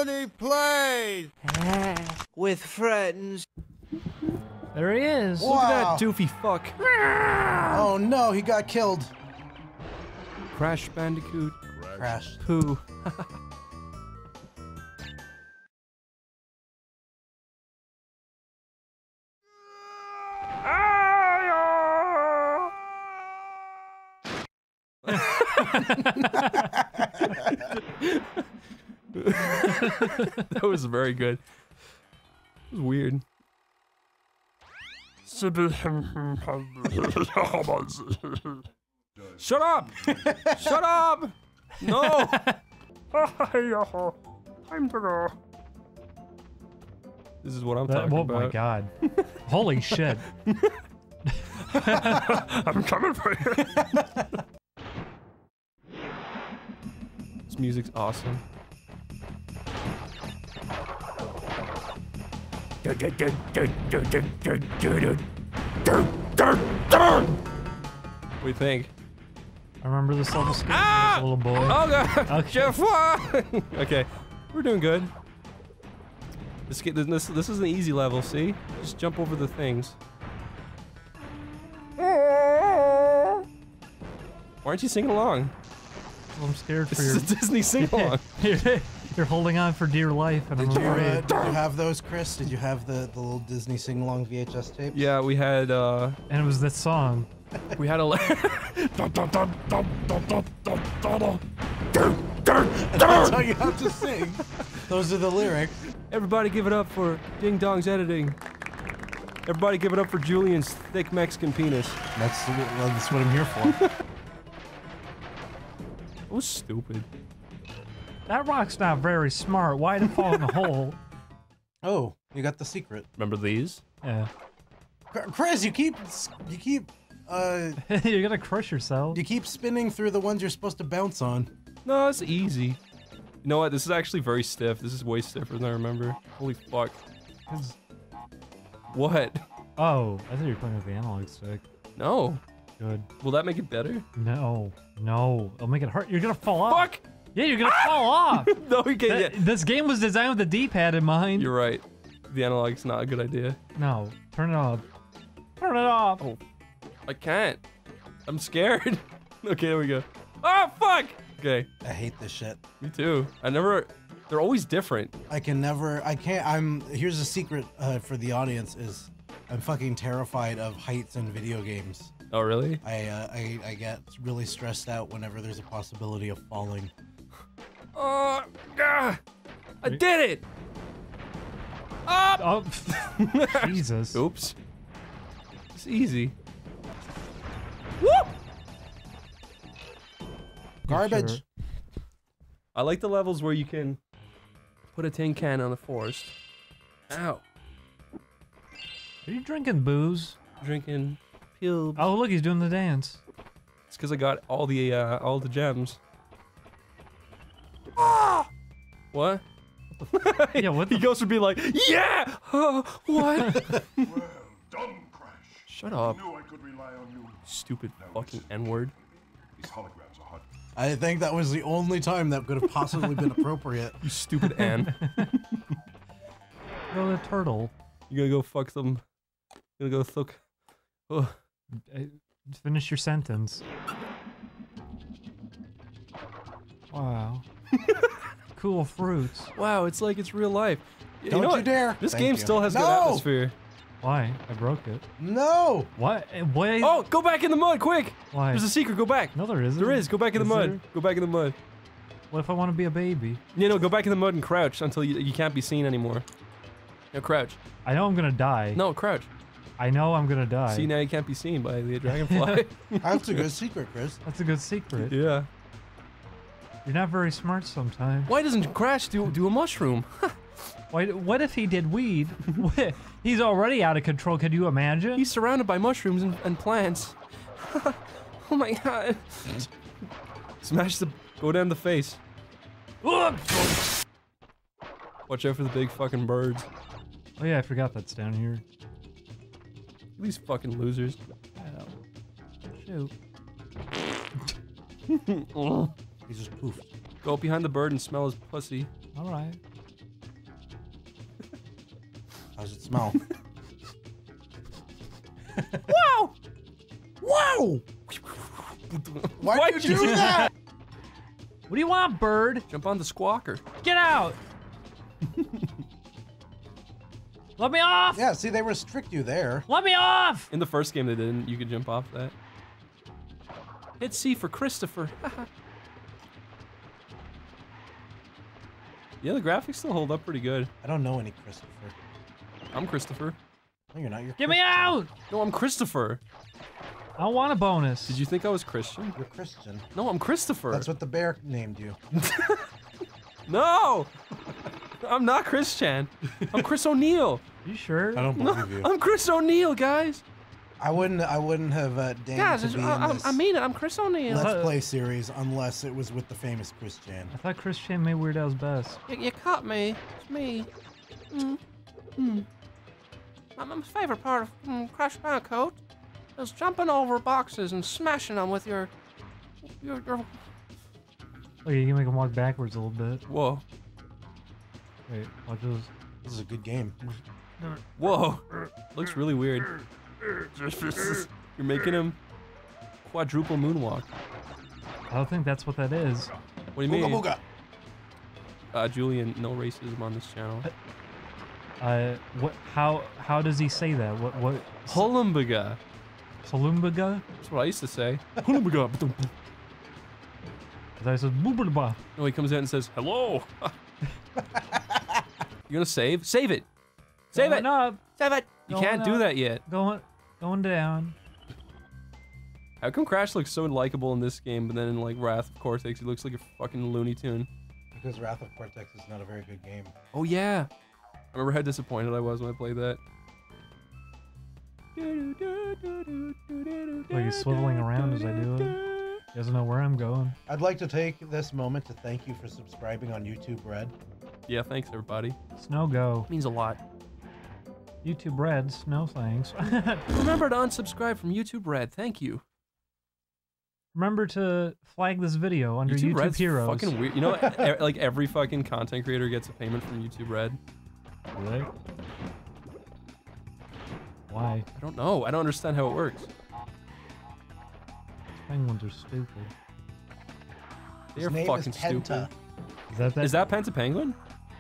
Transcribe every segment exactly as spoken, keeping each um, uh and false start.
OneyPlays with friends. There he is. Wow. Look at that doofy fuck. Oh no, he got killed. Crash Bandicoot. Crashed. Pooh. That was very good. It was weird. Shut up! Shut up! No! Time to go. This is what I'm That, talking oh about. my god. Holy shit. I'm coming for you. This music's awesome. What do you think? I remember this level skip Ah! as a little boy. Oh god! Okay. Jeff! Okay, we're doing good. This, this this is an easy level. See, just jump over the things. Why aren't you singing along? Well, I'm scared for This your... is a Disney sing along. You're holding on for dear life, and Did I'm you, uh, afraid. did you have those, Chris? Did you have the, the little Disney sing-along V H S tapes? Yeah, we had uh, And it was this song. we had a. That's how you have to sing. Those are the lyrics. Everybody give it up for Ding Dong's editing. Everybody give it up for Julian's thick Mexican penis. That's, well, that's what I'm here for. That was stupid. That rock's not very smart. Why'd it fall in the hole? Oh, you got the secret. Remember these? Yeah. Chris, you keep, you keep, uh, You're gonna crush yourself. you keep spinning through the ones you're supposed to bounce on. No, it's easy. You know what? This is actually very stiff. This is way stiffer than I remember. Holy fuck. What? Oh, I thought you were playing with the analog stick. No. Good. Will that make it better? No. No. It'll make it hurt. You're gonna fall off. Fuck! Yeah, you're gonna fall off. No, you can't. Th- This game was designed with the D-pad in mind. You're right. The analog's not a good idea. No. Turn it off. Turn it off. Oh. I can't. I'm scared. Okay, there we go. Oh, fuck! Okay. I hate this shit. Me too. I never... They're always different. I can never, I can't, I'm, here's a secret uh, for the audience is I'm fucking terrified of heights in video games. Oh, really? I, uh, I, I get really stressed out whenever there's a possibility of falling. Oh, ah, I did it! Up! Oh, Jesus. Oops. It's easy. Whoop! Garbage. Sure. I like the levels where you can put a tin can on the forest. Ow. Are you drinking booze? Drinking peel. Oh, look, he's doing the dance. It's because I got all the uh, all the gems. Ah! What? Yeah, what the He goes from being like, yeah! Uh, what? Well done, Crash. Shut up. I knew I could rely on you. Stupid fucking N-word. These holograms are hot. I think that was the only time that could have possibly been appropriate. You stupid Ann. You're the turtle. You gonna go fuck them. You gonna go thuck. Ugh. Uh, Finish your sentence. Wow. Cool fruits. Wow, it's like it's real life. Y- Don't know you what? dare. This Thank game you. still has good No! atmosphere. Why? I broke it. No! What? Eh, Wait. Oh, go back in the mud, quick! Why? There's a secret, go back. No, there isn't. There is, go back in the Is mud. there? Go back in the mud. What if I want to be a baby? You know, go back in the mud and crouch until you, you can't be seen anymore. No, crouch. I know I'm gonna die. No, crouch. I know I'm gonna die. See, now you can't be seen by the dragonfly. That's a good secret, Chris. That's a good secret. Yeah. You're not very smart sometimes. Why doesn't Crash do, do a mushroom? Why, what if he did weed? What- He's already out of control. Can you imagine? He's surrounded by mushrooms and, and plants. Oh my god. Smash the... Go down the face. Watch out for the big fucking birds. Oh yeah, I forgot that's down here. These fucking losers. Shoot. He just poofed. Go up behind the bird and smell his pussy. All right. How's it smell? Wow! Wow! Why'd, Why'd you you do do that? What do you want, bird? Jump on the squawker. Get out! Let me off! Yeah, see, they restrict you there. Let me off! In the first game they didn't. You could jump off that. Hit C for Christopher. Yeah, the graphics still hold up pretty good. I don't know any Christopher. I'm Christopher. No, you're not. You're Get me Christian. out! No, I'm Christopher. I don't want a bonus. Did you think I was Christian? You're Christian. No, I'm Christopher. That's what the bear named you. No! I'm not Christian. I'm Chris O'Neill. You sure? I don't No, believe you. I'm Chris O'Neill, guys. I wouldn't. I wouldn't have uh, deigned Guys, to it's- be I, in I, this I mean it. I'm Chris O'Neill. Let's Uh, Play series unless it was with the famous Christian. I thought Christian made Weird Al's best. You, you caught me. It's me. Mm. Mm. My, my favorite part of mm, Crash Bandicoot is jumping over boxes and smashing them with your, your, your. Oh, you can make him walk backwards a little bit. Whoa, Wait, watch this. This is a good game. whoa! Looks really weird. You're making him quadruple moonwalk. I don't think that's what that is. What do you mean? Booga booga. Uh, Julian, no racism on this channel. Uh, what? How? How does he say that? What? What? Hulumbaga. Salumbaga? That's what I used to say. Hulumbaga. I thought he says boobaba. No, he comes out and says, hello. You gonna save? Save it. Save it. Going up, Save it. You Going can't do up. that yet. going, going down. How come Crash looks so likable in this game, but then in like Wrath of Cortex, he looks like a fucking Looney Tune? Because Wrath of Cortex is not a very good game. Oh yeah. I remember how disappointed I was when I played that. Like he's swiveling around as I do it. He doesn't know where I'm going. I'd like to take this moment to thank you for subscribing on YouTube Red. Yeah, thanks everybody. Snow go. Means a lot. YouTube Reds, no thanks. Remember to unsubscribe from YouTube Red. Thank you. Remember to flag this video under YouTube, Red's Heroes. fucking weird. You know, e- like every fucking content creator gets a payment from YouTube Red. Really? Why? I don't know. I don't understand how it works. Penguins are stupid. They're His name fucking is Penta. stupid. Is that that? Is that Penta Penguin?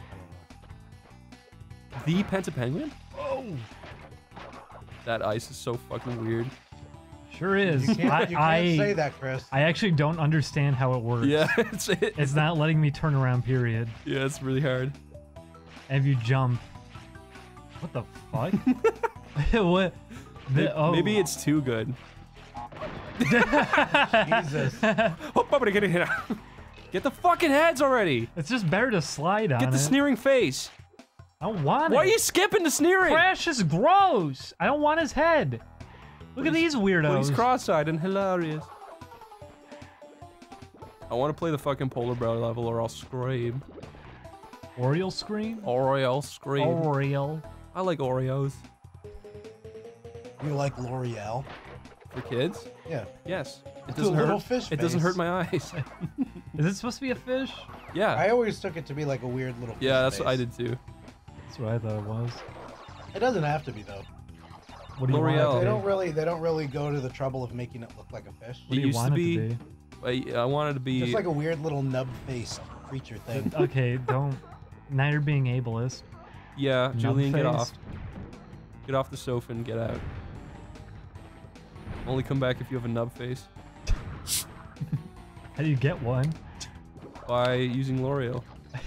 The Penta Penguin? Oh! That ice is so fucking weird. Sure is. You can't, I, you can't I, say that, Chris. I actually don't understand how it works. Yeah, it's it. It's not letting me turn around, period. Yeah, it's really hard. And if you jump. What the fuck? What? May- The, oh. Maybe it's too good. Jesus. Oh, Bubba, get in here. Get the fucking heads already. It's just better to slide on Get the it. sneering face. I don't want Why it. are you skipping the sneering? Crash is gross. I don't want his head. Look at these Well, weirdos. he's cross-eyed and hilarious. I want to play the fucking polar bear level or I'll scream. Oriole scream? Oreo scream. Oriole. I like Oreos. You like L'Oreal? For kids? Yeah. Yes. It It's a doesn't little hurt. fish It doesn't face. hurt my eyes. Is it supposed to be a fish? Yeah. I always took it to be like a weird little fish yeah, that's what I face. did too. That's what I thought it was. It doesn't have to be though. What do you want it L'Oreal. to They be? don't really they don't really go to the trouble of making it look like a fish. What do It you used to want be- it to be? I, I wanted to be. Just like a weird little nub-faced creature thing. Okay, don't. Now you're being ableist. yeah, Julian, get Nub off. face. Get off the sofa and get out. Only come back if you have a nub face. How do you get one? By using L'Oreal.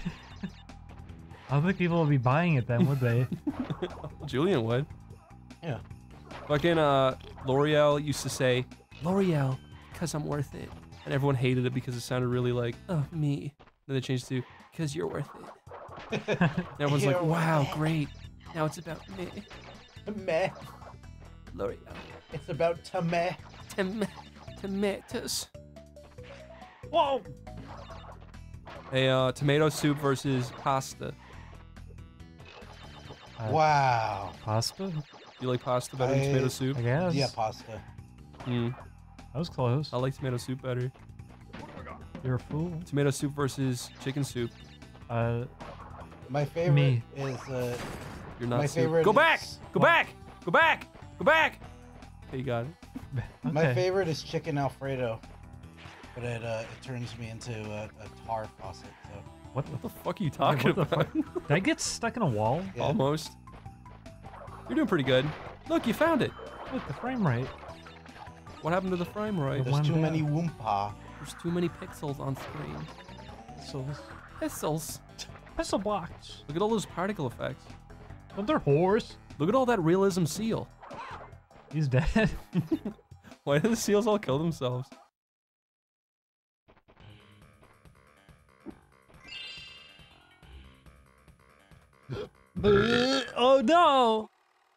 I don't think people will be buying it then, would they? Julian would. Yeah. Fucking uh, L'Oreal used to say, L'Oreal, because I'm worth it. And everyone hated it because it sounded really like, oh, me. Then they changed to, because you're worth it. And everyone's like, You're wow, worth it. great. Now it's about me. Meh. L'Oreal. It's about to meh. Tom- tomatoes. Whoa! Hey, uh, tomato soup versus pasta. Uh, Wow. Pasta? You like pasta better than I- tomato soup? I guess. Yeah, pasta. Mm, That was close. I like tomato soup better. You're a fool. Tomato soup versus chicken soup. Uh, My favorite Me. is uh, You're not My super. favorite Go back! is- Go back! Go back! Go back! Okay, you got it. My Okay. favorite is chicken Alfredo, but it uh, it turns me into a, a tar faucet. So What What the the fuck are you talking what the about? fuck? Did I get stuck in a wall? yeah. Almost. You're doing pretty good. Look, you found it. Look, the frame rate. What happened to the frame rate? There's One too down. many Woompa. There's too many pixels on screen. Pixels. Pixels. Pixel blocks. Look at all those particle effects. Another horse. Look at all that realism seal. He's dead. Why do the seals all kill themselves? Oh no!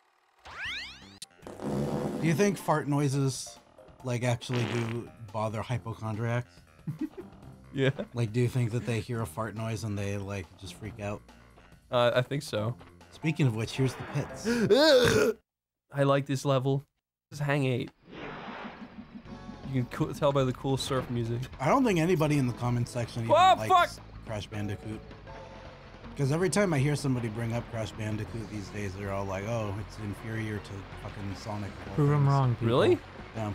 Do you think fart noises like actually do bother hypochondriacs? Yeah. Like, do you think that they hear a fart noise and they like just freak out? Uh, I think so. Speaking of which, here's the pits. I like this level. This is hang eight. You can co tell by the cool surf music. I don't think anybody in the comments section even Whoa, likes fuck! Crash Bandicoot. Because every time I hear somebody bring up Crash Bandicoot these days, they're all like, "Oh, it's inferior to fucking Sonic." and all Prove him things." wrong. People. Really? Yeah.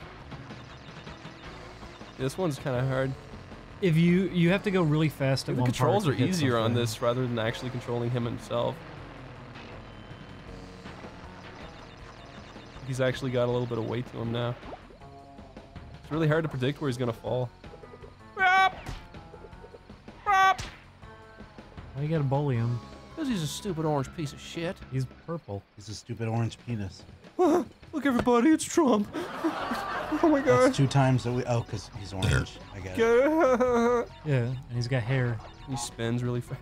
This one's kind of hard. If you you have to go really fast at The one controls part are to hit easier on something. this rather than actually controlling him himself. He's actually got a little bit of weight to him now. It's really hard to predict where he's gonna fall. Why you gotta bully him? Because he's a stupid orange piece of shit. He's purple. He's a stupid orange penis. Look, everybody, it's Trump. Oh my god. That's two times that we. Oh, because he's orange. I get it. Yeah, and he's got hair. He spins really fast.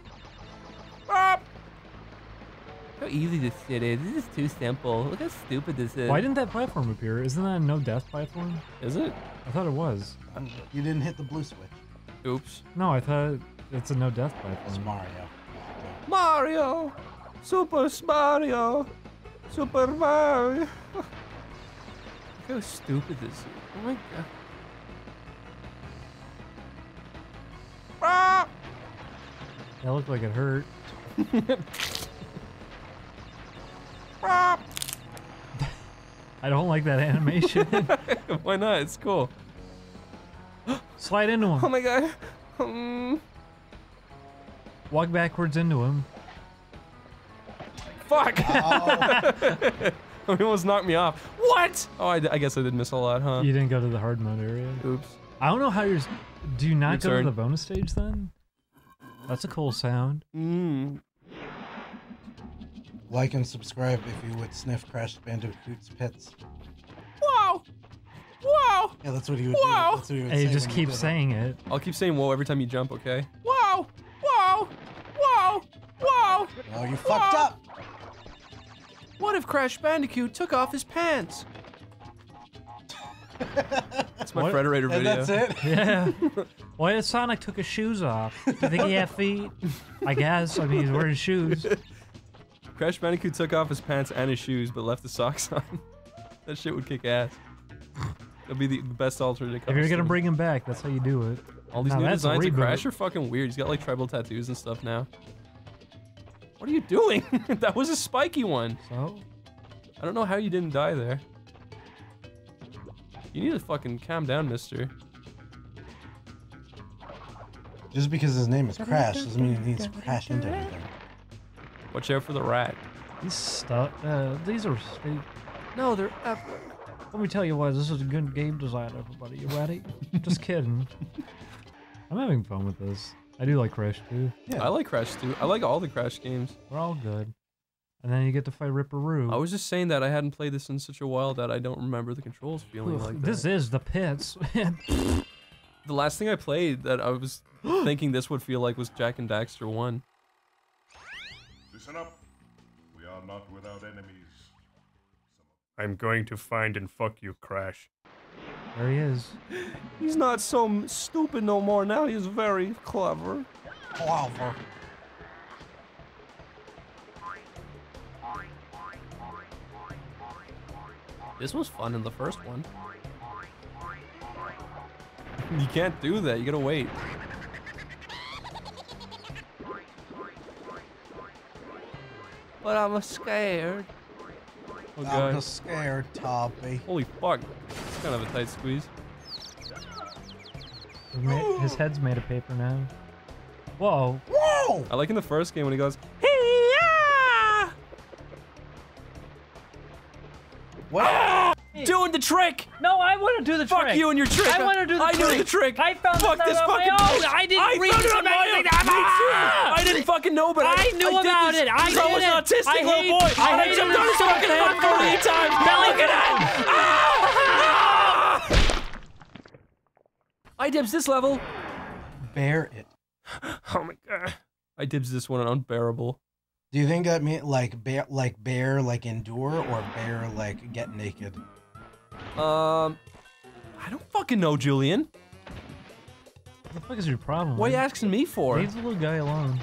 How easy this shit is. This is too simple. Look how stupid this is. Why didn't that platform appear? Isn't that a no death platform? Is it? I thought it was. You didn't hit the blue switch. Oops. No, I thought it's a no death It's platform. Mario. Mario! Super Mario! Super Mario! Look how stupid this is. Oh my god. Ah! That looked like it hurt. Ah! I don't like that animation. Why not? It's cool. Slide into Oh him. my god. Um, Walk backwards into him. fuck! Oh, He almost knocked me off. What? Oh, I, d- I guess I did miss a lot, huh? You didn't go to the hard mode area. Oops. I don't know how you're. s- Do you not Your go turn. to the bonus stage then? That's a cool sound. Mm. like and subscribe if you would sniff Crash Bandicoot's pits. Wow! Wow! Yeah, that's what he would Wow. do. That's what he would And say you just when keep did it. saying it. I'll keep saying whoa every time you jump, okay? Wow! Wow! Wow! Wow! Oh, you fucked Wow. up. What if Crash Bandicoot took off his pants? That's my What? Frederator And video. that's it. Yeah. Why did Sonic took his shoes off? Do you think he had feet? I guess. I mean, he's wearing shoes. Crash Bandicoot took off his pants and his shoes, but left the socks on. That shit would kick ass. That'd be the best alternate. If you're gonna bring him back, that's how you do it. all these Now new that's a designs of reboot. Crash are fucking weird. He's got like tribal tattoos and stuff now. What are you doing? That was a spiky one. So, I don't know how you didn't die there. You need to fucking calm down, mister. Just because his name is Crash doesn't mean he needs to crash into everything. Watch out for the rat. these stuff. Uh, these are. They, No, they're epic. let me tell you what. This is a good game design, everybody. You ready? Just kidding. I'm having fun with this. I do like Crash too. Yeah. I like Crash too. I like all the Crash games. They're all good. And then you get to fight Ripperoo. I was just saying that I hadn't played this in such a while that I don't remember the controls feeling like that. This is the pits. The last thing I played that I was thinking this would feel like was Jack and Daxter one. Listen up. We are not without enemies. I'm going to find and fuck you, Crash. There he is. He's not so m- stupid no more now. He's very clever. Wow. for- This was fun in the first one. You can't do that. You gotta wait. but I'm scared. Oh I'm god. just scared, Toppy. Holy fuck. It's kind of a tight squeeze. His, ma his head's made of paper now. Whoa. Whoa! I like in the first game when he goes, hey-ya! What? Doing the trick! No, I want to do the Fuck trick. you and your trick! I want to do the I trick. knew the trick! I found Fuck this this out on fucking my own. bitch. I didn't I read found this it on on my my own! own. Me too! Ah! I didn't fucking know, but I, I knew I did about this it. I because I did was it. an autistic I little hate- boy. I and I hate jumped on his this fucking head fucker. forty times. Look at that! Ah! I dibs this level. Bear it. Oh my god. I dibs this one unbearable. Do you think that mean like bear, like bear, like endure, or bear, like get naked? Um, I don't fucking know, Julian. What the fuck is your problem? What are you man? asking me for? Leave the little guy alone.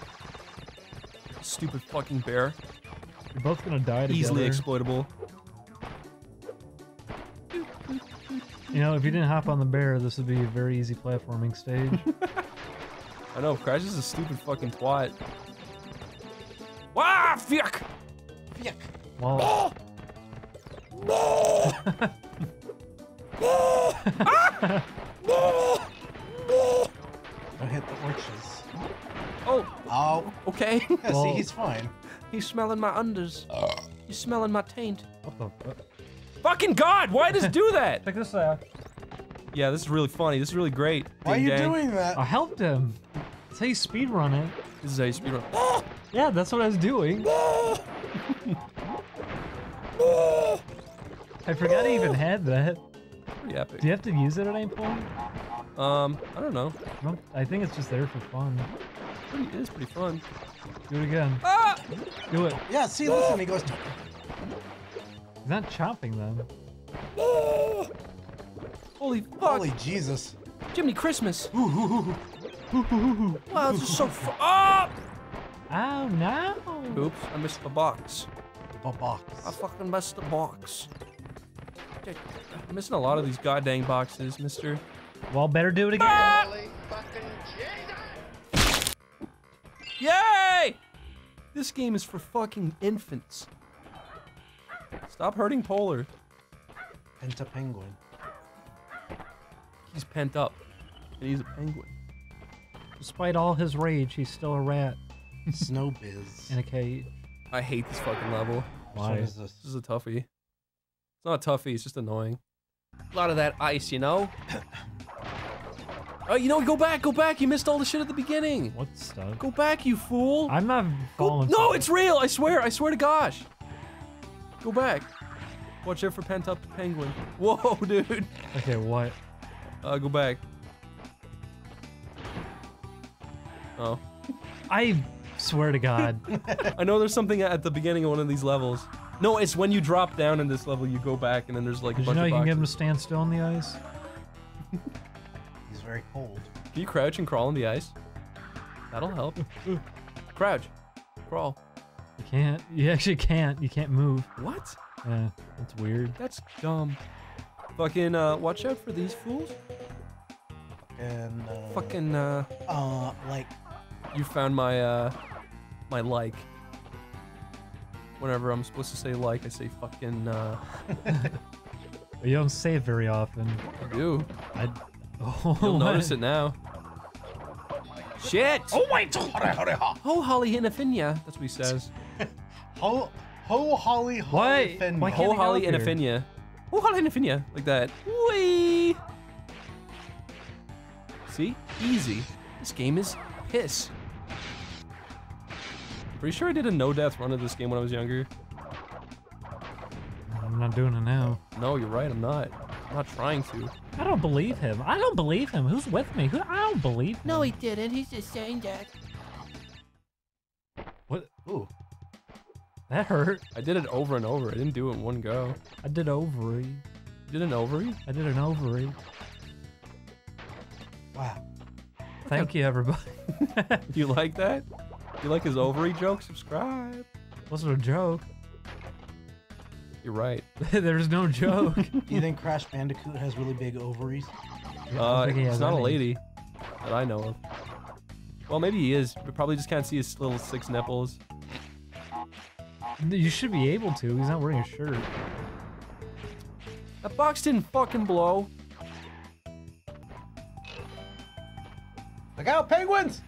Stupid fucking bear. You're both gonna die together. Easily exploitable. You know, if you didn't hop on the bear, this would be a very easy platforming stage. I know, Crash is a stupid fucking twat. Wah, fuck! Yuck. Well, Don't hit the orches. Oh, Oh, okay. yeah, Well- see, he's fine. He's smelling my unders. He's smelling my taint. what the fuck? Fucking God, why does it do that? Check this out. Yeah, this is really funny. This is really great. Why are Ding you dang. doing that? I helped him. That's how you speedrun it. This is how you speedrun. Yeah, that's what I was doing. I forgot I even had that. Pretty epic. Do you have to use it at any point? Um, I don't know. No, I think it's just there for fun. Pretty, it is pretty fun. Do it again. Ah! Do it. Yeah, see, listen, he goes. He's not chopping them. Holy fuck! Holy Jesus. Jiminy Christmas! Wow, this is so fu- Oh! Oh no! Oops, I missed the box. A box. I fucking missed the box. Okay, I'm missing a lot of these goddamn boxes, mister. Well, better do it again. Ah! Yay! This game is for fucking infants. Stop hurting Polar. Penta penguin. He's pent up. And he's a penguin. Despite all his rage, he's still a rat Snow biz. in a cage. I hate this fucking level. Which one Why? is this? This is a toughie. It's not a toughie, it's just annoying. A lot of that ice, you know? Oh, you know, go back, go back. You missed all the shit at the beginning. What stuff? Go back, you fool. I'm not Go- falling. no, for it's it. real. I swear. I swear to gosh. Go back. Watch out for pent up penguin. Whoa, dude. Okay, what? Uh, go back. Oh. I swear to God. I know there's something at the beginning of one of these levels. No, it's when you drop down in this level, you go back, and then there's like a Did you bunch know of you can get him to boxes. stand still on the ice? He's very cold. Can you crouch and crawl on the ice? That'll help. Crouch. Crawl. You can't. You actually can't. You can't move. What? Yeah, that's weird. That's dumb. Fucking, uh, watch out for these fools. And uh, Fucking, uh, uh, like you found my, uh, my like. Whenever I'm supposed to say like, I say fucking, uh, You don't say it very often. I do. I. Oh, You'll what? notice it now. Shit! oh wait, hurry, hurry, ha. Ho holly hinafinia. That's what he says. Ho, ho, holly, Why- holly, fin. why Ho can't he go holly up here? inafinia. Ho holly inafinia. Like that. Whee! See? Easy. This game is piss. Pretty sure I did a no-death run of this game when I was younger. I'm not doing it now. No, you're right, I'm not. I'm not trying to. I don't believe him. I don't believe him. Who's with me? Who? I don't believe him. No, he didn't. He's just saying that. What? Ooh, That hurt. I did it over and over. I didn't do it in one go. I did ovary. You did an ovary? I did an ovary. wow. Thank you, everybody. You like that? You like his ovary joke? Subscribe. Wasn't a joke. You're right. There's no joke. Do you think Crash Bandicoot has really big ovaries? Uh, think he he's has not a any. lady that I know of. Well, maybe he is. We probably just can't see his little six nipples. You should be able to. He's not wearing a shirt. That box didn't fucking blow. Look out, penguins!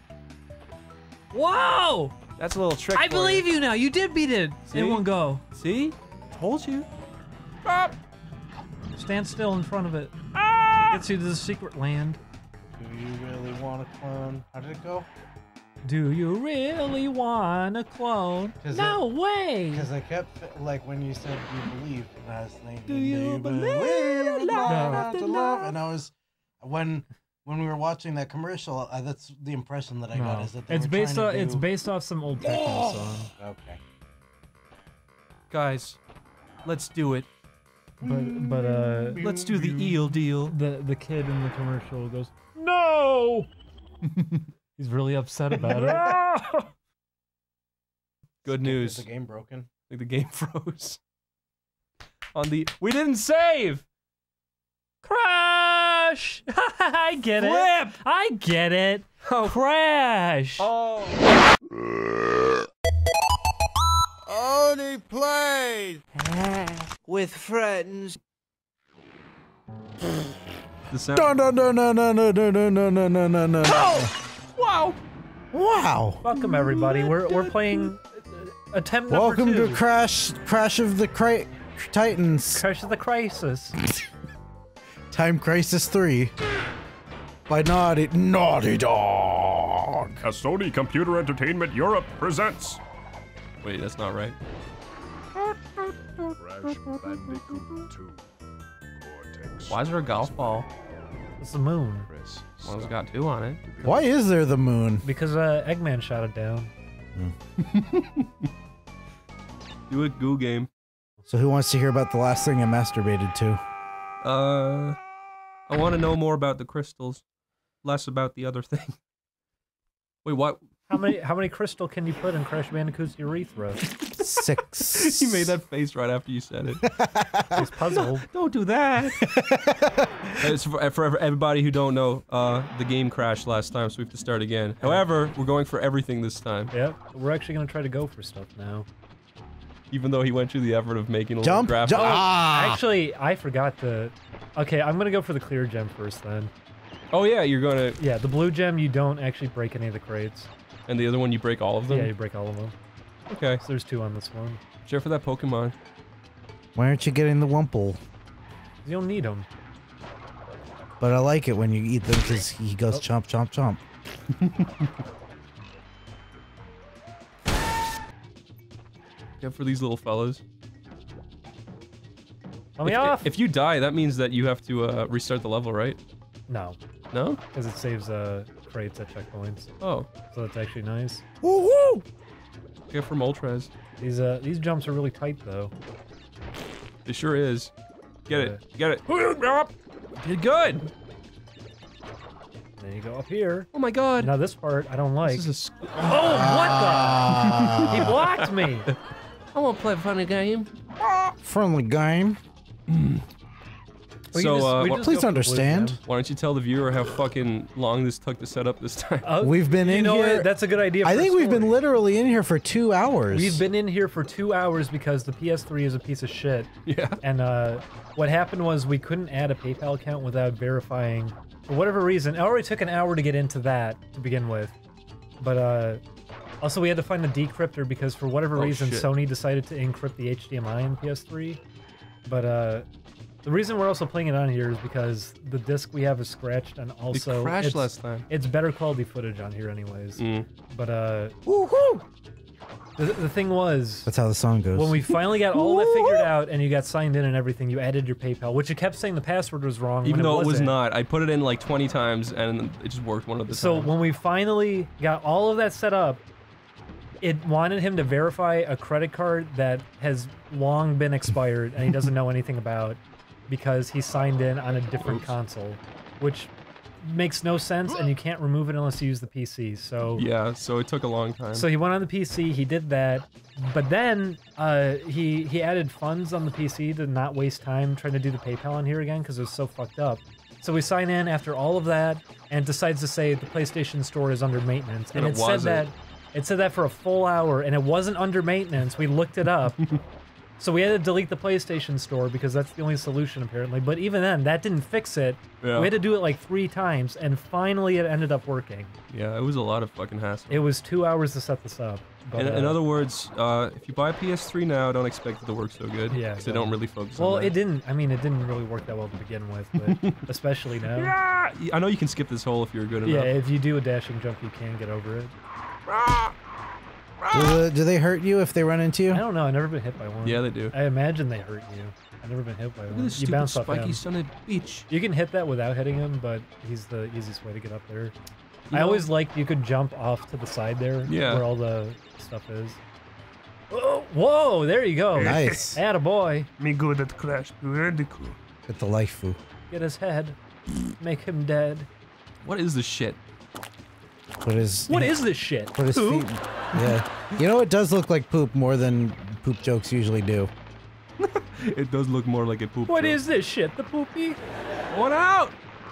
Whoa! That's a little trick. I for believe you. you now. You did beat it See? in one go. See? Told you. Ah! Stand still in front of it. Ah! Gets you to the secret land. Do you really want a clone? How did it go? Do you really want a clone? No it, way! Because I kept, like, when you said you believe, and I was thinking, Do you believe believe love after after love? love? And I was, when when we were watching that commercial, uh, that's the impression that I got, No. is that they It's were based trying off. to It's do- based off some old techno song. Okay. Guys, let's do it. But but uh, Let's do the eel deal. the the kid in the commercial goes, no. He's really upset about it. Good Is news. the game broken? Like the game froze. On the we didn't save. Crash! I get it. Flip. I get it. Oh. Crash! Oh. OneyPlays with friends. The sound. No, no, no, no, no, no, no, no, no, no, no, no, no. Wow. Wow. Welcome everybody. We're we're playing uh, attempt number Welcome two. to Crash Crash of the Cra Titans. Crash of the Crisis. Time Crisis three. By Naughty Naughty Dog. A Sony Computer Entertainment Europe presents Wait, that's not right. Crash Bandicoot two. Cortex. Why is there a golf ball? It's the moon. Press Well, it's got two on it. Why is there the moon? Because uh, Eggman shot it down. Do a goo game. So who wants to hear about the last thing I masturbated to? Uh, I want to know more about the crystals, less about the other thing. Wait, what? How many how many crystal can you put in Crash Bandicoot's urethra? Six. You made that face right after you said it. He's puzzled. Don't do that. It's for, for everybody who don't know, uh, the game crashed last time, so we have to start again. However, we're going for everything this time. Yep. We're actually gonna try to go for stuff now. Even though he went through the effort of making a Jump, little graphic. jump. Ah. Actually, I forgot to. Okay, I'm gonna go for the clear gem first then. Oh yeah, you're gonna. Yeah, the blue gem you don't actually break any of the crates. And the other one, you break all of them. Yeah, you break all of them. Okay. So there's two on this one. Share for that Pokemon. Why aren't you getting the Wumple? You don't need them. But I like it when you eat them because he goes Oh. chomp, chomp, chomp. Yeah, for these little fellas. Let me if, off. if you die, that means that you have to uh, restart the level, right? No, No? because it saves uh crates at checkpoints. Oh. So that's actually nice. Woohoo! Get from Ultras. These uh these jumps are really tight though. It sure is. Get Uh, it. Get it. Did good. Then you go up here. Oh my god. Now this part I don't like. This is a sc- Oh, what the? He blocked me. I won't play a funny game. Friendly game. We So, just- uh, we wha- just please go for blue understand. gem. Why don't you tell the viewer how fucking long this took to set up this time? Uh, We've been you in know here- What? That's a good idea. I for a think we've been story. literally in here for two hours. We've been in here for two hours because the P S three is a piece of shit. Yeah. And uh, what happened was we couldn't add a PayPal account without verifying. For whatever reason, it already took an hour to get into that to begin with. But uh, also we had to find the decryptor because for whatever Oh, reason shit. Sony decided to encrypt the H D M I in P S three. But uh, the reason we're also playing it on here is because the disc we have is scratched and also it crashed it's, last time. it's better quality footage on here anyways. Mm. But uh, Woohoo! the, the thing was, That's how the song goes. when we finally got all that figured out and you got signed in and everything, you added your PayPal, which it kept saying the password was wrong. Even when though it was wasn't. not. I put it in like twenty times and it just worked one of the So times. when we finally got all of that set up, it wanted him to verify a credit card that has long been expired and he doesn't know anything about because he signed in on a different Oops. console, which makes no sense and you can't remove it unless you use the P C. So Yeah, so it took a long time. So he went on the P C, he did that, but then uh, he he added funds on the P C to not waste time trying to do the PayPal on here again because it was so fucked up. So we sign in after all of that and decides to say the PlayStation Store is under maintenance. And, And it, it said wasn't. that It said that for a full hour, and it wasn't under maintenance. We looked it up. So we had to delete the PlayStation Store because that's the only solution, apparently. But even then, that didn't fix it. Yeah. We had to do it like three times, and finally it ended up working. Yeah, it was a lot of fucking hassle. It was two hours to set this up. But, in, uh, in other words, uh, if you buy a P S three now, don't expect it to work so good. Yeah, Because they don't really focus on Well, that. it didn't. I mean, it didn't really work that well to begin with, but especially now. Yeah! I know you can skip this hole if you're good Yeah, enough. if you do a dashing jump, you can get over it. Do, the, do they hurt you if they run into you? I don't know. I've never been hit by one. Yeah, they do. I imagine they hurt you. I've never been hit by Look at one. this You stupid bounce off spiky him. son of a bitch. You can hit that without hitting him, but he's the easiest way to get up there. You I know- always liked you could jump off to the side there, Yeah. where all the stuff is. Whoa, whoa, there you go. Nice. Attaboy. Me good at Crash Bandicoot. Get the life foo. Get his head. Make him dead. What is this shit? Put his. What is this shit? Put his Poop? feet. Yeah. You know, it does look like poop more than poop jokes usually do. It does look more like a poop What joke. is this shit? The poopy? One out!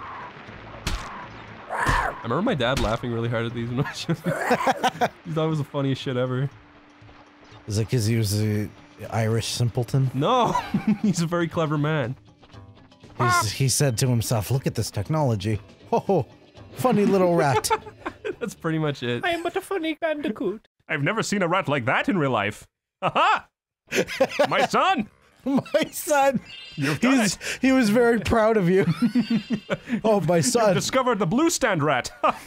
I remember my dad laughing really hard at these. He thought it was the funniest shit ever. Is it because he was a Irish simpleton? No! He's a very clever man. He's, he said to himself, "Look at this technology. Oh, funny little rat." That's pretty much it. I am but a funny Bandicoot. I've never seen a rat like that in real life. Haha! My son! My son. You've done He's, he was very proud of you. Oh, my son. discovered the blue stand rat.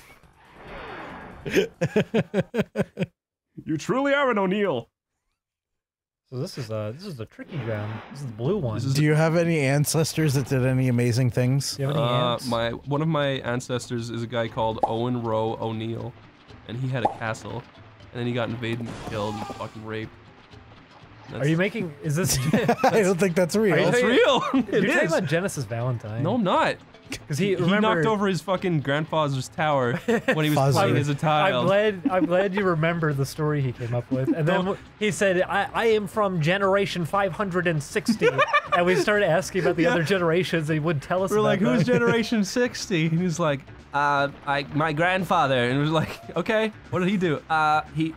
You truly are an O'Neill. So this is uh this is the tricky gem. This is the blue one. This is Do you have any ancestors that did any amazing things? Do you have any Uh, ants? my one of my ancestors is a guy called Owen Roe O'Neill, and he had a castle, and then he got invaded and killed and fucking raped. Are you making? Is this? I don't think that's real. Are you It's talking- real. You're It talking is. about Genesis Valentine. No, I'm not. because he He remember. knocked over his fucking grandfather's tower when he was Fuzzer. playing as a I'm child. glad. I'm glad you remember the story he came up with, and then Don't- he said, "I, I am from generation five hundred sixty," and we started asking about the Yeah. other generations. They wouldn't tell us. We're about like, who's that. generation sixty? And he's like, uh, I, my grandfather. And it was like, okay, what did he do? Uh, he.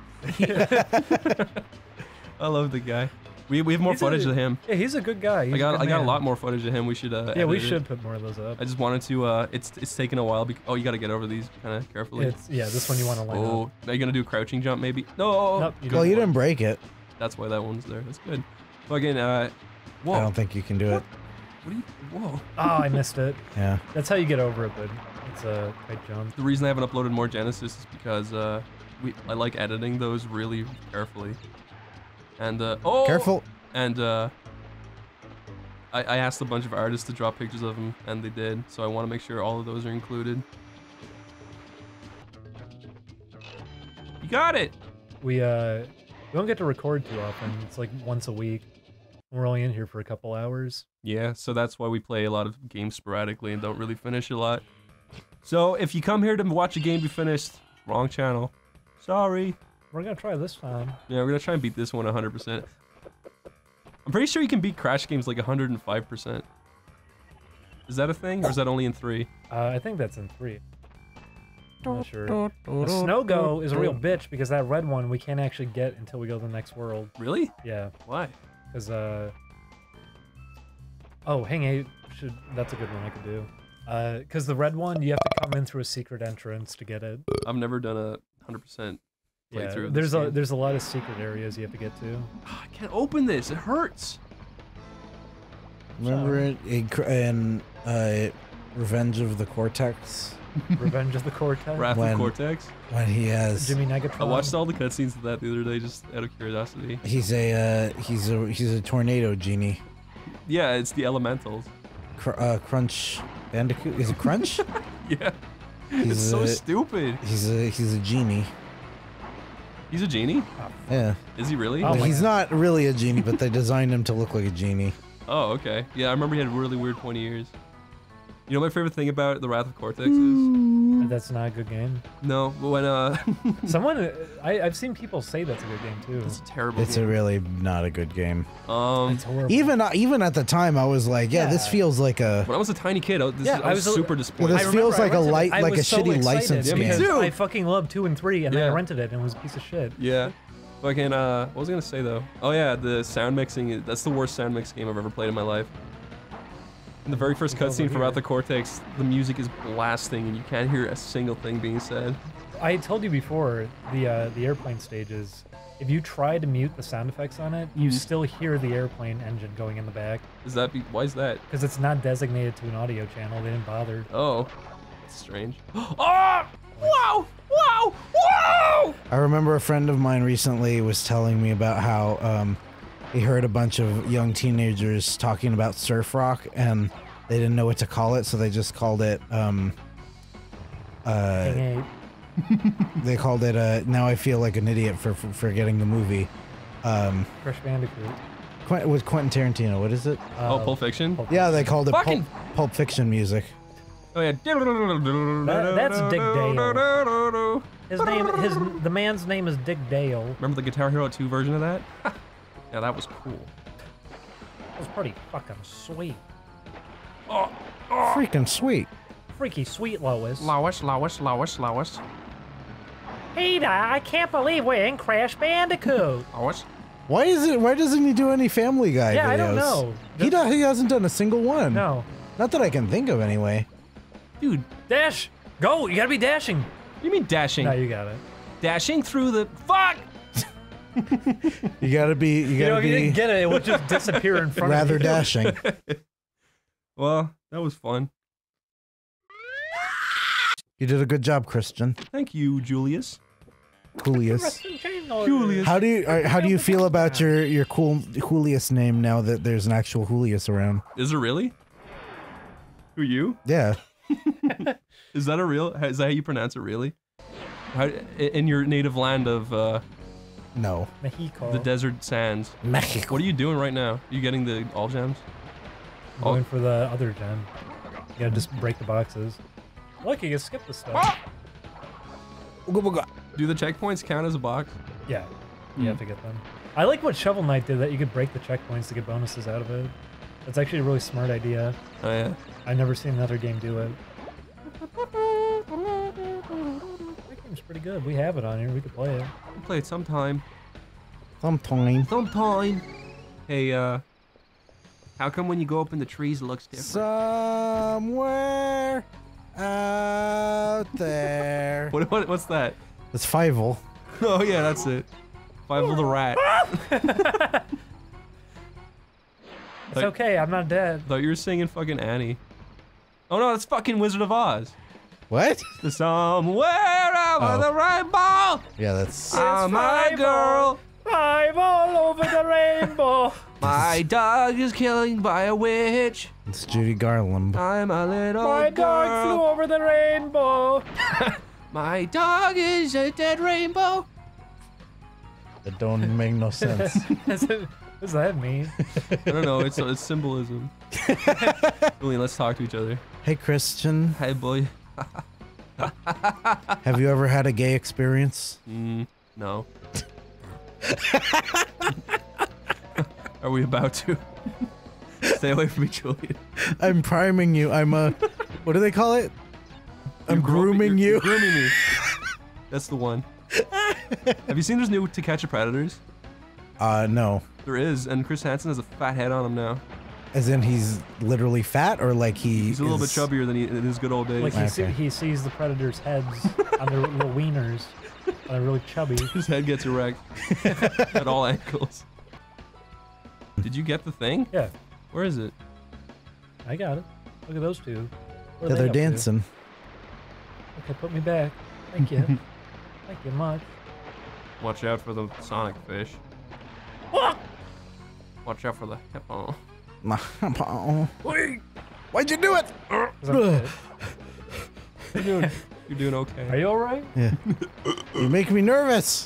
I love the guy. We, we have more He's a- footage of him. Yeah, he's a good guy. He's I got good I got a man. lot more footage of him. We should. Uh, Yeah, we edit it. should put more of those up. I just wanted to. Uh, it's it's taken a while. Because, oh, you got to get over these kind of carefully. It's yeah, this one you want to line Oh, up. are you gonna do a crouching jump maybe? No. Nope, you Good Well, you one. didn't break it. That's why that one's there. That's good. Fucking. Uh, whoa. I don't think you can do it. What are you? Whoa. Oh, I missed it. Yeah. That's how you get over it, but it's a tight jump. The reason I haven't uploaded more Genesis is because uh, we I like editing those really carefully. And uh, oh. Careful. And uh, I, I asked a bunch of artists to draw pictures of them, and they did. So I want to make sure all of those are included. You got it. We uh, we don't get to record too often. It's like once a week. We're only in here for a couple hours. Yeah, so that's why we play a lot of games sporadically and don't really finish a lot. So if you come here to watch a game be finished, wrong channel. Sorry. We're gonna try this time. Yeah, we're gonna try and beat this one one hundred percent. I'm pretty sure you can beat Crash games like one hundred five percent. Is that a thing, or is that only in three? Uh, I think that's in three. I'm not sure. The Snow Go is a real bitch because that red one we can't actually get until we go to the next world. Really? Yeah, Why? because uh. Oh, hang on. Should that's a good one I could do. Uh, because the red one you have to come in through a secret entrance to get it. I've never done a one hundred percent Yeah, playthrough. of there's this a game. there's a lot of secret areas you have to get to. I can't open this. It hurts. Remember it in, Cr- in uh, Revenge of the Cortex Revenge of the Cortex. Wrath When- of Cortex. when he has Jimmy Negatron. I watched all the cutscenes of that the other day just out of curiosity. he's a uh, he's a he's a tornado genie. Yeah, it's the elementals. Cr- uh, Crunch Bandicoot is it Crunch? Yeah. He's it's so a- stupid. He's a he's a genie. He's a genie? Yeah. Is he really? Oh Well, my he's not really a genie, but they designed him to look like a genie. Oh, okay. Yeah, I remember he had really weird pointy ears. You know what my favorite thing about the Wrath of Cortex is? I That's not a good game. No, but when uh, Someone, I, I've seen people say that's a good game too. it's a terrible. It's game. a really not a good game. Um, It's horrible. Even even at the time, I was like, yeah, this Yeah. feels like a. when I was a tiny kid, I, this Yeah, is, I, I was, was a- super Well, disappointed. this I remember feels I like a rented it. light, I like a was so shitty excited license Yeah, me game. because too. I fucking loved two and three, and then Yeah. I rented it, and it was a piece of shit. Yeah. Fucking, uh, what was I gonna say though? Oh yeah, the sound mixing, that's the worst sound mix game I've ever played in my life. In the very first It's over cutscene for here. Out the Cortex, the music is blasting and you can't hear a single thing being said. I told you before, the uh, the airplane stages, if you try to mute the sound effects on it, you Mhm. still hear the airplane engine going in the back. Is that, be, why is that? Because it's not designated to an audio channel, they didn't bother. Oh, that's strange. Oh! Wow! Wow! Wow! I remember a friend of mine recently was telling me about how um, he heard a bunch of young teenagers talking about surf rock, and they didn't know what to call it, so they just called it. Um, uh, King eight. they called it. Uh, now I feel like an idiot for, for forgetting the movie. Um, Crash Bandicoot. Quent, with Quentin Tarantino. What is it? Oh, Uh, Pulp Fiction? Pulp Yeah, they called it Fucking- Pulp, Pulp Fiction music. Oh yeah. That- that's Dick Dale. His name, his the man's name is Dick Dale. Remember the Guitar Hero two version of that? Yeah, that was cool. That was pretty fucking sweet. Freaking sweet. Freaky sweet, Lois. Lois, Lois, Lois, Lois, Ada, I can't believe we're in Crash Bandicoot. Lois. Why is it? Why doesn't he do any Family Guy Yeah, videos? I don't know. He do, he hasn't done a single one. No. Not that I can think of, anyway. Dude, Dash! Go! You gotta be dashing! you mean dashing? No, you got it. Dashing through the fuck! You gotta be. You You gotta know, if you be didn't get it, it would just disappear in front rather of you. dashing. Well, that was fun. You did a good job, Christian. Thank you, Julius. Julius. Julius. How do you uh, how do you feel about your your cool Julius name now that there's an actual Julius around? Is it really? Who, you? Yeah. Is that a real? Is that how you pronounce it? Really? How, in your native land of uh, No. Mexico. the desert sands. Mexico. What are you doing right now? Are you getting the all gems? I'm going for the other gem. You gotta just break the boxes. Look, you can skip the stuff. Do the checkpoints count as a box? Yeah, you have to get them. I like what Shovel Knight did, that you could break the checkpoints to get bonuses out of it. That's actually a really smart idea. Oh yeah. I've never seen another game do it. That game's pretty good. We have it on here. We could play it. We'll play it sometime. Sometime. Sometime. Hey, uh, how come when you go up in the trees it looks different? Somewhere out there. What, what what's that? It's Fievel. Oh yeah, that's it. Fievel the rat. It's okay. I'm not dead. Thought you were singing fucking Annie. Oh no, that's fucking Wizard of Oz. What? The somewhere over Oh. the rainbow. Yeah, that's. Ah, my Fievel. girl. I'm all over the rainbow. My dog is killing by a witch. It's Judy Garland. I'm a little My girl. dog flew over the rainbow. My dog is a dead rainbow. That don't make no sense. What does that mean? I don't know. It's it's symbolism. Julian, let's talk to each other. Hey, Christian. Hey, boy. Have you ever had a gay experience? Mm, no. Are we about to? Stay away from me, Julian. I'm priming you. I'm a. What do they call it? I'm You're gro- grooming you're- you. You're grooming me. That's the one. Have you seen this new To Catch a Predators? Uh, no. There is, and Chris Hansen has a fat head on him now. As in he's literally fat, or like he He's a little bit is- chubbier than he, in his good old days. Like he, see, Okay. he sees the predators' heads on their little wieners. And they're really chubby. His head gets erect at all angles. Did you get the thing? Yeah, Where is it? I got it. Look at those two. What are Yeah, they they're up to? dancing. Okay, put me back. Thank you. Thank you much. Watch out for the sonic fish. Watch out for the hippo. Why'd you do it? 'Cause I'm dead. You're doing, you're doing okay. Are you alright? Yeah. You make me nervous.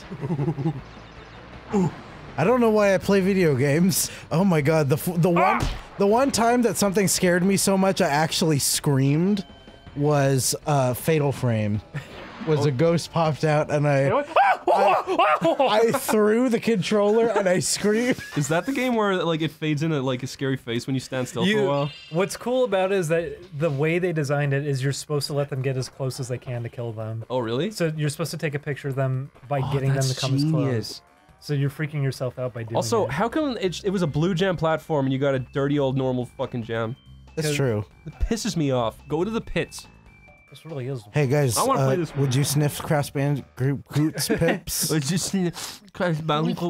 I don't know why I play video games. Oh my god, the f- the one the one time that something scared me so much I actually screamed was uh, Fatal Frame. Was Oh. a ghost popped out and I, I I threw the controller and I screamed. Is that the game where like it fades into like a scary face when you stand still for a You, while? what's cool about it is that the way they designed it is you're supposed to let them get as close as they can to kill them. Oh really? So you're supposed to take a picture of them by Oh, getting them that's to come as genius. close. So you're freaking yourself out by doing Also, it. how come it, it was a blue jam platform and you got a dirty old normal fucking jam? That's true. It pisses me off. Go to the pits. This really is. Hey guys, I wanna uh, play this one. would you sniff Crash Bandicoot's pips? It's just Crash Bandicoot.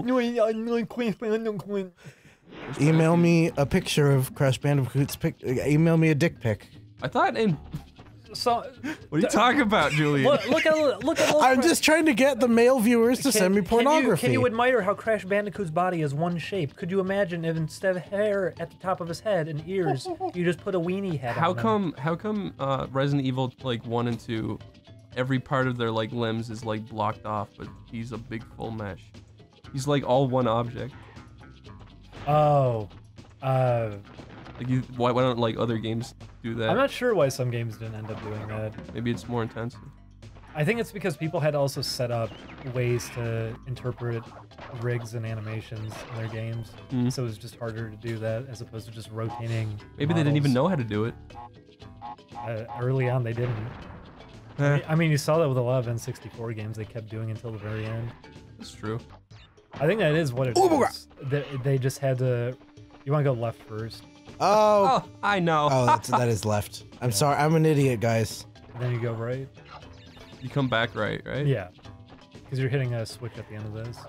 Email me a picture of Crash Bandicoot's pic. Email me a dick pic. I thought in. So, What are you talking about, Julian? look, look at look at. I'm just trying to get the male viewers to send me pornography. Can you, can you admire how Crash Bandicoot's body is one shape? Could you imagine if instead of hair at the top of his head and ears, you just put a weenie head How on him? come? How come? Uh, Resident Evil like one and two, every part of their like limbs is like blocked off, but he's a big full mesh. He's like all one object. Oh, uh, Like you, why, why don't like other games do that? I'm not sure why some games didn't end up doing that. Maybe it's more intensive. I think it's because people had also set up ways to interpret rigs and animations in their games, Mm. so it was just harder to do that as opposed to just rotating. Maybe they didn't even models. know how to do it. Uh, early on, they didn't. Eh, I mean, you saw that with a lot of N sixty-four games. They kept doing until the very end. that's true. I think that is what it Oh my is. They, they just had to. You want to go left first, Oh, Oh, I know. oh, that's, that is left. I'm sorry, I'm an idiot, guys. and then you go right. You come back right, right? Yeah, because you're hitting a switch at the end of this.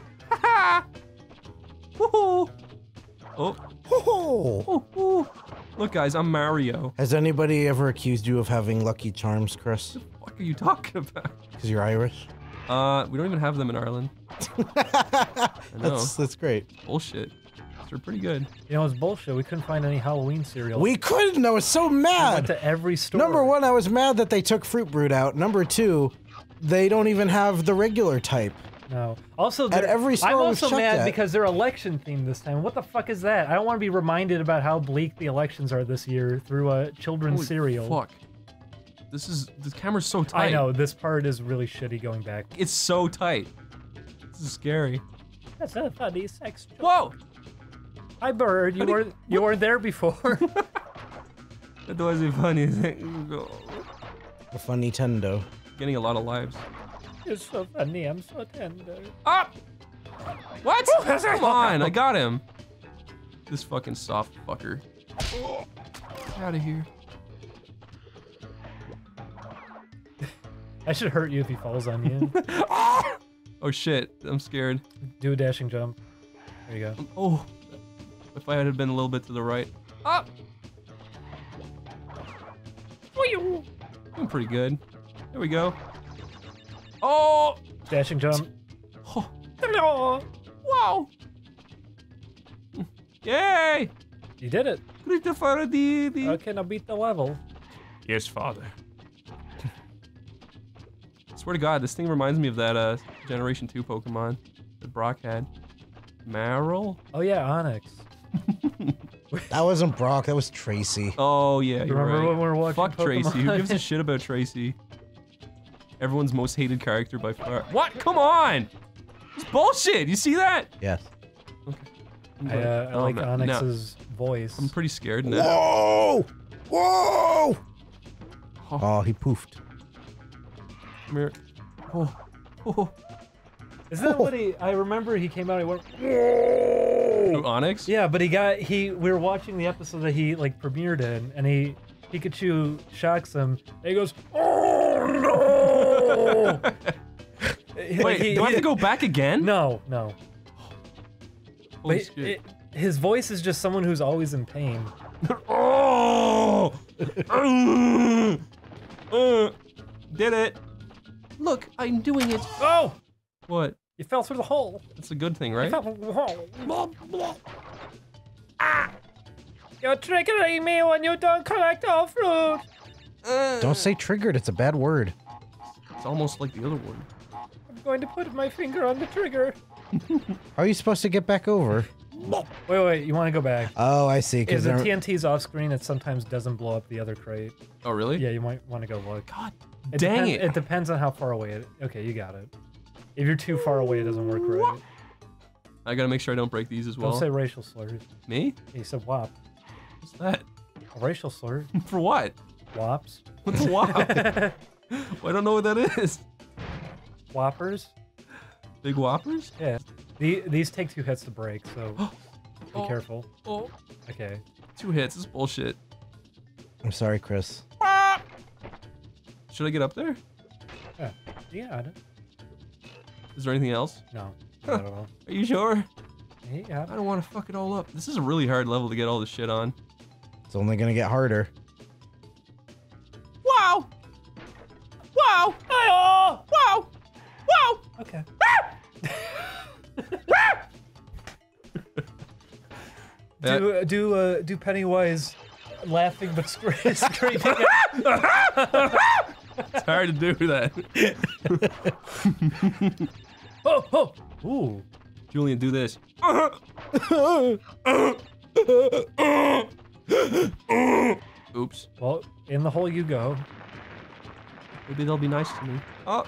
Woohoo! Oh, Ho-ho! oh, oh. Look, guys, I'm Mario. Has anybody ever accused you of having Lucky Charms, Chris? What are you talking about? Because you're Irish? Uh, we don't even have them in Ireland. I know. That's, that's great. Bullshit. They're pretty good. You know, it's bullshit. We couldn't find any Halloween cereal. We couldn't, I was so We went mad! to every store. Number one, I was mad that they took Fruit Brute out. Number two, they don't even have the regular type. No. Also, At they're- every store I'm was also checked mad at. because they're election themed this time. What the fuck is that? I don't want to be reminded about how bleak the elections are this year through a children's Holy cereal. Fuck. This is, the camera's so tight. I know, this part is really shitty going back. It's so tight. This is scary. That's a funny sex joke. Whoa! Hi, Bird. You Honey, weren't you weren't there before. That was a funny thing. A funny Nintendo. Getting a lot of lives. You're so funny. I'm so tender. Up! What? Come on, I got him. This fucking soft fucker. Get out of here. That should hurt you if he falls on you. Oh shit, I'm scared. Do a dashing jump. There you go. Oh, if I had been a little bit to the right. Up! Doing pretty good. There we go. Oh! Dashing jump. Oh. Wow! Yay! You did it. Okay, now beat the level. Yes, father. Swear to God, this thing reminds me of that uh, Generation two Pokemon that Brock had. Marill? Oh yeah, Onyx. That wasn't Brock, that was Tracy. Oh yeah, you're Remember right. when we were watching Fuck Tracy. Who Pokemon? gives a shit about Tracy? Everyone's most hated character by far. What? Come on! It's bullshit! You see that? Yes. I, uh, I Oh, like no, no. Onyx's voice. I'm pretty scared now. Whoa! Whoa! Oh. Oh, he poofed. Come here. Oh. Oh. Isn't that what he? I remember he came out. And he went. Ooh, Onyx? Yeah, but he got he. We were watching the episode that he like premiered in, and he Pikachu shocks him. And he goes, "Oh no!" Wait, Like, he- do I have he- to go back again? No, no. Holy But shit. it, his voice is just someone who's always in pain. Oh! uh, uh, did it. Look, I'm doing it. Oh! What? You fell through the hole. That's a good thing, You right? fell through the hole. Blah, blah. Ah! You're triggering me when you don't collect all fruit. Uh, Don't say triggered, it's a bad word. It's almost like the other one. I'm going to put my finger on the trigger. How are you supposed to get back over? Wait, wait, you want to go back? Oh, I see. If Because the T N T's off screen, it sometimes doesn't blow up the other crate. Oh, really? Yeah, you might want to go look. God It dang depends, it. It depends on how far away it. Okay, you got it. If you're too far away, it doesn't work right. I gotta make sure I don't break these as well. Don't say racial slurs. Me? He said W A P. What's that? A racial slur. For what? Wops. What's a wop? Well, I don't know what that is. Whoppers. Big whoppers? Yeah. The, these take two hits to break, so be Oh. careful. Oh, Okay. two hits. This is bullshit. I'm sorry, Chris. Should I get up there? Yeah. You got it. Is there anything else? No. Not at all. Are you sure? Yeah, you got I it. don't want to fuck it all up. This is a really hard level to get all this shit on. It's only gonna get harder. Wow! Wow! Wow! Wow! Okay. Yeah. Do uh, do uh, do Pennywise laughing but scre- screaming? It's hard to do that. Oh oh! Ooh. Julian, do this. Oops. Well, in the hole you go. Maybe they'll be nice to me. Oh,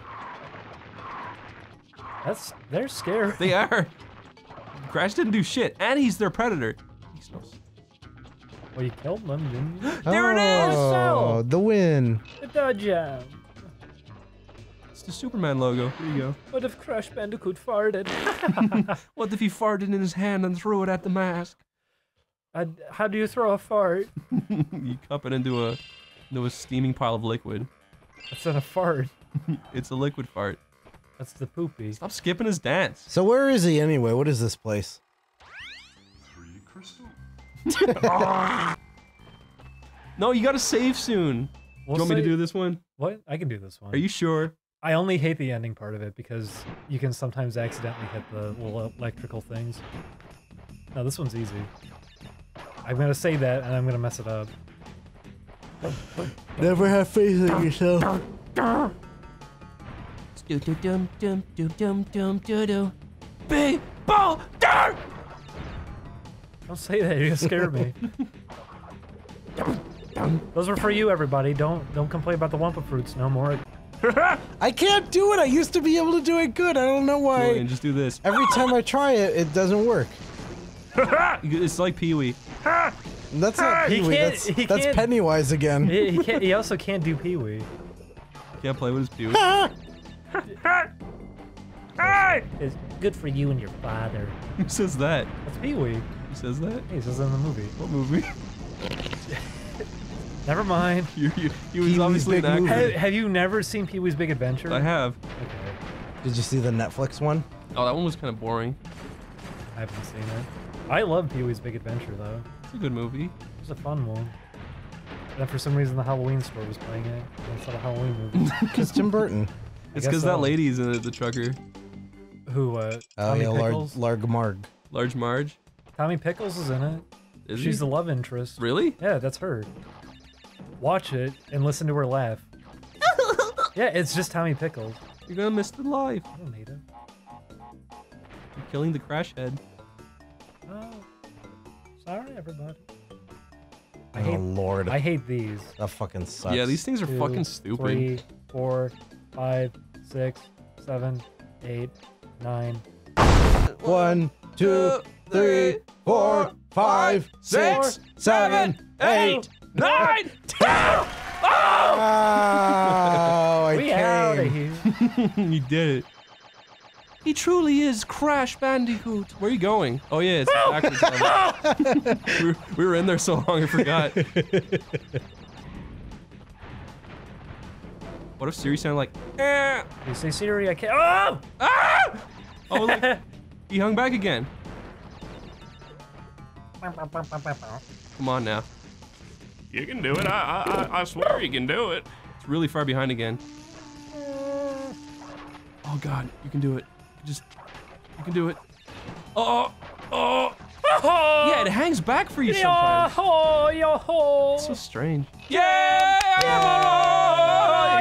That's they're scary. they are. Crash didn't do shit, and he's their predator. He smells. Well, you killed them, didn't you? There it is! Oh, the win. Good job. It's the Superman logo. Here you go. What if Crash Bandicoot farted? What if he farted in his hand and threw it at the mask? I'd, how do you throw a fart? You cup it into a into a steaming pile of liquid. That's not a fart. It's a liquid fart. That's the poopy. Stop skipping his dance. So where is he anyway? What is this place? Three crystal. No, you gotta save soon. Do We'll you want me to say- do this one? What? I can do this one. Are you sure? I only hate the ending part of it because you can sometimes accidentally hit the little electrical things. No, this one's easy. I'm gonna say that and I'm gonna mess it up. Never have faith in yourself. Do do dum dum dum dum dum do do. Big ball dirt. Don't say that, you're gonna scare me. Those were for you, everybody. Don't don't complain about the Wumpa fruits no more. I can't do it. I used to be able to do it good. I don't know why. Julian, just do this. Every time I try it, it doesn't work. It's like Pee Wee. That's not He Pee-wee. can't- That's, he that's can't- Pennywise again. He, he can't. He also can't do Pee Wee. Can't play with his Pee Wee. It's good for you and your father. Who says that? That's Pee Wee. Who says that? He says it in the movie. What movie? Never mind. You, you, he was Pee-wee's obviously an Big Movie. actor. Have, have you never seen Pee Wee's Big Adventure? I have. Okay, Did you see the Netflix one? Oh, that one was kind of boring. I haven't seen it. I love Pee Wee's Big Adventure though. It's a good movie. It was a fun one. And then for some reason the Halloween store was playing it. And it's not a Halloween movie. Because Tim Burton. It's guess because so. that lady's in it, the trucker. Who? Uh, Oh Tommy yeah, Larg, Pickles. Larg Marg. Large Marge. Tommy Pickles is in it. Is She's he? the love interest. Really? Yeah, that's her. Watch it and listen to her laugh. Yeah, it's just Tommy Pickles. You're gonna miss the life. I don't hate it. You're killing the crash head. Oh, sorry everybody. I Oh hate. lord, I hate these. that fucking sucks. Yeah, these things are Two, fucking stupid. Three, four, five, six, seven, eight, nine. One, two, three, four, five, six, seven, eight. nine, ten. Oh, I We out of came. here. You did it. He truly is Crash Bandicoot. Where are you going? Oh yeah, it's backwards. we, were, we were in there so long, I forgot. What if Siri sounded like, eh, You say Siri, I can't. Oh! ah? Oh, look, he hung back again. Come on now. You can do it. I, I, I swear you can do it. It's really far behind again. Oh God, you can do it. You just, you can do it. Oh, oh, oh. Yeah, it hangs back for you sometimes. Yo-ho, yo-ho. It's so strange. Yeah! Yeah!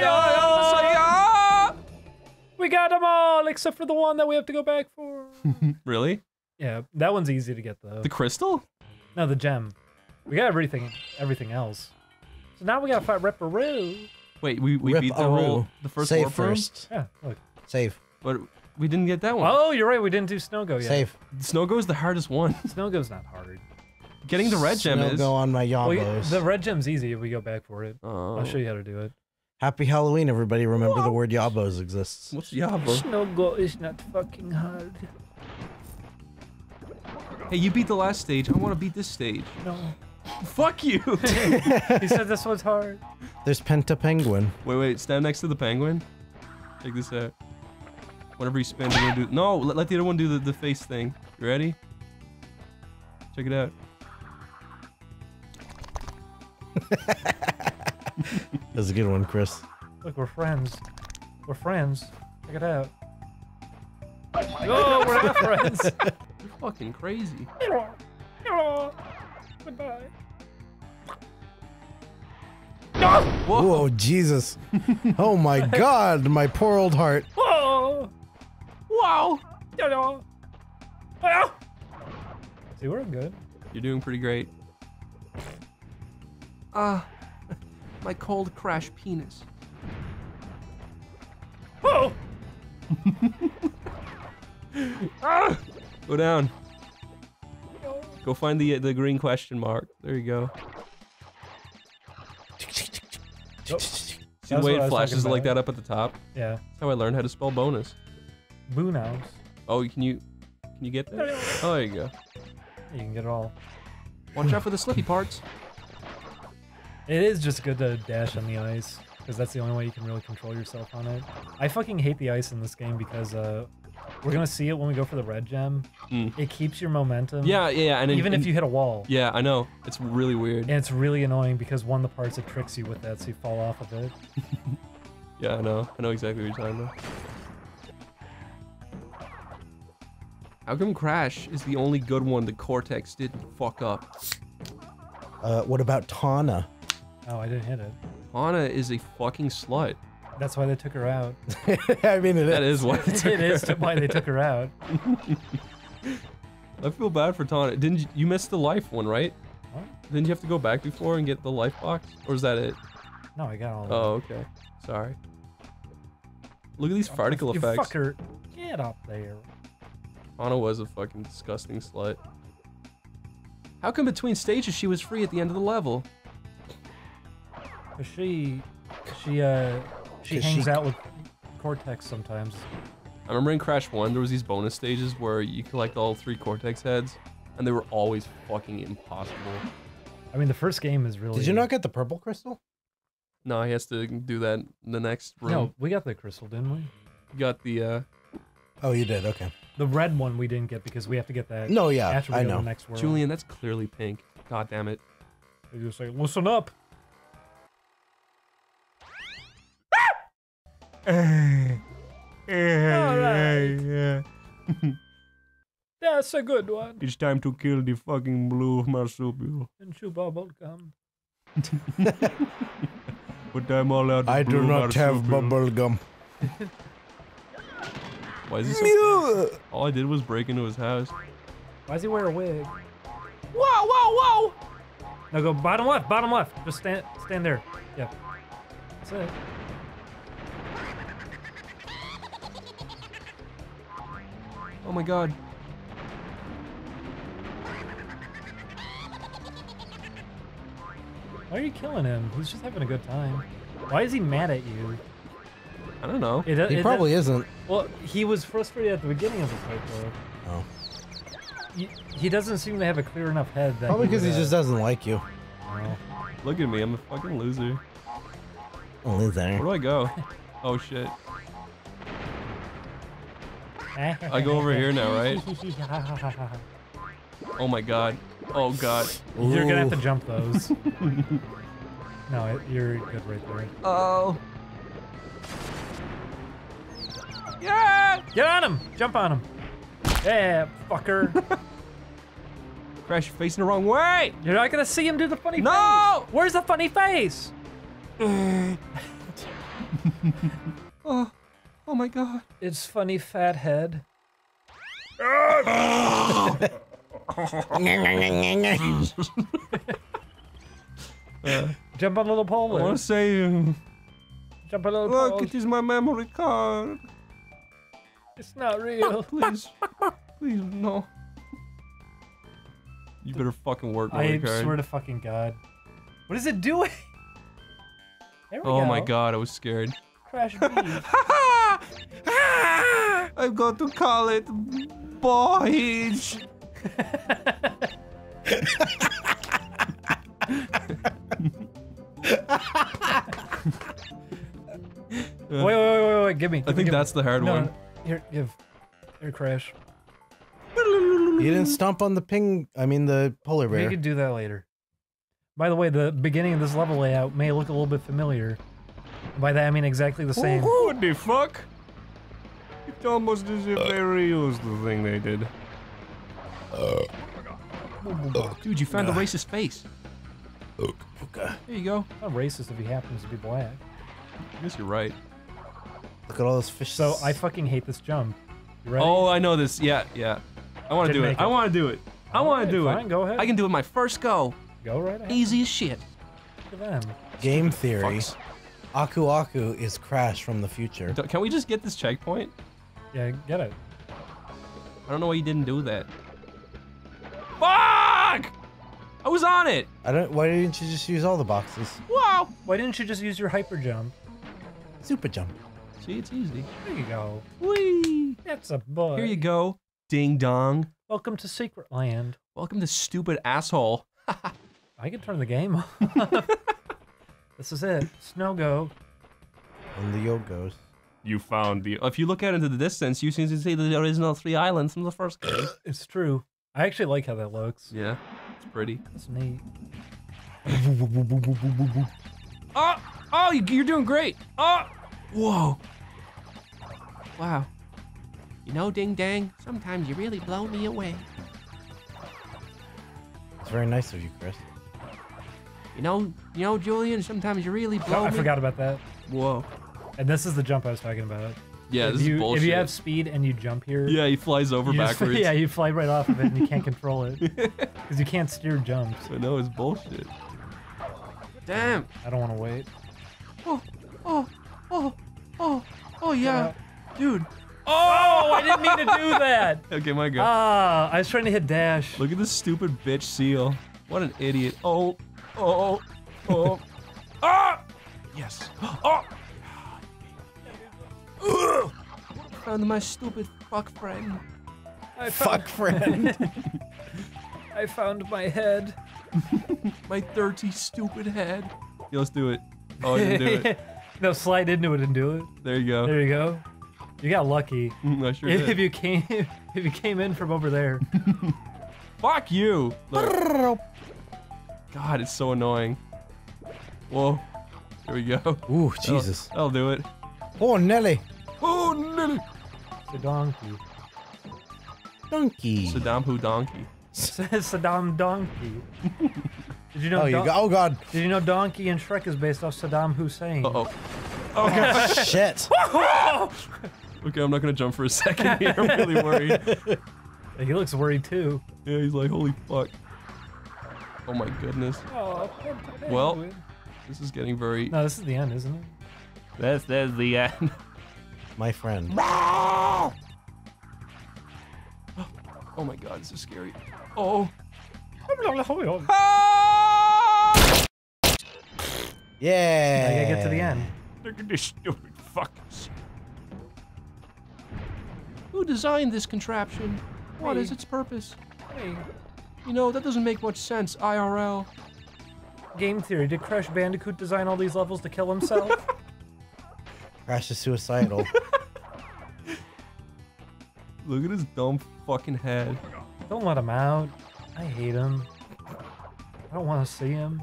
We got them all except for the one that we have to go back for. Really? Yeah, that one's easy to get though. The crystal? No, the gem. We got everything, everything else. So now we gotta fight Ripperoo. Wait, we, we beat the whole, the first Save warp room? first. Yeah, look. Save. But we didn't get that one. Oh, you're right. We didn't do Snowgo yet. Save. Snowgo is the hardest one. Snowgo's not hard. Getting the red gem is. Go on my Well, Yabos. the red gem's easy if we go back for it. Oh. I'll show you how to do it. Happy Halloween, everybody. Remember the word Yabos exists. What's Yabo? Snowgo is not fucking hard. Hey, you beat the last stage. I want to beat this stage. No. Fuck you! He said this one's hard. There's Penta Penguin. Wait, wait. Stand next to the penguin. Check this out. Whenever you spin, you're gonna do. No, let, let the other one do the, the face thing. You ready? Check it out. That's a good one, Chris. Look, we're friends. We're friends. Check it out. Oh, we're not friends. You're fucking crazy. Goodbye. Whoa! Whoa, Jesus. Oh my God, my poor old heart. Whoa! Wow! See, we're good. You're doing pretty great. Ah, my cold crash penis. Whoa! Ah! Go down. Go find the the green question mark. There you go. Nope. See the That's way what I it was flashes talking like about. that up at the top? Yeah. That's how I learned how to spell bonus. Boo House. Oh, can you can you get that? Oh, there you go. You can get it all. Watch out for the slippy parts. It is just good to dash on the ice, because that's the only way you can really control yourself on it. I fucking hate the ice in this game because uh, we're gonna see it when we go for the red gem. Mm. It keeps your momentum. Yeah, yeah, and Even and, if you hit a wall. Yeah, I know. It's really weird. And it's really annoying because one of the parts it tricks you with that, so you fall off of it. Yeah, I know. I know exactly what you're talking about. How come Crash is the only good one that Cortex didn't fuck up? Uh, what about Tana? Oh, I didn't hit it. Anna is a fucking slut. That's why they took her out. I mean, it That is. is why they took It her is out. why they took her out. I feel bad for Tana. Didn't you, you missed the life one, right? What? Didn't you have to go back before and get the life box? Or is that it? No, I got all of Oh, okay. Sorry. Look at these it. particle You effects. fucker. Get up there. Anna was a fucking disgusting slut. How come between stages she was free at the end of the level? Cause she, she, uh, she 'Cause hangs she- out with Cortex sometimes. I remember in Crash one, there was these bonus stages where you collect all three Cortex heads, and they were always fucking impossible. I mean, the first game is really. Did you not get the purple crystal? No, he has to do that in the next room. No, we got the crystal, didn't we? You got the, uh... Oh, you did. Okay. The red one we didn't get because we have to get that. No, yeah, after we I go to know. the next world. Julian, that's clearly pink. God damn it. They just say, listen up. Alright. That's a good one. It's time to kill the fucking blue marsupial. And chew bubble gum. But I'm all out of I do blue not have marsupial. bubble gum. Why is he so... Mew. All I did was break into his house. Why does he wear a wig? Whoa, whoa, whoa! Now go bottom left, bottom left. Just stand, stand there. Yep. That's it. Oh my god. Why are you killing him? He's just having a good time. Why is he mad at you? I don't know. It, He it- probably isn't. Well, he was frustrated at the beginning of the fight, though. Oh. He, he doesn't seem to have a clear enough head. That Probably because he would, just uh, doesn't like you. know. Look at me, I'm a fucking loser. Oh, is there? Where do I go? Oh shit. I go over here now, right? Oh my god. Oh god. You're gonna have to Ooh. jump those. No, it, you're good right there. Oh. Yeah! Get on him! Jump on him! Yeah, fucker. Crash, you're facing the wrong way! You're not gonna see him do the funny No! face! Where's the funny face? Oh. Oh my god. It's funny fat head. uh, Jump on little pole. I want to say, um, Jump on little look, pole. it is my memory card. It's not real. Please, please, no. You better fucking work, I memory card. swear to fucking God. What is it doing? There we Oh go. my God, I was scared. Crash B. I've got to call it boys. Wait, wait, wait, wait, wait, give me. I Give me, think give that's me. the hard no, one. No, here, give. Here, Crash. You didn't stomp on the ping. I mean the polar We bear. could do that later. By the way, the beginning of this level layout may look a little bit familiar. By that I mean exactly the same. What the fuck? It's almost as if they reused the thing they did. Dude, you found a racist face. Okay. There you go. It's not racist if he happens to be black. I guess you're right. Look at all those fish. So I fucking hate this jump. You ready? Oh, I know this. Yeah, yeah. I want to Didn't do it. make I it. want to do it. I want to Alright, do fine, it. go ahead. I can do it my first go. Go right ahead. Easy as shit. Look at them. Game theory. Fucks. Aku Aku is Crash from the future. D- Can we just get this checkpoint? Yeah, get it. I don't know why you didn't do that. Fuck! I was on it. I don't. Why didn't you just use all the boxes? Wow. Why didn't you just use your hyper jump? Super jump. See, it's easy. There you go. Whee! That's a boy. Here you go. Ding dong. Welcome to Secret Land. Welcome to stupid asshole. I can turn the game off. This is it. Snow go. And the yo goes. You found the. If you look out into the distance, you seem to see the original three islands from the first game. It's true. I actually like how that looks. Yeah, it's pretty. That's neat. Oh, oh, you- you're doing great. Oh, whoa. Wow. You know, Ding Dang, sometimes you really blow me away. It's very nice of you, Chris. You know, you know, Julian, sometimes you really blow Oh, I me. forgot about that. Whoa. And this is the jump I was talking about. Yeah, if this you, is bullshit. If you have speed and you jump here, Yeah, he flies over you just- backwards. yeah, you fly right off of it and you can't control it because you can't steer jumps. I know, it's bullshit. Damn. I don't want to wait. Oh, oh, oh, oh, oh, yeah. Uh, Dude. Oh, I didn't mean to do that. Okay, my God. Ah, I was trying to hit dash. Look at this stupid bitch seal. What an idiot. Oh, oh, oh. Ah! Yes. Oh! Ugh. Found my stupid fuck friend. I Fuck friend. I found my head. My dirty, stupid head. Yeah, let's do it. Oh, I didn't do it. No, slide into it and do it. There you go. There you go. You got lucky. Mm, I sure If, did. if you came, if you came in from over there. Fuck you. Look. God, it's so annoying. Whoa. There we go. Ooh, Jesus. That'll, that'll do it. Oh, Nelly. Oh, Nelly. It's a donkey. Donkey. Saddam Who Donkey. Saddam Donkey. Did you know? Oh, you Don- go. Oh, God. Did you know Donkey in Shrek is based off Saddam Hussein? Uh oh. Oh God. Shit. Okay, I'm not gonna jump for a second here. I'm really worried. He looks worried too. Yeah, he's like, holy fuck. Oh my goodness. Oh, Well, this is getting very. no, this is the end, isn't it? This is the end. My friend. Oh my god, this is scary. Oh. Yeah. I gotta get to the end. Look at this stupid fuckers. Who designed this contraption? What Me. is its purpose? Hey, You know, that doesn't make much sense, I R L. game theory. Did Crash Bandicoot design all these levels to kill himself? Crash is suicidal. Look at his dumb fucking head. Don't let him out. I hate him. I don't want to see him.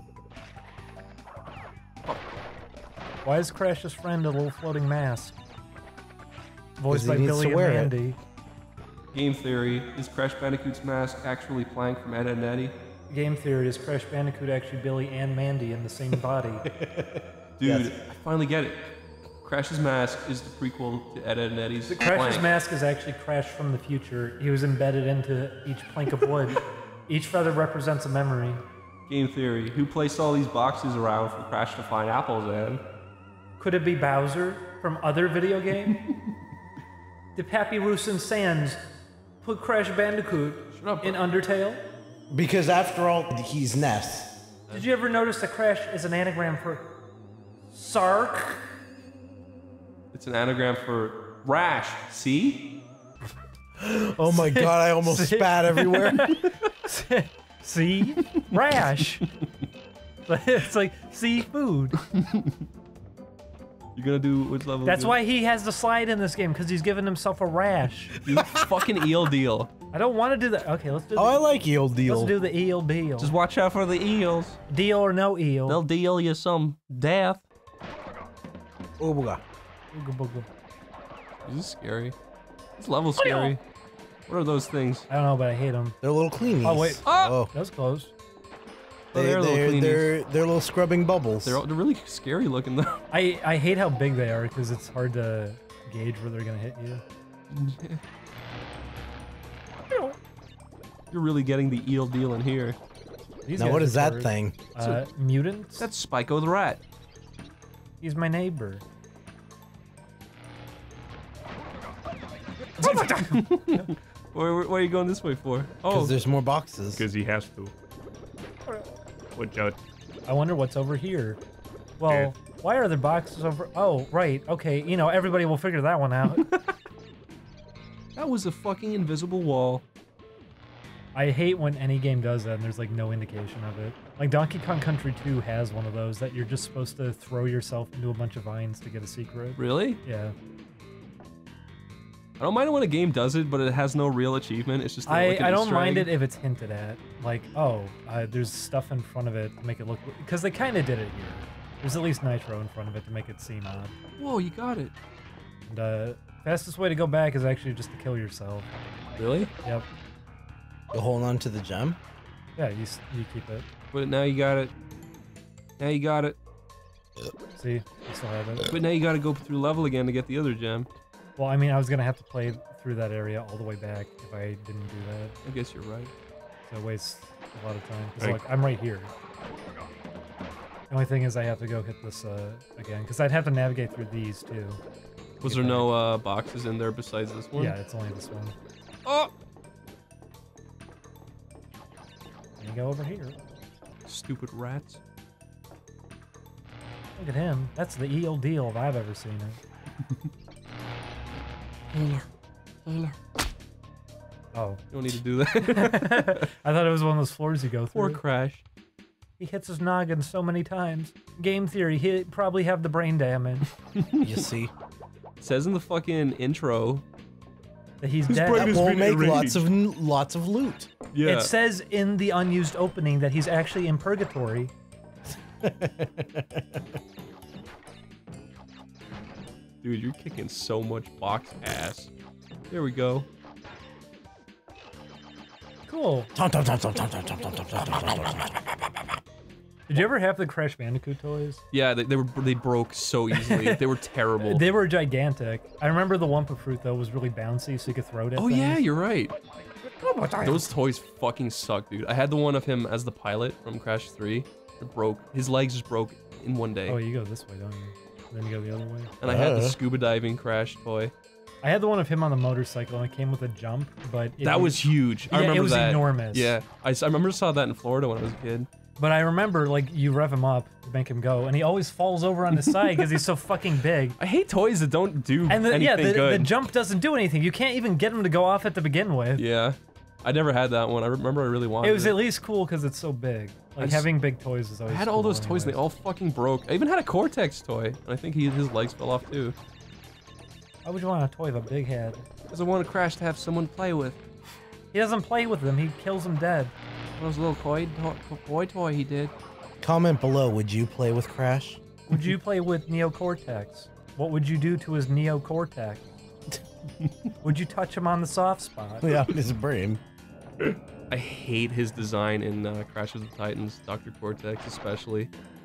Why is Crash's friend a little floating mask? Voiced 'Cause he by needs Billy to and wear it. Mandy. Game theory, is Crash Bandicoot's mask actually Plank from Ed, Edd and Eddy? Game theory is Crash Bandicoot actually Billy and Mandy in the same body. Dude, Yes. I finally get it. Crash's Mask is the prequel to Ed, Ed and Eddie's The Crash's Plank. mask is actually Crash from the future. He was embedded into each plank of wood. Each feather represents a memory. Game theory. Who placed all these boxes around for Crash to find apples in? Could it be Bowser from other video game? Did Pappy Roosin Sands put Crash Bandicoot Shut up, in Undertale? Because after all, he's Ness. Did you ever notice that Crash is an anagram for Sark? It's an anagram for rash. See? Oh my god, I almost spat everywhere. See? Rash. It's like seafood. You're gonna do which level? That's is it? why he has the slide in this game, because he's giving himself a rash. You fucking eel deal. I don't want to do that. Okay, let's do the, Oh, I like eel deal. let's do the eel deal. Just watch out for the eels. Deal or no eel. They'll deal you some death. Oh, booga. Booga booga. This is scary. This level's scary. What are those things? I don't know, but I hate them. They're little cleanies. Oh, wait. Oh, That was close. Oh, they, they're little they're, cleanies. they're, they're little scrubbing bubbles. They're, they're really scary looking though. I, I hate how big they are, because it's hard to gauge where they're going to hit you. You're really getting the eel deal in here. These Now, guys what are is that retarded. thing? Uh, mutants? That's Spyco the rat. He's my neighbor. Where, where, where are you going this way for? Because Oh, there's more boxes. Because he has to. Watch out. I wonder what's over here. Well, why are there boxes over? Oh, right. Okay, you know, everybody will figure that one out. that was a fucking invisible wall. I hate when any game does that and there's like no indication of it. Like Donkey Kong Country two has one of those that you're just supposed to throw yourself into a bunch of vines to get a secret. Really? Yeah. I don't mind it when a game does it, but it has no real achievement. It's just I, like an I don't Easter mind egg. it if it's hinted at. Like, oh, uh, there's stuff in front of it to make it look... Because they kind of did it here. There's at least nitro in front of it to make it seem odd. Whoa, you got it. And uh, fastest way to go back is actually just to kill yourself. Really? Yep. You hold on to the gem? Yeah, you, s- you keep it. But now you got it. Now you got it. See? You still have it. But now you gotta go through level again to get the other gem. Well, I mean, I was going to have to play through that area all the way back if I didn't do that. I guess you're right. So it wastes a lot of time. 'Cause, Right. look, I'm right here. The only thing is I have to go hit this uh, again, because I'd have to navigate through these too. Was Get there back. no uh, boxes in there besides this one? Yeah, it's only this one. Oh! And you go over here. Stupid rats. Look at him. That's the eel deal if I've ever seen it. Taylor. Taylor. Oh. You don't need to do that. I thought it was one of those floors you go Poor through. Crash. He hits his noggin so many times. Game theory, he'd probably have the brain damage. You see? It says in the fucking intro. That he's His dead. brain That has will been make lots enraged. of lots of loot. Yeah. It says in the unused opening that he's actually in purgatory. Dude, you're kicking so much box ass. There we go. Cool. Tom, tom, tom, tom, tom, tom, tom, tom, tom, tom, tom, tom, tom. Did you ever have the Crash Bandicoot toys? Yeah, they, they were they broke so easily. They were terrible. They were gigantic. I remember the Wumpa Fruit though was really bouncy, so you could throw it at Oh things. yeah, you're right. Those toys fucking suck, dude. I had the one of him as the pilot from Crash three. It broke. His legs just broke in one day. Oh, you go this way, don't you? Then you go the other way. And I had the Uh. scuba diving Crash toy. I had the one of him on the motorcycle, and it came with a jump, but it That was huge. I Yeah, it remember was that. enormous. Yeah, I, s- I remember saw that in Florida when I was a kid. But I remember, like, you rev him up, make him go, and he always falls over on his side because he's so fucking big. I hate toys that don't do And the, anything yeah, the, good. the jump doesn't do anything. You can't even get him to go off at to begin with. Yeah, I never had that one. I remember I really wanted It was at least cool because it's so big. Like, just- having big toys is I always had all cool those toys and they anyways. all fucking broke. I even had a Cortex toy. And I think he, his legs fell off too. Why would you want a toy of a big head? Because I wanted Crash to have someone play with. He doesn't play with them. He kills them dead. Those little toy, to boy toy he did. Comment below, would you play with Crash? Would you play with Neo Cortex? What would you do to his Neo Cortex? Would you touch him on the soft spot? Yeah, his brain. I hate his design in uh, Crash of the Titans, Doctor Cortex especially.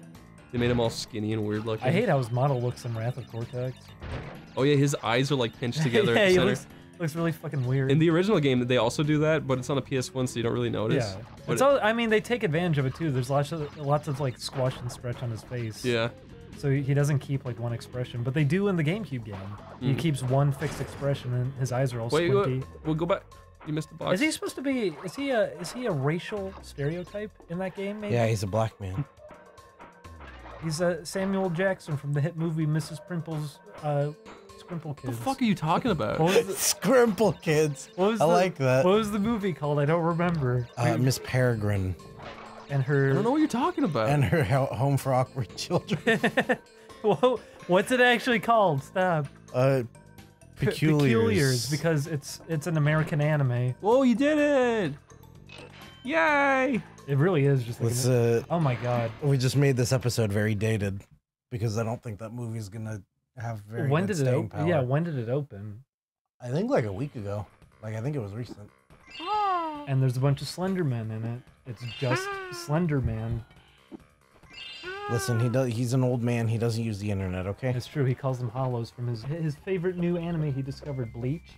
They made him all skinny and weird looking. I hate how his model looks in Wrath of Cortex. Oh yeah, his eyes are like pinched together yeah, at the he center. looks, looks really fucking weird. In the original game, they also do that, but it's on a P S one, so you don't really notice. Yeah, But it's it- all, I mean, they take advantage of it too. There's lots of lots of like squash and stretch on his face. yeah. So he doesn't keep like one expression, but they do in the GameCube game. He Mm. keeps one fixed expression, and his eyes are all Wait, squinty. wait, we'll go back. You missed the box. Is he supposed to be? Is he a? Is he a racial stereotype in that game? Maybe. Yeah, he's a black man. He's uh, Samuel Jackson from the hit movie Missus Primple's uh, Scrimple What Kids. the fuck are you talking about? What was the, Scrimple kids. what was I the- like that. What was the movie called? I don't remember. Uh, Miss Peregrine And I don't know her. what you're talking about. and her Ho- Home for Awkward Children. Whoa, what's it actually called? Stop. Uh, Pe- Peculiars. Peculiars, because it's it's an American anime. Whoa, you did it! Yay! It really is just. Like Let's, an- uh, oh my god. we just made this episode very dated because I don't think that movie's gonna have very When good did it staying open? power. Yeah, when did it open? I think like a week ago. Like I think it was recent. And there's a bunch of Slendermen in it. It's just Slenderman. Listen, he does. He's an old man. He doesn't use the internet. Okay. It's true. He calls them hollows from his his favorite new anime he discovered, Bleach.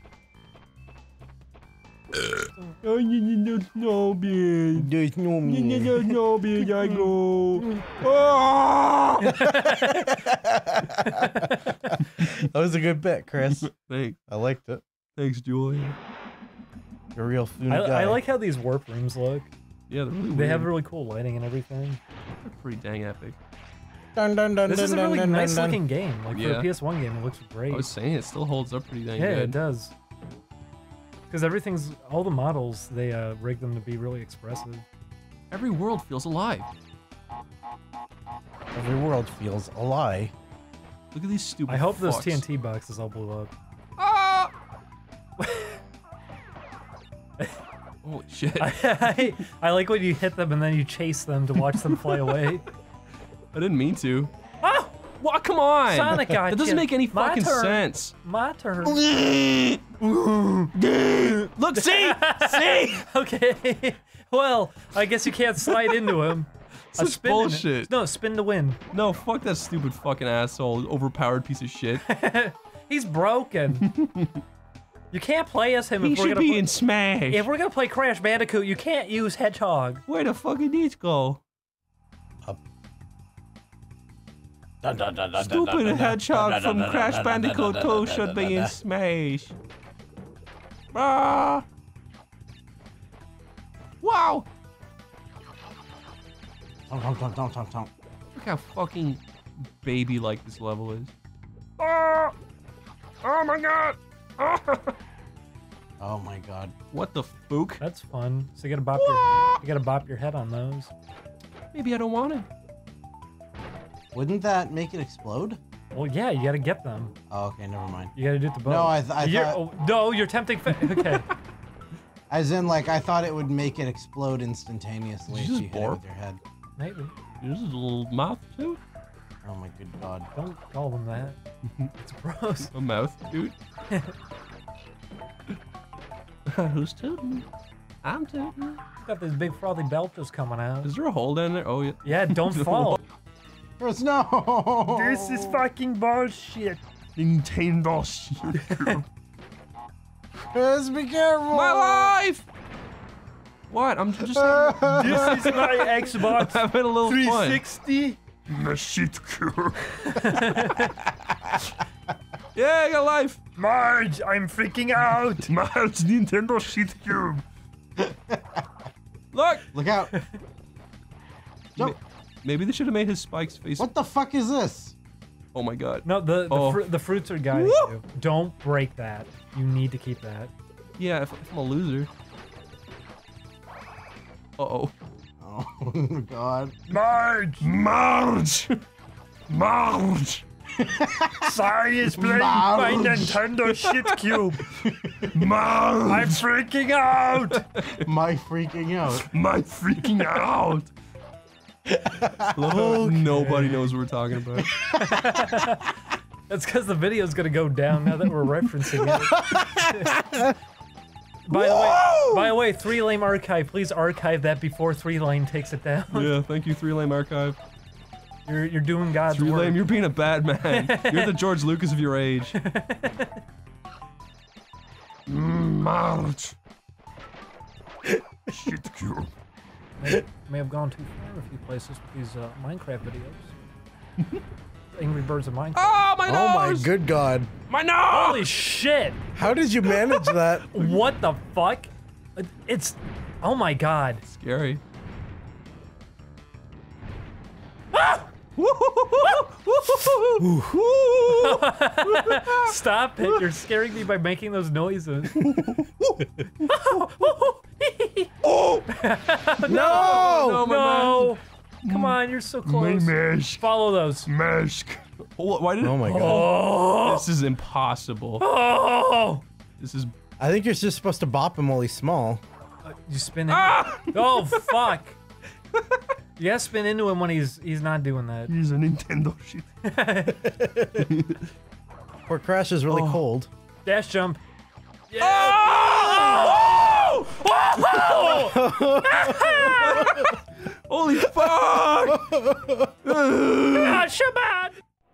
Oh, you need no snowbeard. There's no You need me. no snowbeard, I go. That was a good bit, Chris. Thanks. I liked it. Thanks, Julie. You're a real food I, guy. I like how these warp rooms look. Yeah, they're really They have weird. really cool lighting and everything. They're pretty dang epic. Dun, dun, dun, This dun, is a dun, really dun, nice dun, looking game. Like for Yeah. a P S one game, it looks great. I was saying, it still holds up pretty dang Yeah, good. it does. Because everything's all the models, they uh, rig them to be really expressive. Every world feels alive. Every world feels a lie. Look at these stupid I hope those fucks. T N T boxes all blew up. Ah! Holy shit. I, I, I like when you hit them and then you chase them to watch them fly away. I didn't mean to. Oh! What? Come on! Sonic got That doesn't you. make any My fucking turn. sense. My turn. Look, see? See? Okay. Well, I guess you can't slide into him. A Such spin in it. bullshit. No, spin to win. No, fuck that stupid fucking asshole, overpowered piece of shit. He's broken. You can't play as him He if we're should gonna be play, in Smash. if we're gonna play Crash Bandicoot. You can't use Hedgehog. Where the fuck did these go? Dun, dun, dun, dun, dun, Stupid dun, dun, hedgehog dun, from dun, Crash dun, dun, dun, Bandicoot dun, two dun, should dun, be dun, in dun. Smash. Ah! Wow! Tonk, tonk, tonk, tonk, tonk, tonk. Look how fucking baby-like this level is. Ah! Oh my god! Ah! Oh my god. What the fook? That's fun. So you gotta bop your you gotta bop your head on those. Maybe I don't want it. Wouldn't that make it explode? Well, yeah, you gotta get them. Oh, okay, never mind. You gotta do it the bow. No, I, th I You're- thought, oh, no, you're tempting. Fa okay. as in, like, I thought it would make it explode instantaneously Did if you you just hit it borp? with your head. Maybe. This is a little mouth too. Oh my good god. Don't call them that. It's gross. A mouth, dude. Who's tooting? I'm tooting. Got these big frothy belchers coming out. Is there a hole down there? Oh yeah. Yeah, don't fall. Chris, no! This is fucking bullshit. Nintendo shit. Chris, be careful! My life! What? I'm just This is my Xbox having a little three fun. sixty. My shit cure. Yeah, I got life. Marge, I'm freaking out. Marge Nintendo shit cube. Look. Look out! Jump! Maybe they should have made his Spike's face. What the fuck is this? Oh my god. No, the the, Oh. fru the fruits are guiding Woo! you. Don't break that. You need to keep that. Yeah, if, if I'm a loser. Uh oh. Oh god. Marge, Marge. Marge. Sorry is playing my Nintendo shit cube. Marge. freaking out. My freaking out. My freaking out. Nobody knows what we're talking about. That's because the video's gonna go down now that we're referencing it. By the way, by the way, Three Lame Archive, please archive that before Three Lane takes it down. Yeah, thank you, Three Lame Archive. You're you're doing God's Too work. lame. You're being a bad man. You're the George Lucas of your age. March. Shit cure. May, may have gone too far a few places with these uh, Minecraft videos. Angry Birds of Minecraft. Oh my Oh my nose! good god. My nose! Holy shit! How did you manage that? What the fuck? It's... Oh my god. Scary. Ah! Stop it, you're scaring me by making those noises. Oh! No! No, my No! Come on, you're so close. mask. Follow those. Mask. Why did? Oh my god. Oh! This is impossible. Oh! This is. I think you're just supposed to bop him while he's small. You spin it. Ah! Oh fuck! You gotta spin into him when he's he's not doing that. He's a Nintendo shit. Or Crash is really Oh. cold. Dash jump. Yeah. Oh! Oh! Holy fuck! Ah, Shabbat!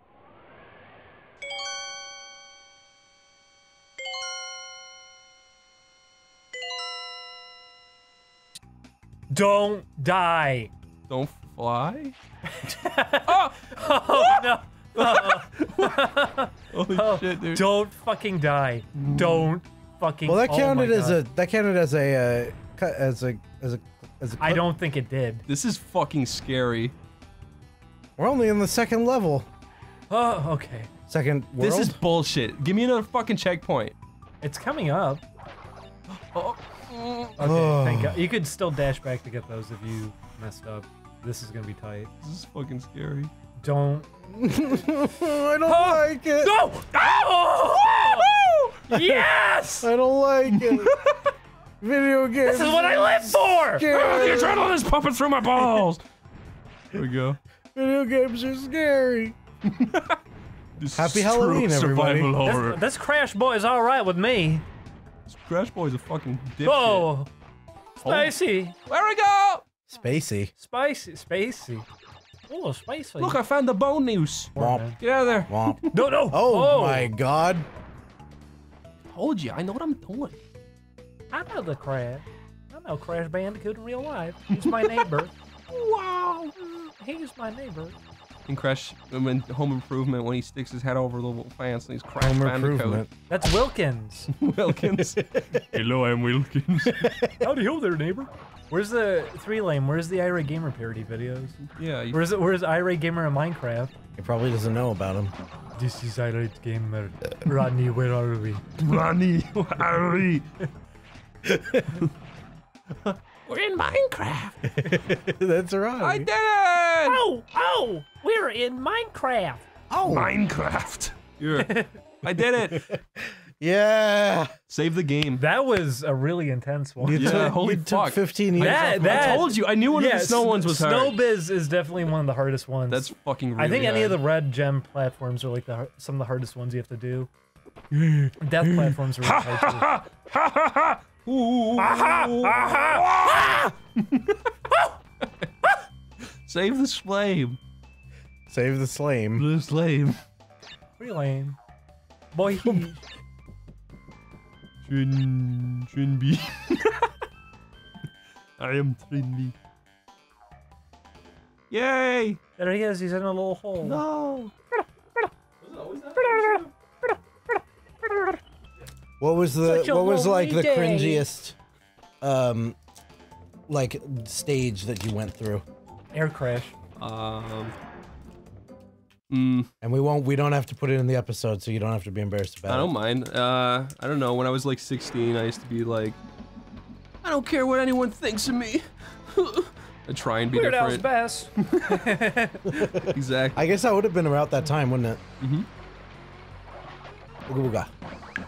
Don't die. Don't fly. Oh no. Oh. Holy Oh, shit, dude. Don't fucking die. Don't fucking. Well, that oh counted my as God. a that counted as a uh, cut as a as a as a. I clip. don't think it did. This is fucking scary. We're only in the second level. Oh, okay. Second world. This is bullshit. Give me another fucking checkpoint. It's coming up. Oh. Okay, Oh. thank God. You could still dash back to get those if you messed up. This is gonna be tight. This is fucking scary. Don't. I don't like it. No! Oh! Yes! I don't like it. Video games. This is what I live for! Scary. The adrenaline is pumping through my balls. Here we go. Video games are scary. This Happy is Halloween, true everybody. survival horror. This, this Crash Boy is alright with me. This Crash Boy's a fucking dipshit. Oh! Spicy! Where we go? Spacey. Spicy. Spacey. Oh, spicy. Look, I found the bone noose. Womp. Get out of there. Womp. No, no! Oh, my god. Told you, I know what I'm doing. I know the Crash. I know Crash Bandicoot in real life. He's my neighbor. Wow. He's my neighbor. In Crash, when Home Improvement, when he sticks his head over the little fence and he's Crash Home Bandicoot. improvement. That's Wilkins. Wilkins. Hello, I'm Wilkins. Howdy ho there, neighbor. Where's the three lane? Where's the Irate Gamer parody videos? Yeah. You, Where's it? Where's Irate Gamer in Minecraft? He probably doesn't know about him. This is Irate Gamer. Rodney, where are we? Ronnie, where are we? We're in Minecraft. That's right. I did it! Oh, oh, we're in Minecraft. Oh. Minecraft. You're, I did it. Yeah. Save the game. That was a really intense one. You Yeah, took, holy you took fuck. fifteen years. That- off that- I told you. I knew one of the snow s- ones was hard. Snowbiz is definitely one of the hardest ones. That's fucking really I think any hard. of the red gem platforms are like the har- some of the hardest ones you have to do. Death platforms are really hard too. Ha ha ha! Ooh. Aha! Save the slave. Save the slame. The slave. Pretty lame. Boy, Trin, Trinby. I am Trinby. Yay! there he is. He's in a little hole. No. What was the Such a what was like the lonely day. cringiest um like stage that you went through? Air crash. Um. Mm, And we won't we don't have to put it in the episode so you don't have to be embarrassed about I it. don't mind. Uh, I don't know. When I was like sixteen, I used to be like, I don't care what anyone thinks of me. I try and be Weird Al's different. best. Exactly. I guess that would have been about that time, wouldn't it? Mm-hmm. Ooga booga.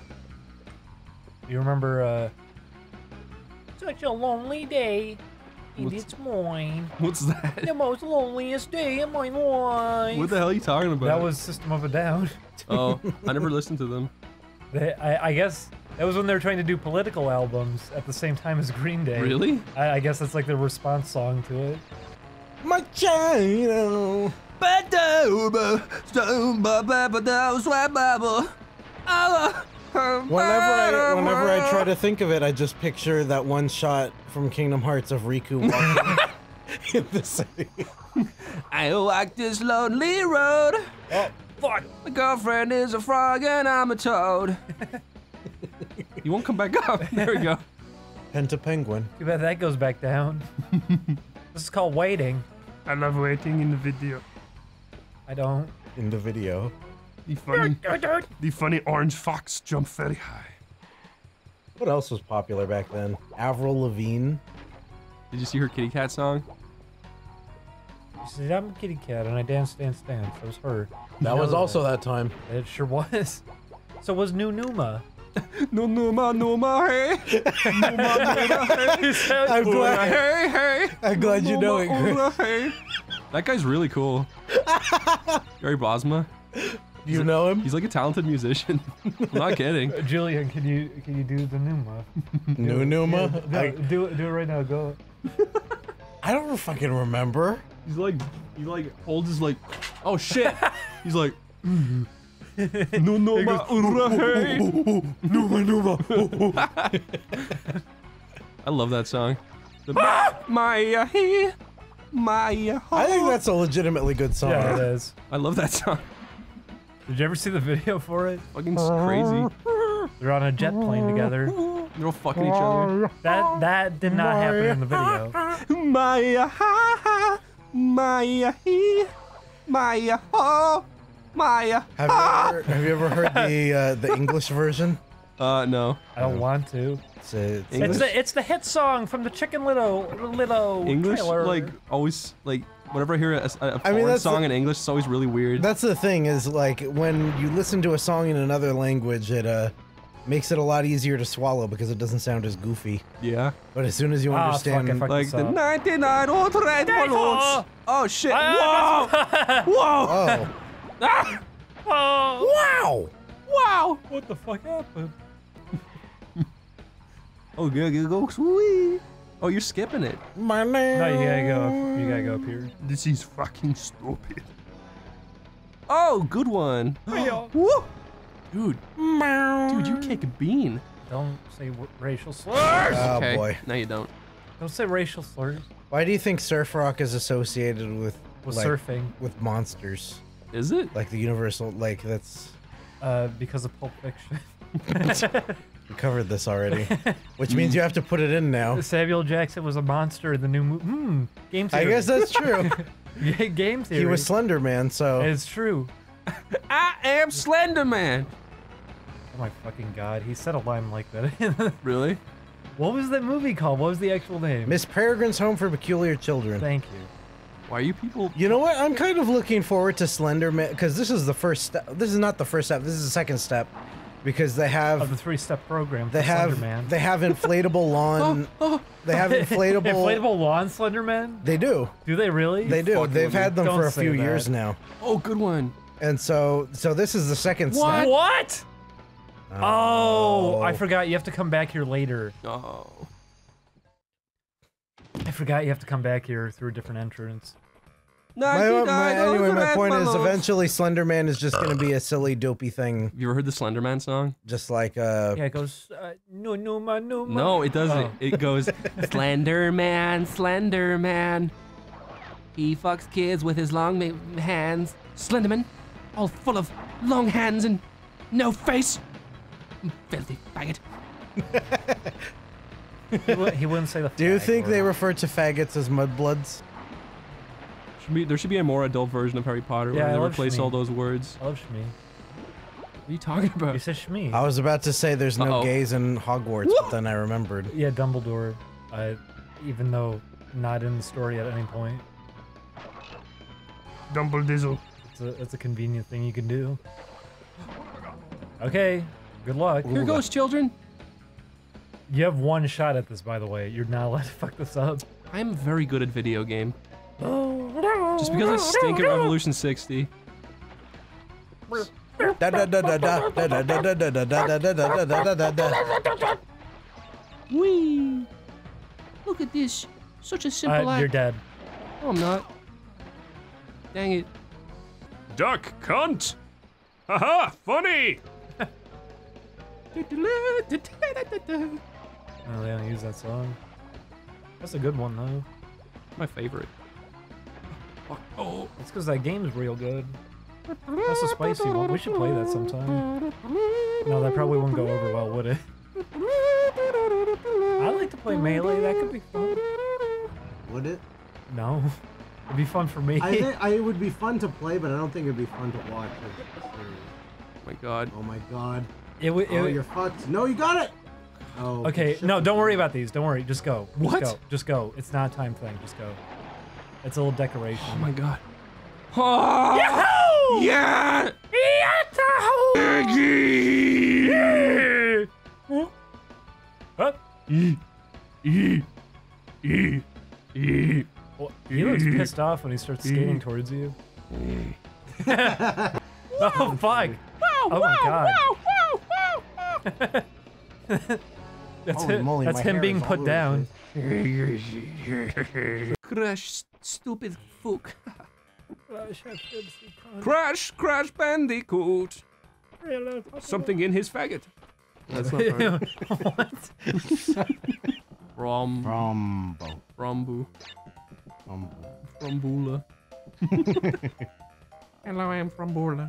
You remember, uh... Such a lonely day. And What's- it's mine. What's that? The most loneliest day of my life. What the hell are you talking about? That was System of a Down. Oh, I never listened to them. They, I, I guess that was when they were trying to do political albums at the same time as Green Day. Really? I, I guess that's like the response song to it. Machino. Whenever I, whenever I try to think of it, I just picture that one shot from Kingdom Hearts of Riku walking in the city. I walk this lonely road. Oh, fuck. My girlfriend is a frog and I'm a toad. You won't come back up. There we go. Penta Penguin. Too bad that goes back down. This is called waiting. I love waiting in the video. I don't. In the video. The funny, the funny orange fox jump very high. What else was popular back then? Avril Lavigne. Did you see her kitty cat song? She said, I'm a kitty cat and I dance, dance, dance. That was her. That You was know also that time. that. It sure was. So was New Numa. No, no, ma, no, ma, hey. No, ma, no, ma, hey. I'm glad, Hey, hey. I'm glad you know it, Chris. Ora, hey. That guy's really cool. Gary Bosma. Do you know him? He's like a talented musician. I'm not kidding. Uh, Julian, can you can you do the Numa? New Numa? Do, I, it, do it do it right now. Go. I don't fucking remember. He's like, he like holds his like, oh shit. He's like, no, no, ma, ora, hey. Numa, Numa. I love that song. The Maya, he, Maya, I think that's a legitimately good song. Yeah, it is. I love that song. Did you ever see the video for it? Fucking crazy. They're on a jet plane together. They're all fucking each other. That that did not happen in the video. Maya, ha, ha, Maya, he, Maya, ho, Maya. Have you ever, have you ever heard the uh, the English version? Uh, no. I don't want to. It's, a, it's English? It's the it's the hit song from the Chicken Little Little English, trailer. like, always, like, whenever I hear a, a foreign I mean, that's song the- in English, it's always really weird. That's the thing is like when you listen to a song in another language, it uh makes it a lot easier to swallow because it doesn't sound as goofy. Yeah. But as soon as you Ah, fuck, I understand, fucked Like this the up. ninety-nine ultra red balloons. Oh shit! Ah, Whoa! Whoa! oh Ah! Oh, wow, Wow! what the fuck happened? Oh, go go go sweet! Oh, you're skipping it. my name. No, you gotta go. Up, you gotta go up here. This is fucking stupid. Oh, good one. Woo! Dude, dude, you kick a bean. Don't say w racial slurs. Oh okay. boy, No, you don't. Don't say racial slurs. why do you think surf rock is associated with With like, surfing, with monsters? Is it? Like the universal, like that's uh, because of Pulp Fiction. we covered this already, which means you have to put it in now. Samuel Jackson was a monster in the new movie. Hmm. Game I theory. guess that's true. Ga- Game theory. He was Slender Man, so It's true. I am Slender Man. Oh my fucking god, he said a line like that. Really? What was that movie called? What was the actual name? Miss Peregrine's Home for Peculiar Children. Thank you. Why are you people? You know what? I'm kind of looking forward to Slender Man because this is the first step. This is not the first step. This is the second step because they have Of the three-step program. they for have Slender Man. they have inflatable lawn. They have inflatable. Inflatable lawn Slender Man? They do. Do they really? They do. fucking They've with me. had them Don't for a say few that. years now, Oh, good one. and so so this is the second What? step. What? Oh, I forgot. You have to come back here later. Oh. I forgot you have to come back here through a different entrance. My, my, anyway, my point is, eventually. eventually, Slender Man is just going to be a silly, dopey thing, Have you ever heard the Slender Man song? just like uh. Yeah, it goes, uh, no, no, ma, no, ma. No, it doesn't. Oh. It goes, Slender Man, Slender Man. He fucks kids with his long ma- hands. Slenderman, all full of long hands and no face. Filthy faggot. He, wou- he wouldn't say the. Do you fag think word. they refer to faggots as mudbloods? Should be, there should be a more adult version of Harry Potter Yeah, where I they love replace Shmi. all those words. I love Shmi. What are you talking about? You said Shmi. I was about to say there's no Uh-oh. gays in Hogwarts, but then I remembered. Yeah, Dumbledore. Uh, even though not in the story at any point. Dumbledore. It's a, it's a convenient thing you can do. Okay, good luck. Here goes, children. You have one shot at this, by the way. You're not allowed to fuck this up. I'm very good at video game. Just because I stink at Revolution sixty. Da da da da da da da da da da da da da da da da da da. Whee! Look at this. Such a simple Uh, act. you're dead. No, I'm not. Dang it. duck, cunt! Haha, funny! Oh, they don't use that song. That's a good one, though. My favorite. Oh, it's because that game's real good. That's a spicy one. We should play that sometime. No, that probably won't go over well, would it? I like to play Melee. That could be fun. Would it? No. It'd be fun for me. I think I, it would be fun to play, but I don't think it'd be fun to watch. Oh my god. Oh my god. It would. Oh, you're fucked. No, you got it! Oh. Okay, no, don't worry about these. Don't worry. Just go. Just What? go. Just go. It's not a time thing. Just go. It's a little decoration. Oh my god. Oh! Yahoo! Yeah! Yahoo! Huh? Well, he looks pissed off when he starts skating towards you. Oh fuck! Oh my god! That's Holy it. moly, That's my him hair being is all put over down. Crash, stupid fuck. Crash, Crash Bandicoot. Something in his faggot. That's not right. What? Rom. Rombo. Rombu. Rombo. Frombula. Hello, I'm Frombula.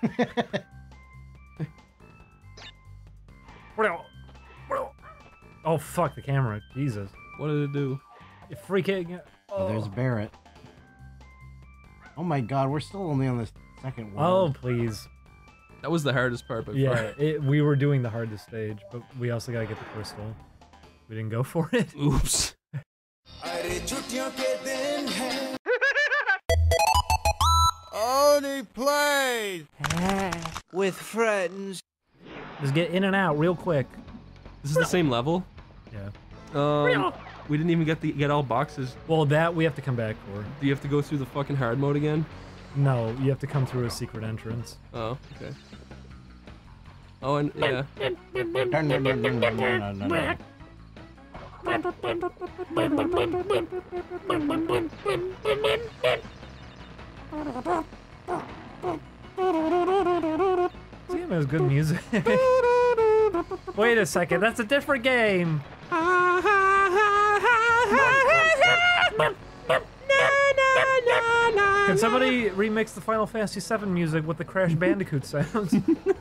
Oh fuck the camera! Jesus. What did it do? You freaking. Oh, there's Barrett. Oh my god, we're still only on this second Oh world. please. That was the hardest part, but Yeah, it, we were doing the hardest stage, but we also gotta get the crystal. We didn't go for it. Oops. OneyPlays with friends. Just get in and out real quick. This is the same level? Yeah. Um, we didn't even get the get all boxes. Well, that we have to come back for. Do you have to go through the fucking hard mode again? No, you have to come through a secret entrance. Oh, okay. Oh, and yeah. This game has good music. Wait a second, that's a different game. Can somebody remix the Final Fantasy seven music with the Crash Bandicoot sounds?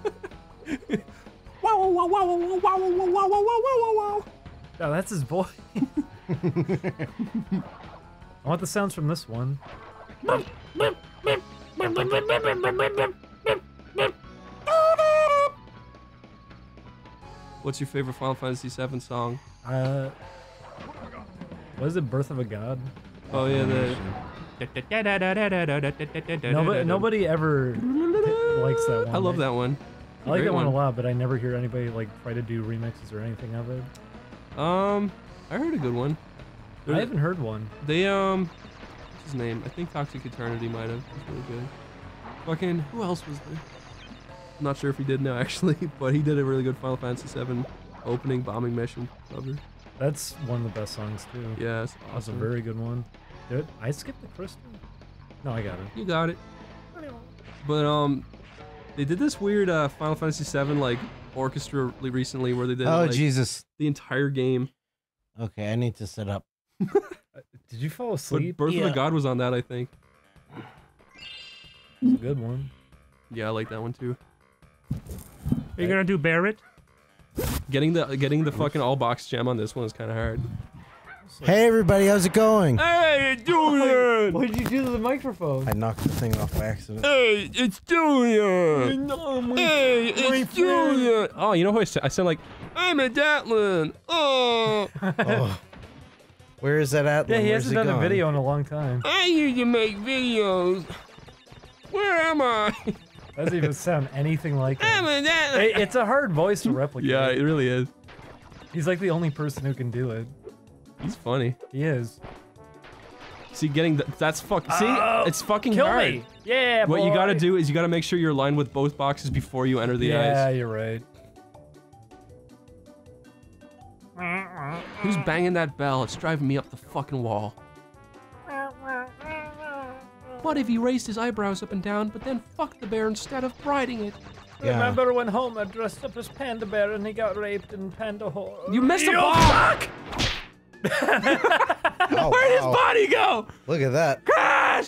Wow, wow, wow, wow, wow, wow, wow, wow, wow, wow, wow. Oh, that's his voice. I want the sounds from this one. What's your favorite Final Fantasy seven song? Uh, what is it? Birth of a God? Oh yeah, the. Nobody, nobody ever likes that one. I love that one. I like Great that one a one. lot, but I never hear anybody like try to do remixes or anything of it. Um, I heard a good one. I haven't heard one. They um, what's his name? I think Toxic Eternity might have. It's really good. Fucking who else was there? I'm not sure if he did now actually, but he did a really good Final Fantasy seven opening bombing mission cover. That's one of the best songs too. Yeah, it's That's a awesome. very good one. Did I skip the crystal? No, I got it. You got it. But um, they did this weird uh Final Fantasy seven like orchestra recently where they did Oh like, Jesus. the entire game. Okay, I need to sit up. Did you fall But asleep? Birth of Yeah. the God was on that, I think. It's a good one. Yeah, I like that one too. Are you gonna do Barrett? Getting the getting the fucking all box gem on this one is kind of hard. Hey everybody, how's it going? Hey, Julian! What did you do to the microphone? I knocked the thing off by accident. Hey, it's Julian! Hey, it's Julian! Oh, you know who I sound? I sound like, I'm a Datlin! Oh! Oh. Where is that at? Yeah, he Where's hasn't done gone? a video in a long time. I used to make videos. Where am I? Doesn't even sound anything like I'm him. a Datlin! It- It's a hard voice to replicate. Yeah, it really is. He's like the only person who can do it. He's funny. He is. See, getting the, that's fuck. See, Oh, it's fucking Kill hard. me! Yeah, What you gotta boy. do is you gotta make sure you're aligned with both boxes before you enter the Yeah, eyes. you're right. Who's banging that bell? It's driving me up the fucking wall. What if he raised his eyebrows up and down, but then fucked the bear instead of riding it? Yeah. Remember when Homer dressed up as Panda Bear and he got raped in Panda Hole? You missed a You ball! fuck! Oh, Where'd his wow. body go? Look at that. Crash!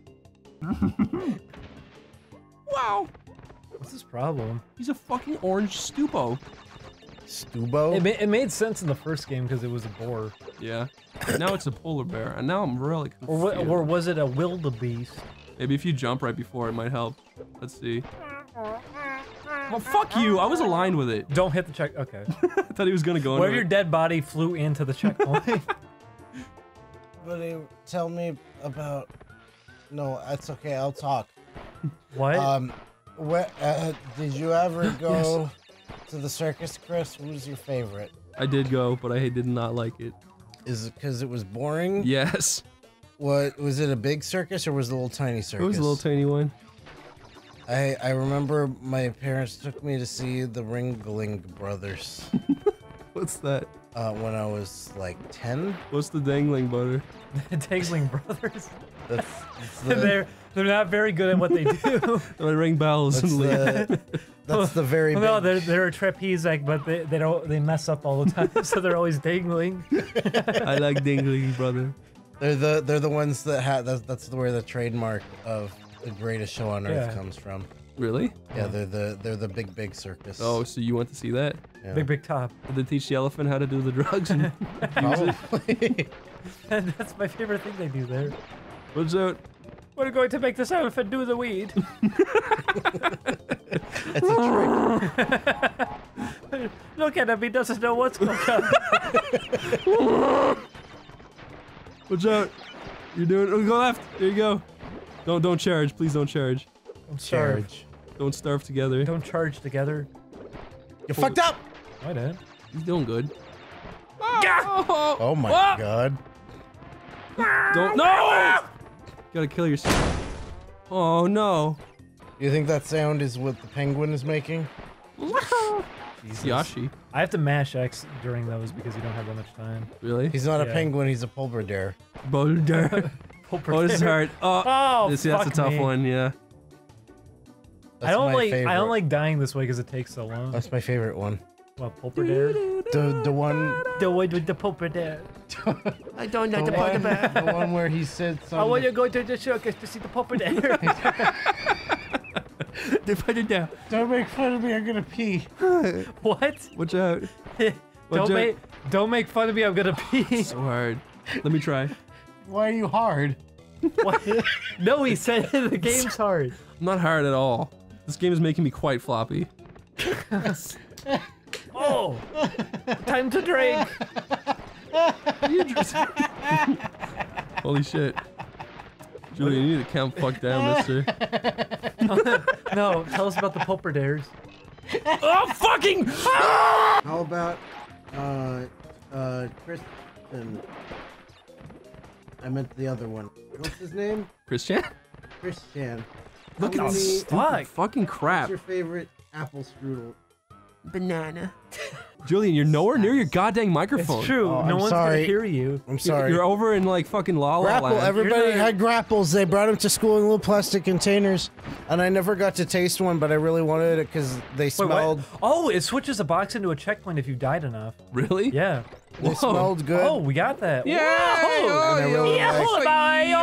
Wow. What's his problem? He's a fucking orange stupo. Stubo? It, ma it made sense in the first game because it was a boar. Yeah. Now it's a polar bear, and now I'm really Or, confused. wa- or was it a wildebeest? Maybe if you jump right before, it might help. Let's see. Well, fuck you. I was aligned with it. Don't hit the check. Okay. I thought he was gonna go What if into your it. dead body flew into the checkpoint? Buddy, tell me about. No, that's okay. I'll talk. What? Um, where, uh, did you ever go to the circus, Chris? What was your favorite? I did go, but I did not like it. Is it because it was boring? Yes. What was it? A big circus or was it a little tiny circus? It was a little tiny one. I I remember my parents took me to see the Ringling Brothers What's that? uh, when I was like ten. What's the dangling butter? Dangling Brothers. That's, that's the, they're they're not very good at what they do. I ring bells that's and leave. the, that's the very Well, no, big. they're they're a trapeze act, but they they don't they mess up all the time, so they're always dangling. I like dangling, brother. They're the they're the ones that have that's that's where the trademark of the greatest show on earth Yeah. comes from. Really? Yeah, they're the they're the big big circus. Oh, so you went to see that? yeah. Big big top. Did they teach the elephant how to do the drugs? And Probably. That's my favorite thing they do there. What's out? We're going to make this elephant do the weed. That's a trick. Look at him, he doesn't know what's going on. What's out? You're doing. Oh, go left. There you go. Don't don't charge. Please don't charge. Don't starve. Charge. Don't starve together. Don't charge together. You fucked up. I did. He's doing good. Oh my Ah! god. Don't. No! Gotta kill yourself. Oh no. You think that sound is what the penguin is making? It's Yashi. I have to mash X during those because you don't have that much time. Really? He's not a Yeah. penguin, he's a polar bear. Boulder. Oh, this is hard. Oh, Oh, this, that's a fuck tough me. one. Yeah. That's I don't my like favorite. I don't like dying this way because it takes so long. That's my favorite one. Well, Pulper Dare. The the one The one with the Pulper Dare. I don't the one, the one where he said something. I want you to go to the circus to see the Pulper Dare. They put it down. Don't make fun of me, I'm gonna pee. What? Watch out. don't out. make don't make fun of me. I'm gonna pee. So hard. Let me try. Why are you hard? What? No, he said the game's hard. I'm not hard at all. This game is making me quite floppy. Oh, time to drink. You just- Holy shit. Julian, you need to calm fuck down, mister. No, tell us about the Pulper Dares. Oh, fucking! How about uh uh Kristen? I meant the other one. What's his name? Christian? Christian. Look How at many- this Fuck. fucking What's crap. your favorite apple strudel? Banana. Julian, you're nowhere near your goddamn microphone. It's true. Oh, no I'm one's sorry. gonna hear you. I'm You're, sorry. you're over in like fucking La La Grapple. Land. Everybody You're not- had grapples. They brought them to school in little plastic containers, and I never got to taste one, but I really wanted it because they Wait, what? smelled. Oh, it switches a box into a checkpoint if you died enough. Really? Yeah. They Whoa. smelled good. Oh, we got that. Yeah! Whoa. And I really Yeah, liked- hold on.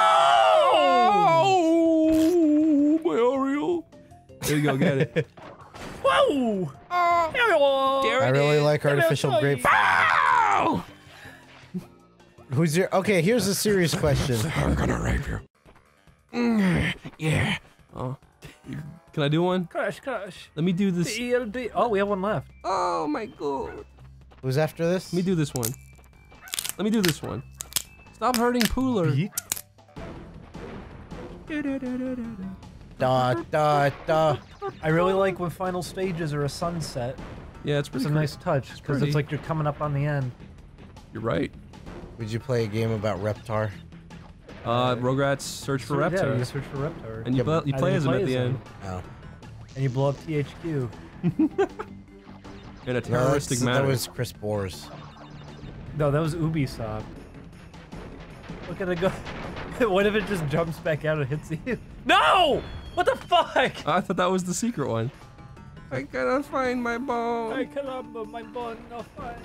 Oh, my Oreo. There you go, get it. Whoa! I really like artificial grape. Ow! Who's your? Okay, here's a serious question. I'm gonna rape you. Mm, yeah. Oh. Can I do one? Crush, crush. Let me do this. D L D. Oh, we have one left. Oh my god. Who's after this? Let me do this one. Let me do this one. Stop hurting Pooler. Da da da. I really like when final stages are a sunset. Yeah, it's It's pretty a cool. nice touch because pretty. it's like you're coming up on the end. You're right. Would you play a game about Reptar? Uh, Rugrats Search for Yeah, Reptar. you search for Reptar. And you, Yeah, bu- you I play didn't as him play at as the him. end. Oh. And you blow up T H Q. In a No, terroristic that's, manner. that was Chris Boers. No, that was Ubisoft. Look at it go. What if it just jumps back out and hits you? No! What the fuck? I thought that was the secret one. I cannot find my bone. I cannot move my bone. No fun.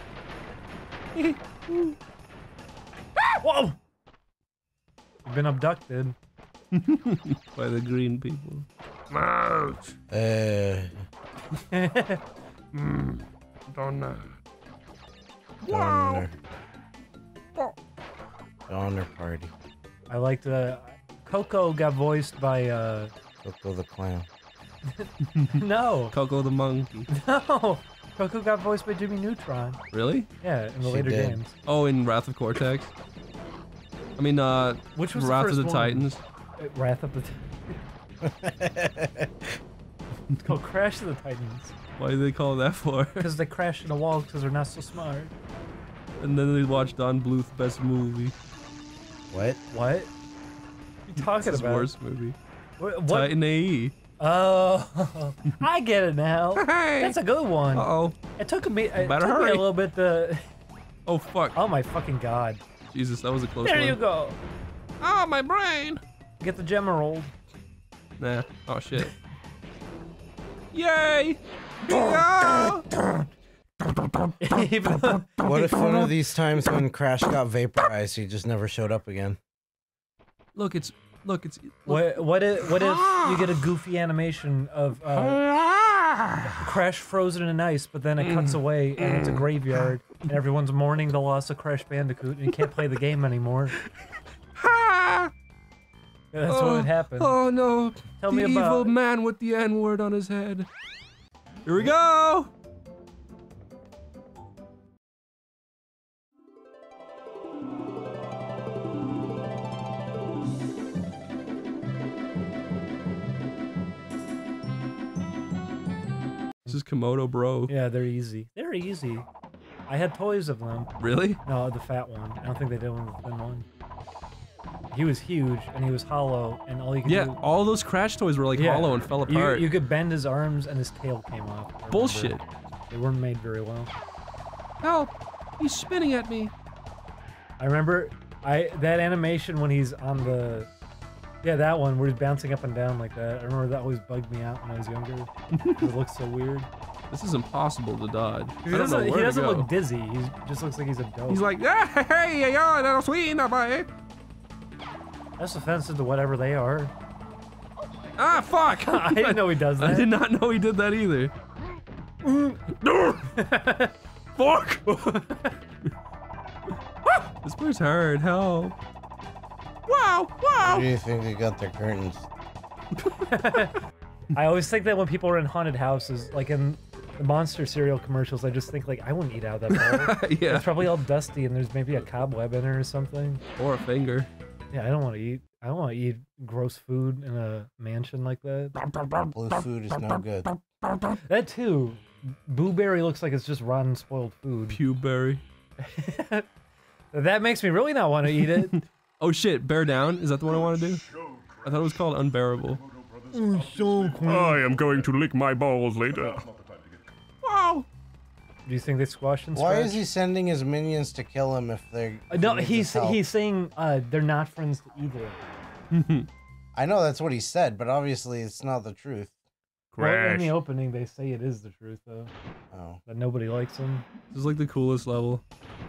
Whoa! You've been abducted. By the green people. Mouth. Uh, Mm, donut. Donner. Donner party. I liked uh, Coco got voiced by uh. Coco the clown. No. Coco the monkey. No. Coco got voiced by Jimmy Neutron. Really? Yeah, in the She later did. games. Oh, in Wrath of Cortex. I mean, uh, Which was the Wrath first of the one? Titans. Uh, Wrath of the. It's called Crash of the Titans. Why do they call it that for? Because they crash into walls because they're not so smart. And then they watch Don Bluth's best movie. What? What? What are you talking His about? worst movie. What? what? Titan A E. Oh, I get it now. That's a good one. Uh oh. It took me. It Better took me hurry. a little bit to. Oh fuck. Oh my fucking god! Jesus, that was a close There one. you go. Oh, my brain. Get the gemerald. Nah. Oh shit. Yay! Yeah! Even though- What if one of these times when Crash got vaporized, he just never showed up again? Look, it's look, it's. Look. What what if what if you get a goofy animation of uh, Crash frozen in ice, but then it cuts away and it's a graveyard and everyone's mourning the loss of Crash Bandicoot and you can't play the game anymore. Yeah, that's what would happen. Oh no! Tell the me evil about. man with the N word on his head. Here we go! This is Komodo, bro. Yeah, they're easy. They're easy. I had toys of them. Really? No, the fat one. I don't think they did one with the thin one. He was huge and he was hollow, and all you could Yeah, do. all those Crash toys were like Yeah. hollow and fell You, apart. you could bend his arms and his tail came off. I remember. Bullshit. They weren't made very well. Help! He's spinning at me. I remember I that animation when he's on the yeah that one where he's bouncing up and down like that. I remember that always bugged me out when I was younger. It looks so weird. This is impossible to dodge. He I don't know doesn't, where he doesn't to go. look dizzy. He just looks like he's a dope. He's like, yeah, hey, hey, yeah, that's sweet, boy. That's offensive to whatever they are. Ah, fuck! I didn't know he does that. I did not know he did that either. Fuck! This part's hard. Help! Wow! Wow! Where do you think they got their curtains? I always think that when people are in haunted houses, like in the monster cereal commercials, I just think like I wouldn't eat out of that bowl. Yeah. It's probably all dusty and there's maybe a cobweb in it or something. Or a finger. Yeah, I don't want to eat. I don't want to eat gross food in a mansion like that. Blue food is no good. That too. Boo Berry looks like it's just rotten, spoiled food. Pewberry. That makes me really not want to eat it. Oh shit! Bear down. Is that the one I want to do? I thought it was called Unbearable. I am going to lick my balls later. Wow! Do you think they squashed and Why scratched? is he sending his minions to kill him if they're? Uh, no, if he's it's help? he's saying uh, they're not friends to either. I know that's what he said, but obviously it's not the truth. Well, in Crash. the opening, they say it is the truth, though. Oh. That nobody likes him. This is like the coolest level.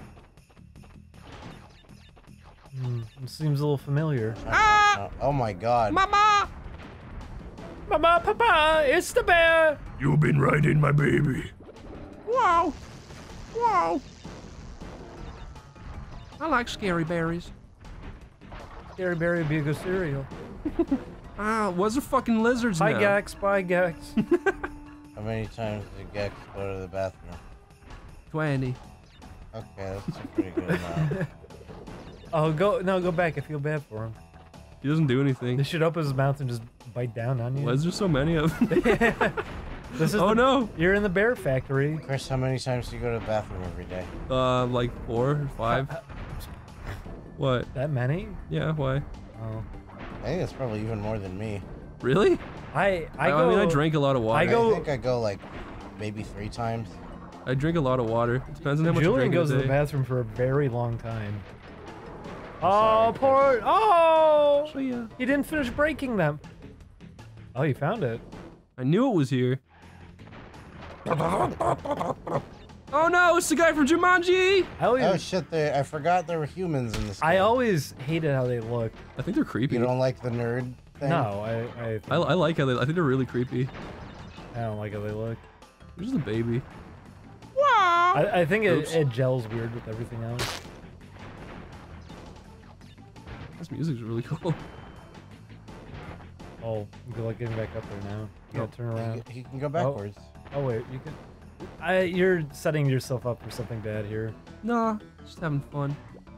Hmm, it seems a little familiar. Oh, oh my god. Mama! Mama, Papa, it's the bear! You've been riding my baby. Wow! Wow! I like scary berries. Scary Berry would be a good cereal. Ah, what's the fucking lizards Hi, now? Gax, bye, Gax. How many times did Gex go to the bathroom? twenty. Okay, that's a pretty good amount. Oh, go no, go back. I feel bad for him. He doesn't do They anything. should open his mouth and just bite down on you. Why is there so many of them? This is Oh the- no! You're in the bear factory. Chris, how many times do you go to the bathroom every day? Uh, like four or five. What? That many? Yeah, why? Oh. I think that's probably even more than me. Really? I I I, go. I mean, I drink a lot of water. I go- I think I go like maybe three times. I drink a lot of water. It depends on how much Julian you goes to drink the in a day. bathroom for a very long time. Oh, poor. Oh! Oh yeah. He didn't finish breaking them. Oh, you found it. I knew it was here. Oh no, it's the guy from Jumanji! I always, Oh shit! They, I forgot there were humans in this. I game. always hated how they look. I think they're creepy. You don't like the nerd thing? No, I I, I, I like how they. I think they're really creepy. I don't like how they look. They're just a baby. I, I think it, Oops. it gels weird with everything else. This music's really cool. Oh, good luck getting back up there now. You gotta turn around. He, he can go backwards. Oh wait, you can. I, you're setting yourself up for something bad here. Nah, just having fun.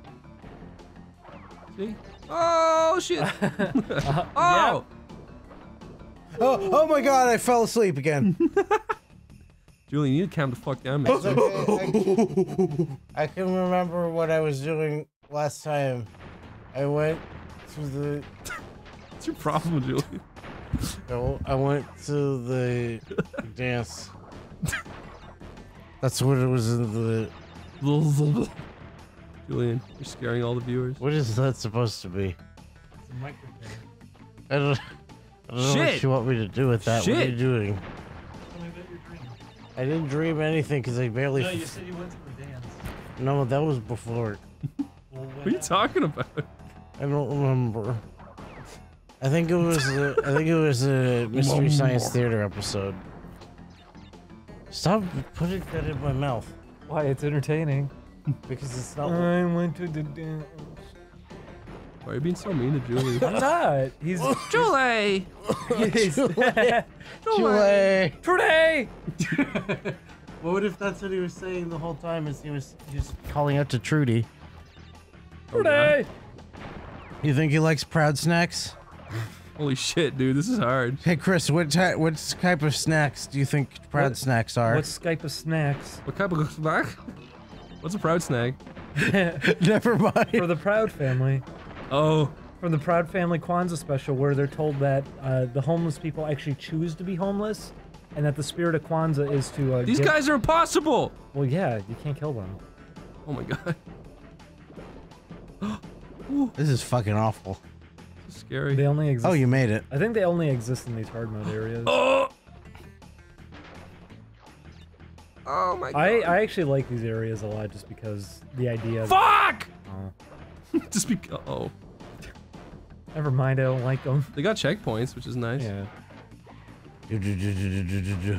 See? Oh shit! Uh, Oh! Oh, oh my god! I fell asleep again. Julian, you need to calm the fuck down, man. It's okay. I, I can remember what I was doing last time. I went to the. What's your problem, Julian? No, I went to the dance. That's what it was in the. Julian, you're scaring all the viewers. What is that supposed to be? I don't. I don't know Shit. what you want me to do with that. What are Shit. you doing? I didn't dream anything because I barely. No, you said you went to the dance. No, that was before. Well, What are you talking about? I don't remember. I think it was. A, I think it was a Mystery Science Theater episode. Stop putting that in my mouth. Why? It's entertaining. Because it's not. I went to the dance. Why are you being so mean to Julian? I'm not. He's. Julie! he's Chile. Today. What if that's what he was saying the whole time? Is he was just calling out to Trudy? Today. You think he likes Proud Snacks? Holy shit, dude, this is hard. Hey Chris, what type what type of snacks do you think Proud What- Snacks are? What Skype of snacks? What type of snack? What's a proud snack? Never mind. For the Proud family. Oh, From the Proud Family Kwanzaa special, where they're told that uh, the homeless people actually choose to be homeless, and that the spirit of Kwanzaa is to. Uh, these give- guys are impossible! Well, yeah, you can't kill them. Oh my god. This is fucking awful. This is scary. They only exist. Oh, you made it. I think they only exist in these hard mode areas. Oh! Oh my god. I, I actually like these areas a lot just because the idea of. Fuck! Oh. Just be. Oh. Never mind, I don't like them. They got checkpoints, which is nice. Yeah. Do-do-do-do-do-do-do.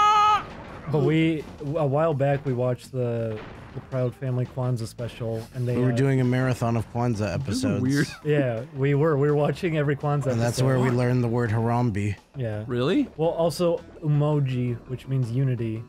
But we, a while back, we watched the the Proud Family Kwanzaa special, and they We were uh, doing a marathon of Kwanzaa This is episodes. weird. Yeah, we were. We were watching every Kwanzaa And that's episode. where we learned the word Harambe. Yeah. Really? Well, also emoji, which means unity.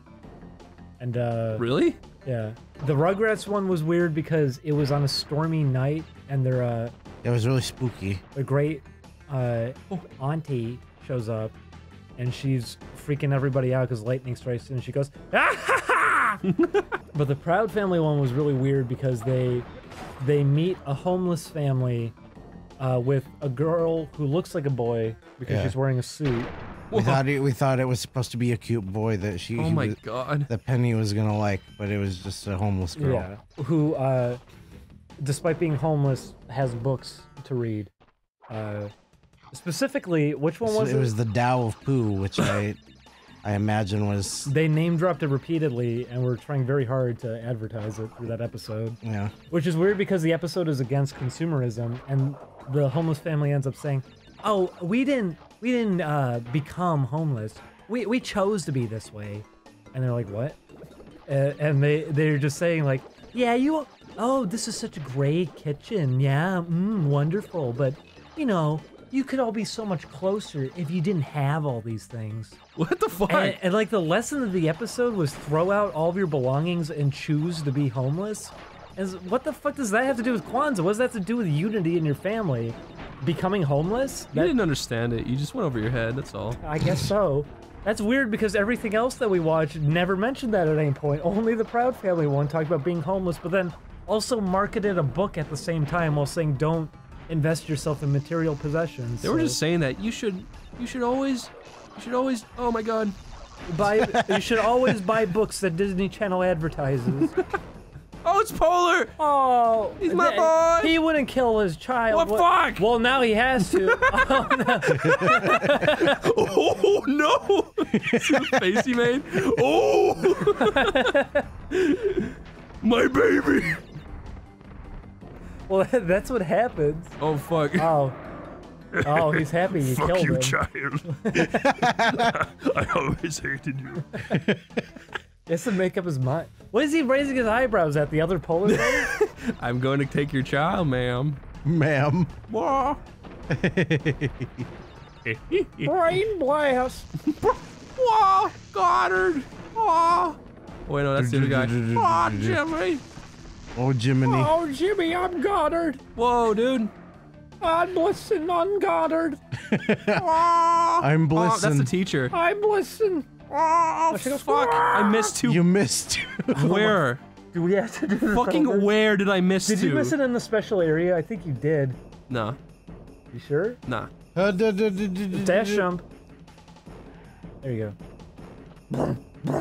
And uh Really? yeah. The Rugrats one was weird because it was on a stormy night and their uh It was really spooky. their great uh auntie shows up and she's freaking everybody out because lightning strikes and she goes, ah, ha, ha! But the Proud Family one was really weird because they they meet a homeless family uh, with a girl who looks like a boy because Yeah. she's wearing a suit. We thought it, we thought it was supposed to be a cute boy that she Oh he my was- god. that Penny was gonna like, but it was just a homeless girl. Yeah, who, uh, despite being homeless, has books to read. Uh, specifically, which one was it it? was the Tao of Pooh, which I I imagine was They name dropped it repeatedly, and we're trying very hard to advertise it through that episode. yeah. Which is weird because the episode is against consumerism, and the homeless family ends up saying, "Oh, we didn't, we didn't uh, become homeless. We we chose to be this way." And they're like, "What?" Uh, and they they're just saying like, "Yeah, you. Oh, this is such a great kitchen. Yeah, mm, wonderful. But you know, you could all be so much closer if you didn't have all these things." What the fuck? And, and like the lesson of the episode was throw out all of your belongings and choose to be homeless. And s- what the fuck does that have to do with Kwanzaa? What does that have to do with unity in your family? Becoming homeless? You That- didn't understand it. You just went over your head. That's all. I guess so. That's weird because everything else that we watched never mentioned that at any point. Only the Proud Family one talked about being homeless, but then also marketed a book at the same time while saying don't invest yourself in material possessions. They were So just saying that you should, you should always, you should always. Oh my god. buy. You should always buy books that Disney Channel advertises. Oh, it's Polar! Oh, He's my th- boy! He wouldn't kill his child. What fuck? Well, now he has to. Oh, no. Oh no! See the face he made? Oh! My baby! Well, that's what happens. Oh fuck. Oh. Oh, he's happy you Fuck killed you, him. child. I always hated you. He has to make up his mind. What is he raising his eyebrows at? The other polar bear? I'm going to take your child, ma'am. Ma'am. Whoa. Brain blast. Whoa, Goddard. Whoa. Wait, no, that's the other guy. Oh, Jimmy. Oh, Jiminy. Oh, Jimmy, I'm Goddard. Whoa, dude. I'm Blissin on Goddard. I'm Oh, that's the Blissin. teacher. I'm Blissin. Oh, fuck. I missed two. You missed. Where? Do we have to do this Fucking over? where did I miss Did two? you miss it in the special area? I think you did. Nah. You sure? Nah. Uh, duh, duh, duh, duh, duh, Dash duh. jump. There you go.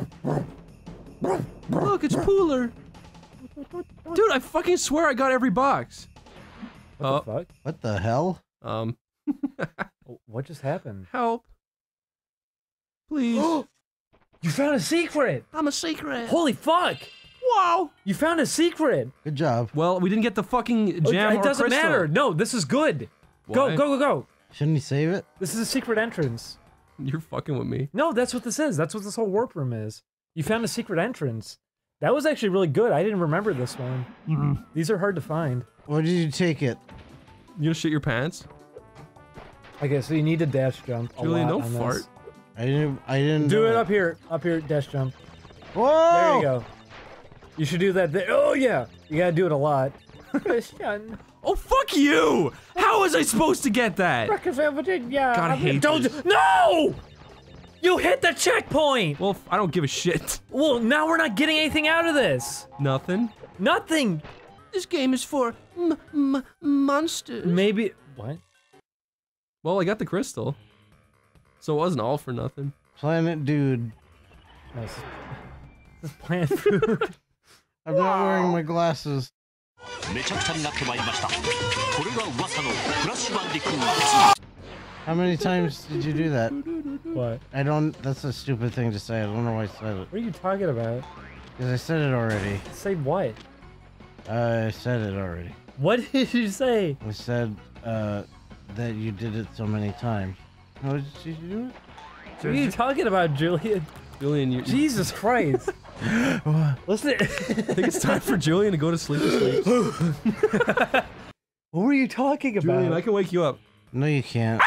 Look, it's Pooler. Dude, I fucking swear I got every box. What Oh, the fuck? What the hell? um, What just happened? help. Please. You found a secret! I'm a secret. Holy fuck! Wow. You found a secret! Good job. Well, we didn't get the fucking jam it or doesn't crystal. matter! No, this is good! Go, Why? go, go, go! Shouldn't he save it? This is a secret entrance. You're fucking with me. No, that's what this is. That's what this whole warp room is. You found a secret entrance. That was actually really good. I didn't remember this one. Mm-hmm. These are hard to find. Where did you take it? You gonna shit your pants? Okay, so you need to dash jump. a Julian, lot don't on fart. this. I didn't. I didn't. Do know it up here. Up here, dash jump. Whoa! There you go. You should do that there. Oh, yeah! You gotta do it a lot. Christian. Oh, fuck you! How was I supposed to get that? Yeah. God, I hate Don't. this. No! You hit the checkpoint! Well, I don't give a shit. Well, now we're not getting anything out of this. Nothing. Nothing. This game is for m m monsters. Maybe. What? Well, I got the crystal. So it wasn't all for nothing. Planet Dude. No, this is, this is plant food. I'm not wearing my glasses. めちゃくちゃになってまいりました。これが噂のフラッシュバンディクー。 How many times did you do that? What? I don't. That's a stupid thing to say. I don't know why I said it. What are you talking about? Because I said it already. Say what? Uh, I said it already. What did you say? I said uh, that you did it so many times. How did you do it? What are you talking about, Julian? Julian, you. Jesus Christ. Listen. I think it's time for Julian to go to sleep. To sleep. What were you talking about? Julian, I can wake you up. No, you can't.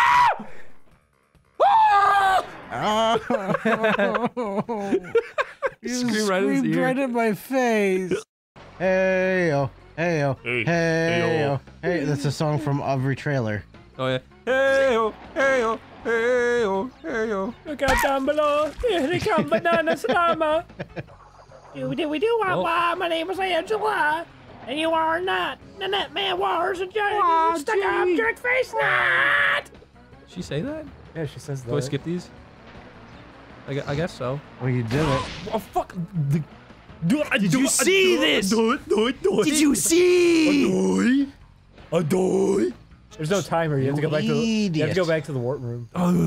You Scream right in his screamed ear. right in my face. Hey yo, hey yo, Hey, hey yo, hey-o. hey. That's a song from every trailer. Oh yeah. Hey oh, hey oh, hey oh, hey oh. Look out down below. Here they come, banana slama. Do do we do wah Oh. wah. My name is Angela, and you are not. Nanette Man Wars a giant Aw, stuck up Jimmy. jerk face not. She say that? Yeah, she says that. Do I skip these? I, gu- I guess so. Well, you did it. Oh fuck! The, did you see this? Did you see? There's no timer. You have to go back to. The, you have to go Idiot. back to the warp room.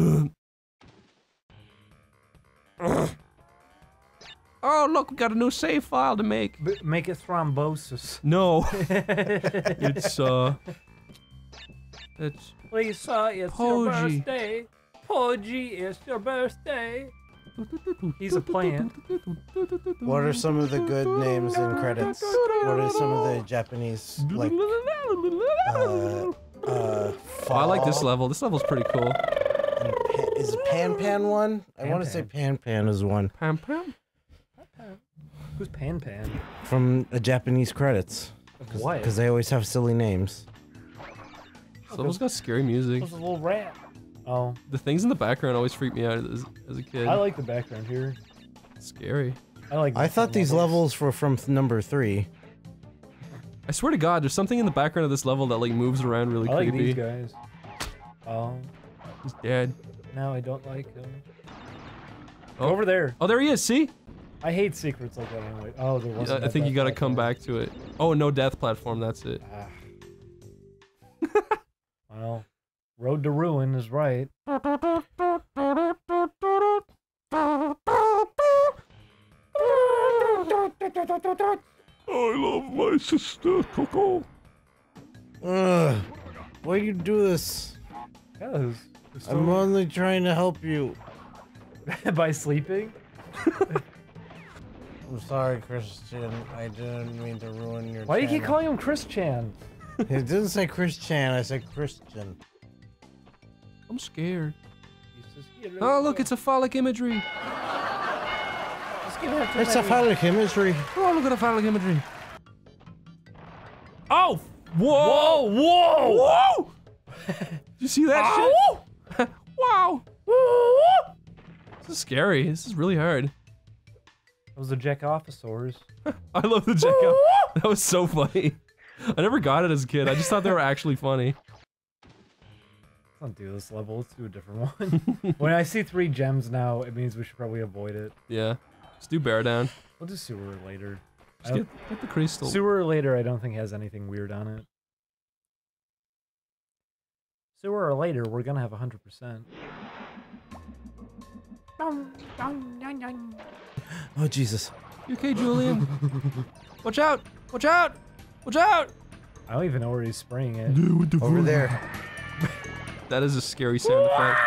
Oh look, we got a new save file to make. B make it thrombosis. No, it's uh, it's Lisa, it's Poggy. your birthday. Poggy, it's your birthday. He's a plant. What are some of the good names and credits? What are some of the Japanese like? Uh, uh, Oh, I like this level. This level's pretty cool. Pa- is it Pan Pan one? I want to say Pan Pan is one Pam pam. Who's Pan Pan? from the Japanese credits. What? Because they always have silly names. This level's got scary music. Who's a little rat? Oh, The things in the background always freak me out as, as a kid. I like the background here. It's scary. I like. I thought background these levels were from th- number three. I swear to God, there's something in the background of this level that like moves around really I like creepy. these guys. Oh, He's dead. now I don't like him. Oh. Over there. Oh, there he is. See? I hate secrets like that anyway. Oh, there wasn't. Yeah, I think you gotta come back to it. Oh, no death platform, that's it. Ah. Well, road to ruin is right. I love my sister, Coco. Ugh. Why do you do this? Yeah, I'm only trying to help you. by sleeping. I'm sorry, Christian. I didn't mean to ruin your Why do you keep channel. calling him Chris Chan? It didn't say Christian, I said Christian. I'm scared. Oh, look, it's a phallic imagery. It's a phallic imagery. Oh, look at the phallic imagery. Oh! Whoa! Whoa! Whoa! Did you see that shit? Wow! This is scary. This is really hard. That was the Jackophsaurs. I love the Jacko. That was so funny. I never got it as a kid. I just thought they were actually funny. Let's not do this level. Let's do a different one. When I see three gems now, it means we should probably avoid it. Yeah. Let's do bear down. We'll do sewer later. Just get, get the crystal. Sewer later, I don't think has anything weird on it. Sewer later, we're gonna have one hundred percent. Oh, Jesus. You okay, Julian? Watch out! Watch out! Watch out! I don't even know where he's spraying it. Dude, what the Over fuck? there. That is a scary sound effect.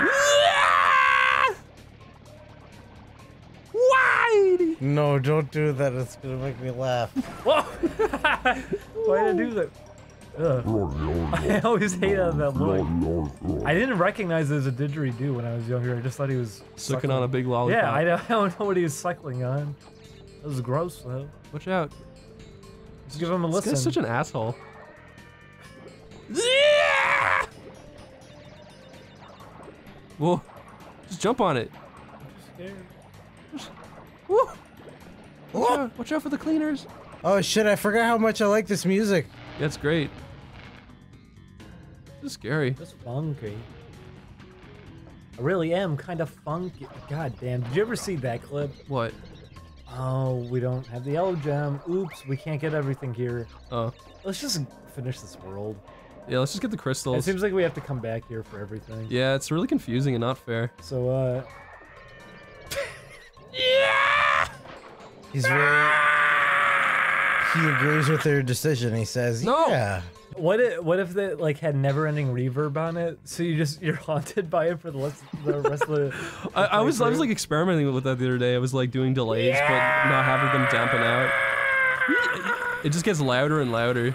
Wide! No, don't do that. It's gonna make me laugh. Whoa! Why did I do that? Ugh. I always hated that look. I didn't recognize it as a didgeridoo when I was younger. I just thought he was Sucking on a big lollipop. Yeah, I don't, I don't know what he was suckling on. That was gross though. Watch out. Just give him a This listen. guy's such an asshole. Whoa. Just jump on it. Woo. Watch out. Watch out for the cleaners. Oh shit, I forgot how much I like this music. That's great. This is scary. That's funky. I really am kind of funky. God damn, did you ever see that clip? What? Oh, we don't have the yellow gem. Oops, we can't get everything here. Oh. Let's just finish this world. Yeah, let's just get the It crystals. seems like we have to come back here for everything. Yeah, it's really confusing and not fair. So, uh... He's very... He agrees with their decision. He says, No. yeah. What if, what if they like had never-ending reverb on it, so you just you're haunted by it for the rest, the rest of the. I, I was I was like experimenting with that the other day. I was like doing delays, but not having them dampen out. It just gets louder and louder.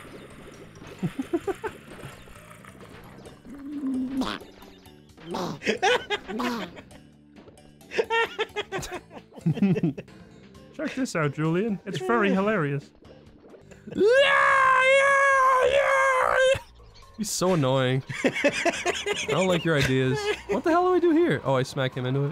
Check this out, Julian. It's very hilarious. He's so annoying. I don't like your ideas. What the hell do I do here? Oh, I smack him into it.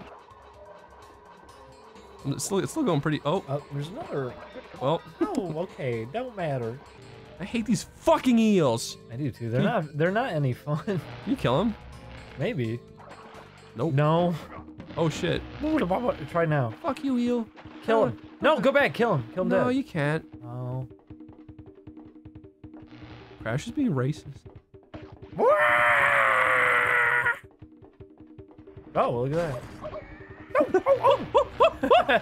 It's still, it's still going pretty. Oh, Oh, there's another. well. Oh, okay, don't matter. I hate these fucking eels. I do too. They're not. They're not any fun. Can you kill him? Maybe. Nope. No. Oh shit. Try now. Fuck you, eel. Kill him. No, go back. Kill him. Kill him No, dead. you can't. Oh. Crash is being racist. Oh, look at that.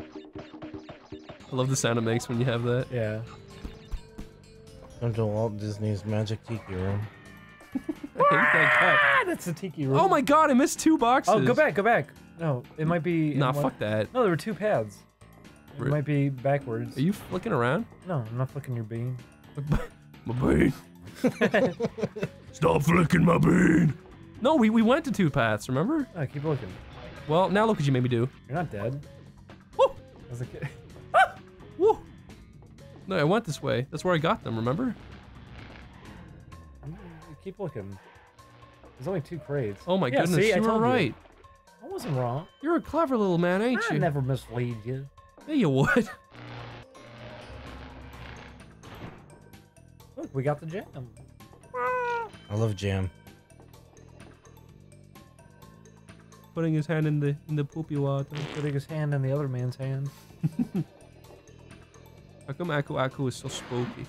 I love the sound it makes when you have that. Yeah. Come to Walt Disney's Magic Tiki Room. I hate that cat. Ah, that's the tiki room. Oh my god, I missed two boxes. Oh, go back. Go back. No, it might be. Nah, in one- fuck that. No, there were two paths. It Re- might be backwards. Are you flicking around? No, I'm not flicking your bean. My bean. Stop flicking my bean. No, we, we went to two paths, remember? Oh, keep looking. Well, now look what you made me do. You're not dead. Woo! I was like, Woo! No, I went this way. That's where I got them, remember? keep looking. There's only two crates. Oh my Yeah, goodness, see, I you were told right. I wasn't wrong. You're a clever little man, ain't I you? never mislead you. Yeah, you would. Look, we got the jam. I love jam. putting his hand in the in the poopy water. Putting his hand in the other man's hand. How come Aku Aku is so spooky?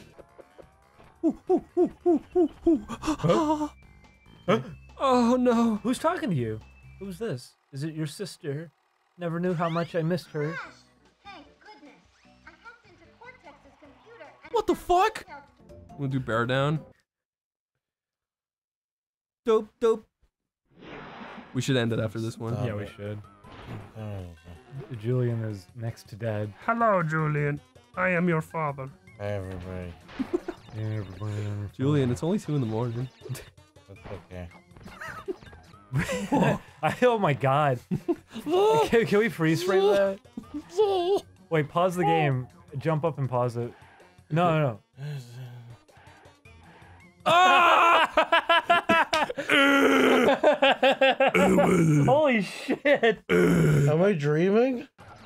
Huh? Huh? Oh no! Who's talking to you? Who's this? Is it your sister? Never knew how much I missed her. Thank goodness. I hacked into Cortex's computer and What the fuck? We'll do bear down. Dope, dope. We should end it after this one. Yeah, we should. Julian is next to dead. Hello, Julian. I am your father. Hi, everybody. Julian, it's only two in the morning. That's okay. I, oh my god. can, can we freeze frame that? Wait, pause the game. Jump up and pause it. No, no, no. Holy shit! Am I dreaming?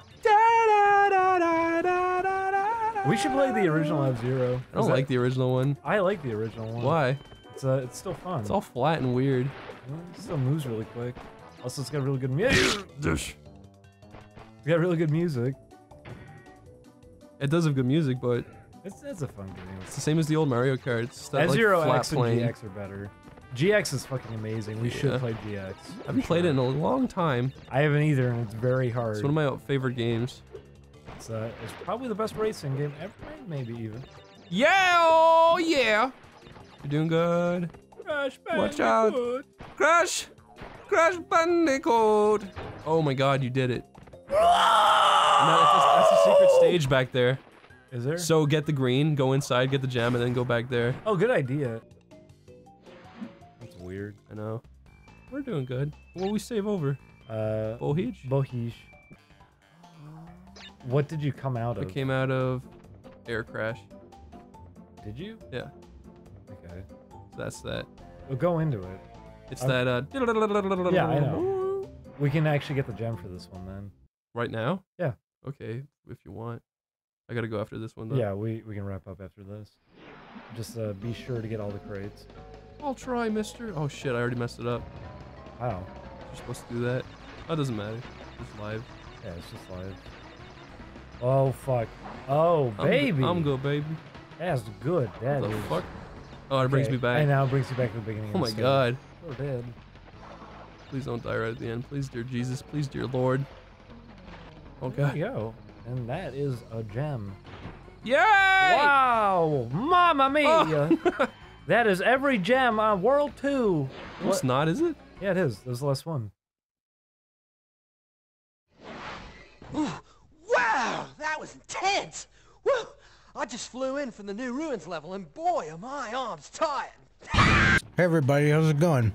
We should play the original F-Zero. I don't like the original one. I like the original one. Why? It's uh, it's still fun. It's all flat and weird. It still moves really quick. Also, it's got really good music. This. It's got really good music. It does have good music, but It's it's a fun game. it's the same as the old Mario Kart. It's that, like, F-Zero flat X and plane. G X are better. G X is fucking amazing. We Yeah. should play G X. I haven't played it in a long time. I haven't either, and it's very hard. It's one of my favorite games. It's, uh, it's probably the best racing game ever made, maybe even. Yeah, oh yeah. You're doing good. Crash Watch out. Crash! Crash Bandicoot! Oh my god, you did it. No, that's, a, that's a secret stage back there. Is there? So get the green, go inside, get the gem, and then go back there. Oh, good idea. That's weird. I know. We're doing good. What will we save over? Uh, Bohij? Bohij. What did you come out I of? came out of air crash. Did you? Yeah. Okay. So that's that. We'll go into it. It's I'm- that, uh... Yeah, I know. We can actually get the gem for this one then. Right now? Yeah. Okay, if you want. I gotta go after this one, though. Yeah, we, we can wrap up after this. Just uh, be sure to get all the crates. I'll try, mister. Oh shit, I already messed it up. Wow. You're supposed to do that. That doesn't matter. It's live. Yeah, it's just live. Oh, fuck. Oh, I'm baby. Go I'm good, baby. That's good. That What the is. fuck? Oh, it brings Okay, me back. And now it brings you back to the beginning. Oh of my the stage. god. So dead. Please don't die right at the end. Please, dear Jesus. Please, dear Lord. Oh There god. you go. And that is a gem. Yay! Wow! Mamma mia! Oh. That is every gem on World two. No, it's not, is it? Yeah, it is. There's the last one. Wow, that was intense. Woo! I just flew in from the new ruins level, and boy, are my arms tired. Hey everybody, how's it going?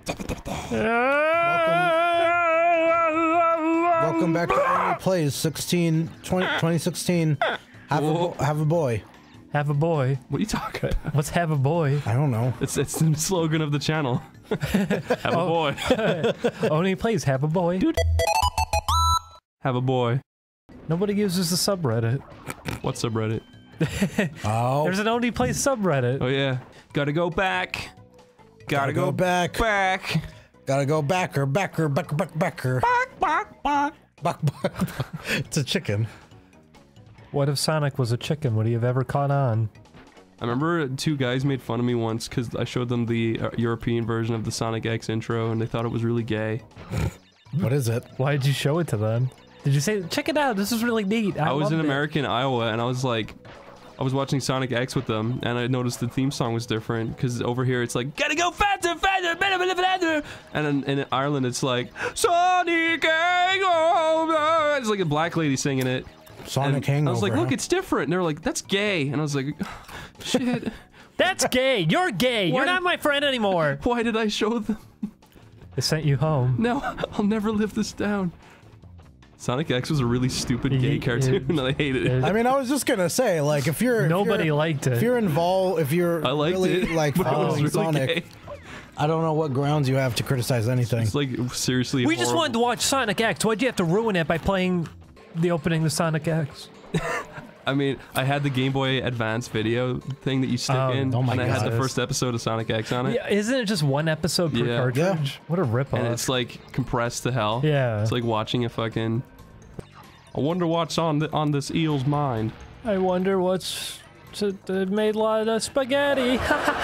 Welcome back to OneyPlays sixteen, twenty, twenty sixteen. Have a, bo- have a boy. Have a boy. What are you talking about? What's have a boy? I don't know. It's, it's the slogan of the channel. Have a boy. OneyPlays have a boy. Dude. Have a boy. Nobody uses the subreddit. What subreddit? Oh. There's an OneyPlays subreddit. Oh yeah. Gotta go back. Gotta, Gotta go, go back. Back. Gotta go backer, backer, backer, backer, backer. Back, back, back. Back, back. It's a chicken. What if Sonic was a chicken? Would he have ever caught on? I remember two guys made fun of me once because I showed them the uh, European version of the Sonic X intro and they thought it was really gay. What is it? Why did you show it to them? Did you say, check it out, this is really neat. I, I was in loved it." American Iowa and I was like, I was watching Sonic X with them and I noticed the theme song was different because over here it's like, gotta go faster, faster, better, better, faster. And in, in Ireland it's like, Sonic Hangover. It's like a black lady singing it. Sonic And Hangover. I was like, look, huh? it's different. And they were like, that's gay. And I was like, shit. That's gay, you're gay, Why you're did- not my friend anymore. Why did I show them? They sent you home. No, I'll never live this down. Sonic X was a really stupid gay Ye- cartoon it- and I hated it. it- I mean, I was just gonna say, like, if you're if Nobody you're, liked if it. you're involved, if you're I liked really it, like but it was following really Sonic, gay. I don't know what grounds you have to criticize anything. It's like seriously We just horrible. wanted to watch Sonic X. Why'd you have to ruin it by playing the opening to Sonic X? I mean, I had the Game Boy Advance video thing that you stick Oh, in, oh my and I had God. the first episode of Sonic X on it. Yeah, isn't it just one episode per Yeah. cartridge? Yeah. What a ripoff. And it's like compressed to hell. Yeah. It's like watching a fucking. I wonder what's on the, on this eel's mind. I wonder what's t- t- made a lot of spaghetti.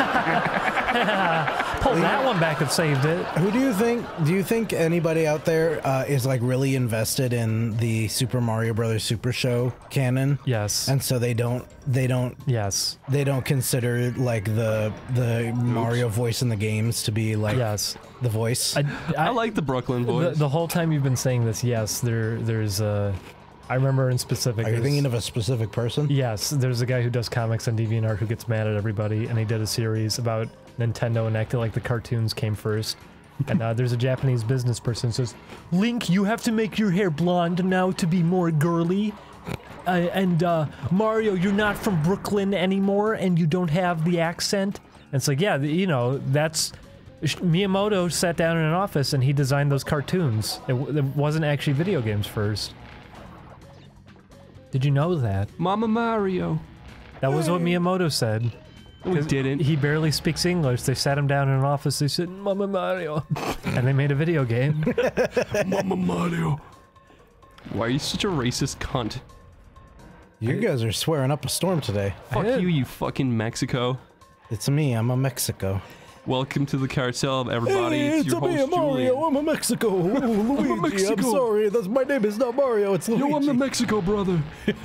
Pulled that one back and saved it. Who do you think? Do you think anybody out there uh, is like really invested in the Super Mario Brothers Super Show canon? Yes. And so they don't. They don't. Yes. They don't consider like the the Mario voice in the games to be like Yes. the voice. I, I, like the Brooklyn voice. The, the whole time you've been saying this, yes, there, there's a. I remember in specific. Are you there's- thinking of a specific person? Yes, there's a guy who does comics on DeviantArt who gets mad at everybody, and he did a series about Nintendo and acted like the cartoons came first. And uh, there's a Japanese business person who says, Link, you have to make your hair blonde now to be more girly. Uh, and uh, Mario, you're not from Brooklyn anymore, and you don't have the accent. And it's like, yeah, the- you know, that's... Miyamoto sat down in an office and he designed those cartoons. It, w- it wasn't actually video games first. Did you know that? Mama Mario. That was what Miyamoto said. We 'Cause didn't. He barely speaks English. They sat him down in an office. They said, Mama Mario. And they made a video game. Mama Mario. Why are you such a racist cunt? You guys are swearing up a storm today. Fuck did. you, you fucking Mexico. It's me. I'm a Mexico. Welcome to the cartel, everybody. it's, your me, host, Mario. Julian. I'm a Mexico. Ooh, Luigi, I'm, Mexico. sorry. That's my name is not Mario. It's Luigi. Yo, I'm the Mexico brother.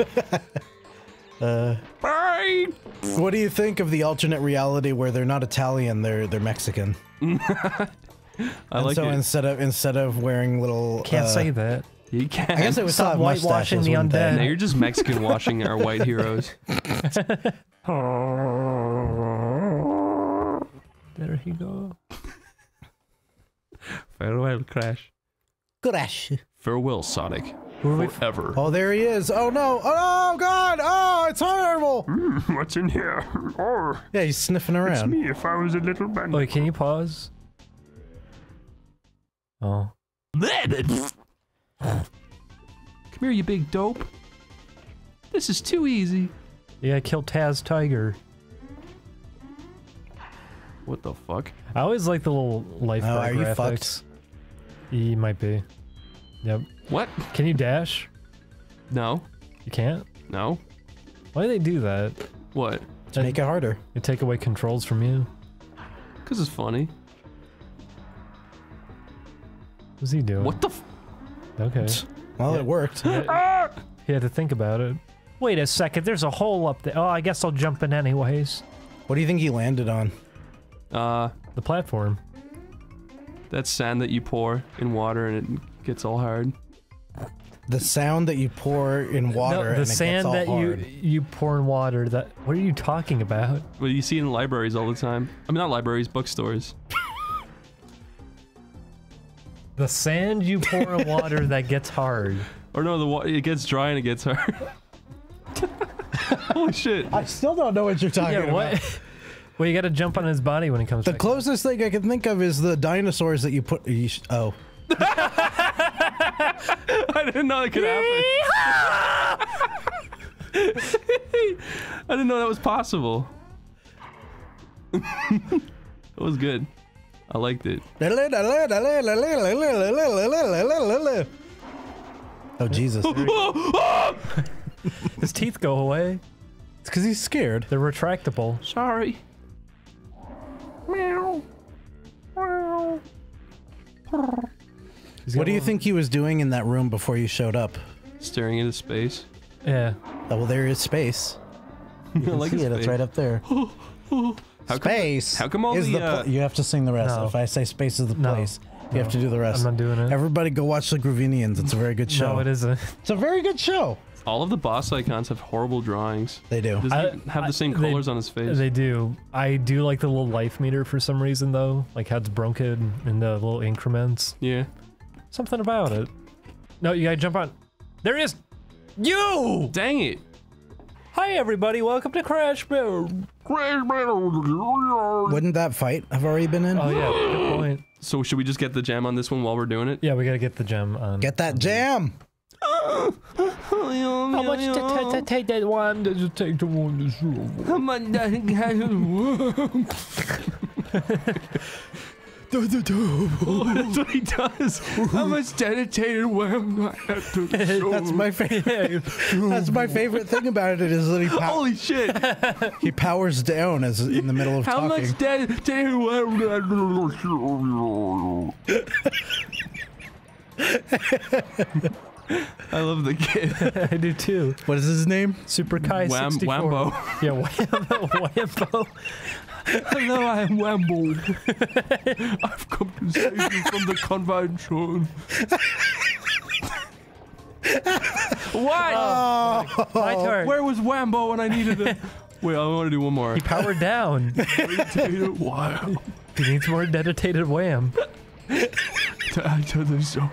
uh, Bye. what do you think of the alternate reality where they're not Italian, they're they're Mexican? I and like so it. instead of instead of wearing little, Can't uh, say that. You can. I guess it was Stop not whitewashing mustaches, the wouldn't they? undead. Now you're just Mexican washing our white heroes. There he go. Farewell, Crash. Crash. Farewell, Sonic. Who are we? Forever. Oh, there he is. Oh no! Oh God! Oh, it's horrible! What's in here? Oh, Yeah, he's sniffing it's around. me if I was a little bandit. Wait, can you pause? Oh. Come here, you big dope. This is too easy. Yeah, kill Taz Tiger. What the fuck? I always like the little life Oh, are you graphics. fucked? He might be. Yep. What? Can you dash? No. You can't? No. Why do they do that? What? To make it harder. They take away controls from you. Because it's funny. What's he doing? What the f- Okay. Well, Yeah. it worked. He had, he had to think about it. Wait a second, there's a hole up there. Oh, I guess I'll jump in anyways. What do you think he landed on? Uh, The platform. that sand that you pour in water and it gets all hard. The sound that you pour in water No, and the it sand gets all that hard. you you pour in water. That what are you talking about? Well, you see in libraries all the time. I mean, not libraries, bookstores. The sand you pour in water that gets hard. Or no, the wa- it gets dry and it gets hard. Holy shit. I still don't know what you're talking Yeah, about. what? Well, you gotta jump on his body when he comes The back. closest thing I can think of is the dinosaurs that you put. You sh oh. I didn't know that could happen. I didn't know that was possible. That was good. I liked it. Oh, Jesus. His teeth go away. It's because he's scared. They're retractable. Sorry. Meow. Meow. What do you think he was doing in that room before you showed up? Staring into space. Yeah. Oh, well, there is space. You can like see his it. It's face. right up there. How come, Space. how come all is the, the pl- uh, you have to sing the rest. No. If I say space is the No. place, you have No. to do the rest. I'm not doing it. Everybody go watch the Groovinians. It's a very good show. No, it isn't. It's a very good show. all of the boss icons have horrible drawings? They do. Doesn't I- even have the same I- they- colors on his face. They do. I do like the little life meter for some reason, though. Like how it's broken in the little increments. Yeah. Something about it. No, you gotta jump on. There he is! You! Dang it. Hi, everybody. Welcome to Crash Boom. Wouldn't that fight have already been in? Oh, yeah. Good point. So should we just get the gem on this one while we're doing it? Yeah, we gotta get the gem on. Get that jam. How much to t- take that one does it take to warm this room? How much does it That's what he does. How much dedicated worm I have to the show. That's my favorite. That's my favorite thing about it is that he pow- Holy shit. he powers down as in the middle of How talking. much dedicated worm do I have to I love the kid. I do too. What is his name? Super Kai Wham- sixty-four. Wambo. Yeah, Wambo. Wambo. Hello, I am Wambo. I've come to save you from the convention. What? Oh. My turn. Where was Wambo when I needed it? Wait, I want to do one more. He powered down. Wow. He needs more dedicated wham. To add to the show.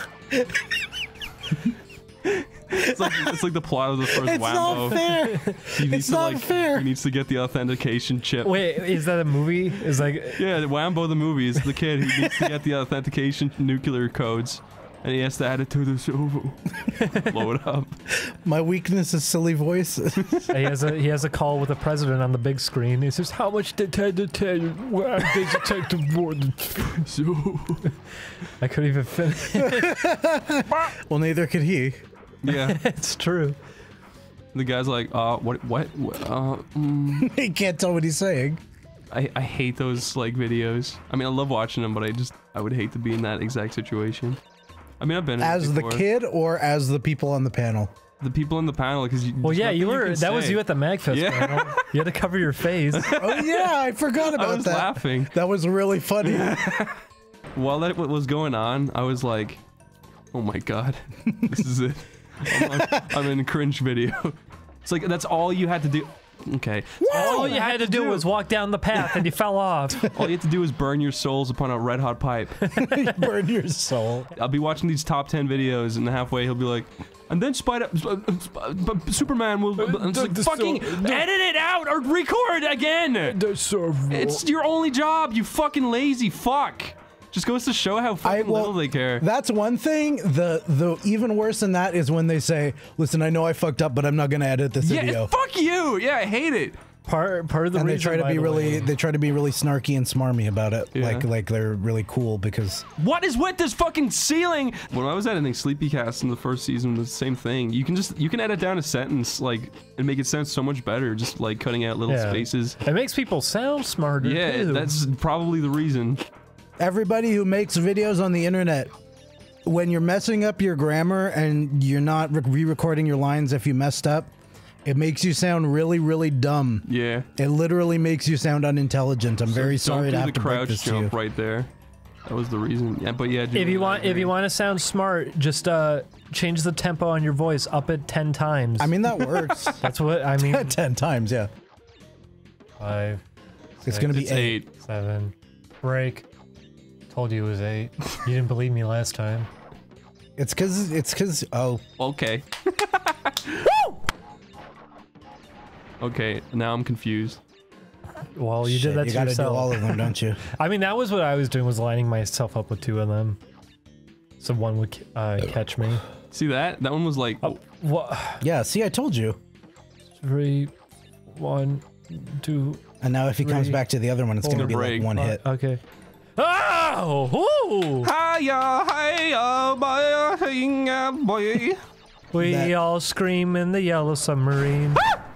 It's like it's like the plot of the first It's Wambo. not fair. He needs It's to not like fair. he needs to get the authentication chip. Wait, is that a movie? Is like Yeah, Wambo the movie is the kid who needs to get the authentication nuclear codes, and he has to add it to the server. Blow it up. My weakness is silly voices. he has a he has a call with the president on the big screen. He says, "How much did I tell you? Where did you take the board?" So I couldn't even finish. Well, neither could he. yeah, It's true. the guy's like, uh, what, what, what uh, mm. He can't tell what he's saying. I, I hate those like videos. I mean, I love watching them, but I just I would hate to be in that exact situation. I mean, I've been in it As the before. kid or as the people on the panel? the people in the panel, because you. Well, there's yeah, nothing you were. can that was say. you at the MagFest Yeah. panel. You had to cover your face. Oh yeah, I forgot about I was that. laughing. That was really funny. While that was going on, I was like, oh my god, this is it. I'm, on, I'm in cringe video. It's like, that's all you had to do. Okay. All you had to do was walk down the path and you fell off. All you have to do is burn your souls upon a red hot pipe. Burn your soul. I'll be watching these top ten videos, and halfway he'll be like, and then Spider, Sp Sp Sp Superman will it's like, fucking edit it out or record again. It's your only job, you fucking lazy fuck. Just goes to show how fucking I, well, little they care. That's one thing. The the even worse than that is when they say, "Listen, I know I fucked up, but I'm not gonna edit this Yeah, video." fuck you. Yeah, I hate it. Part part of the And they reason try to by be the really, way- they try to be really snarky and smarmy about it, Yeah. like like they're really cool because. What is with this fucking ceiling? When I was editing Sleepycast in the first season, it was the same thing. You can just you can edit down a sentence like and make it sound so much better, just like cutting out little Yeah. spaces. It makes people sound smarter. Yeah, too. that's probably the reason. Everybody who makes videos on the internet, when you're messing up your grammar and you're not re-recording your lines if you messed up, it makes you sound really, really dumb. Yeah. It literally makes you sound unintelligent. I'm So very don't sorry do to have the to break crouch this to you. jump right there. That was the reason. Yeah, but yeah. If you want, if you want to sound smart, just uh, change the tempo on your voice up it ten times. I mean, that works. That's what I mean. ten times, yeah. Five. It's six, gonna be It's eight. eight. Seven. Break. Told you it was eight. You didn't believe me last time. It's cause it's cause oh. Okay. Okay, now I'm confused. Well, you Shit, did that you to gotta yourself. do all of them, don't you? I mean, that was what I was doing, was lining myself up with two of them. So one would uh, catch me. See that? That one was like. Oh, what? Yeah, see, I told you. Three, one, two. And now if he comes Three, back to the other one, it's four, gonna be break. like one Uh, hit. okay. Oh! Ooh! Hiya, hiya, boy, hiya, boy. We That- all scream in the yellow submarine.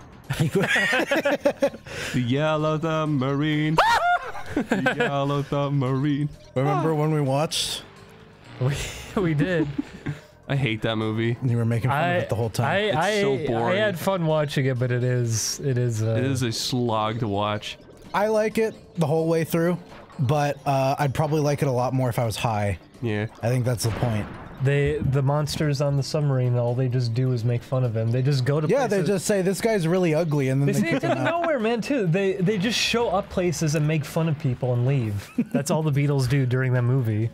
The yellow submarine. The yellow submarine. Remember when we watched? we, we did. I hate that movie. You were making fun I, of it the whole time. I, It's I, so I boring. had fun watching it, but it is, it is, uh, It is a slog to watch. I like it the whole way through, but uh, I'd probably like it a lot more if I was high. Yeah. I think that's the point. they, the monsters on the submarine, all they just do is make fun of him. They just go to Yeah, they places- just say this guy's really ugly, and then They they say it kick him out of out. nowhere, man, too. They they just show up places and make fun of people and leave. That's all the Beatles do during that movie.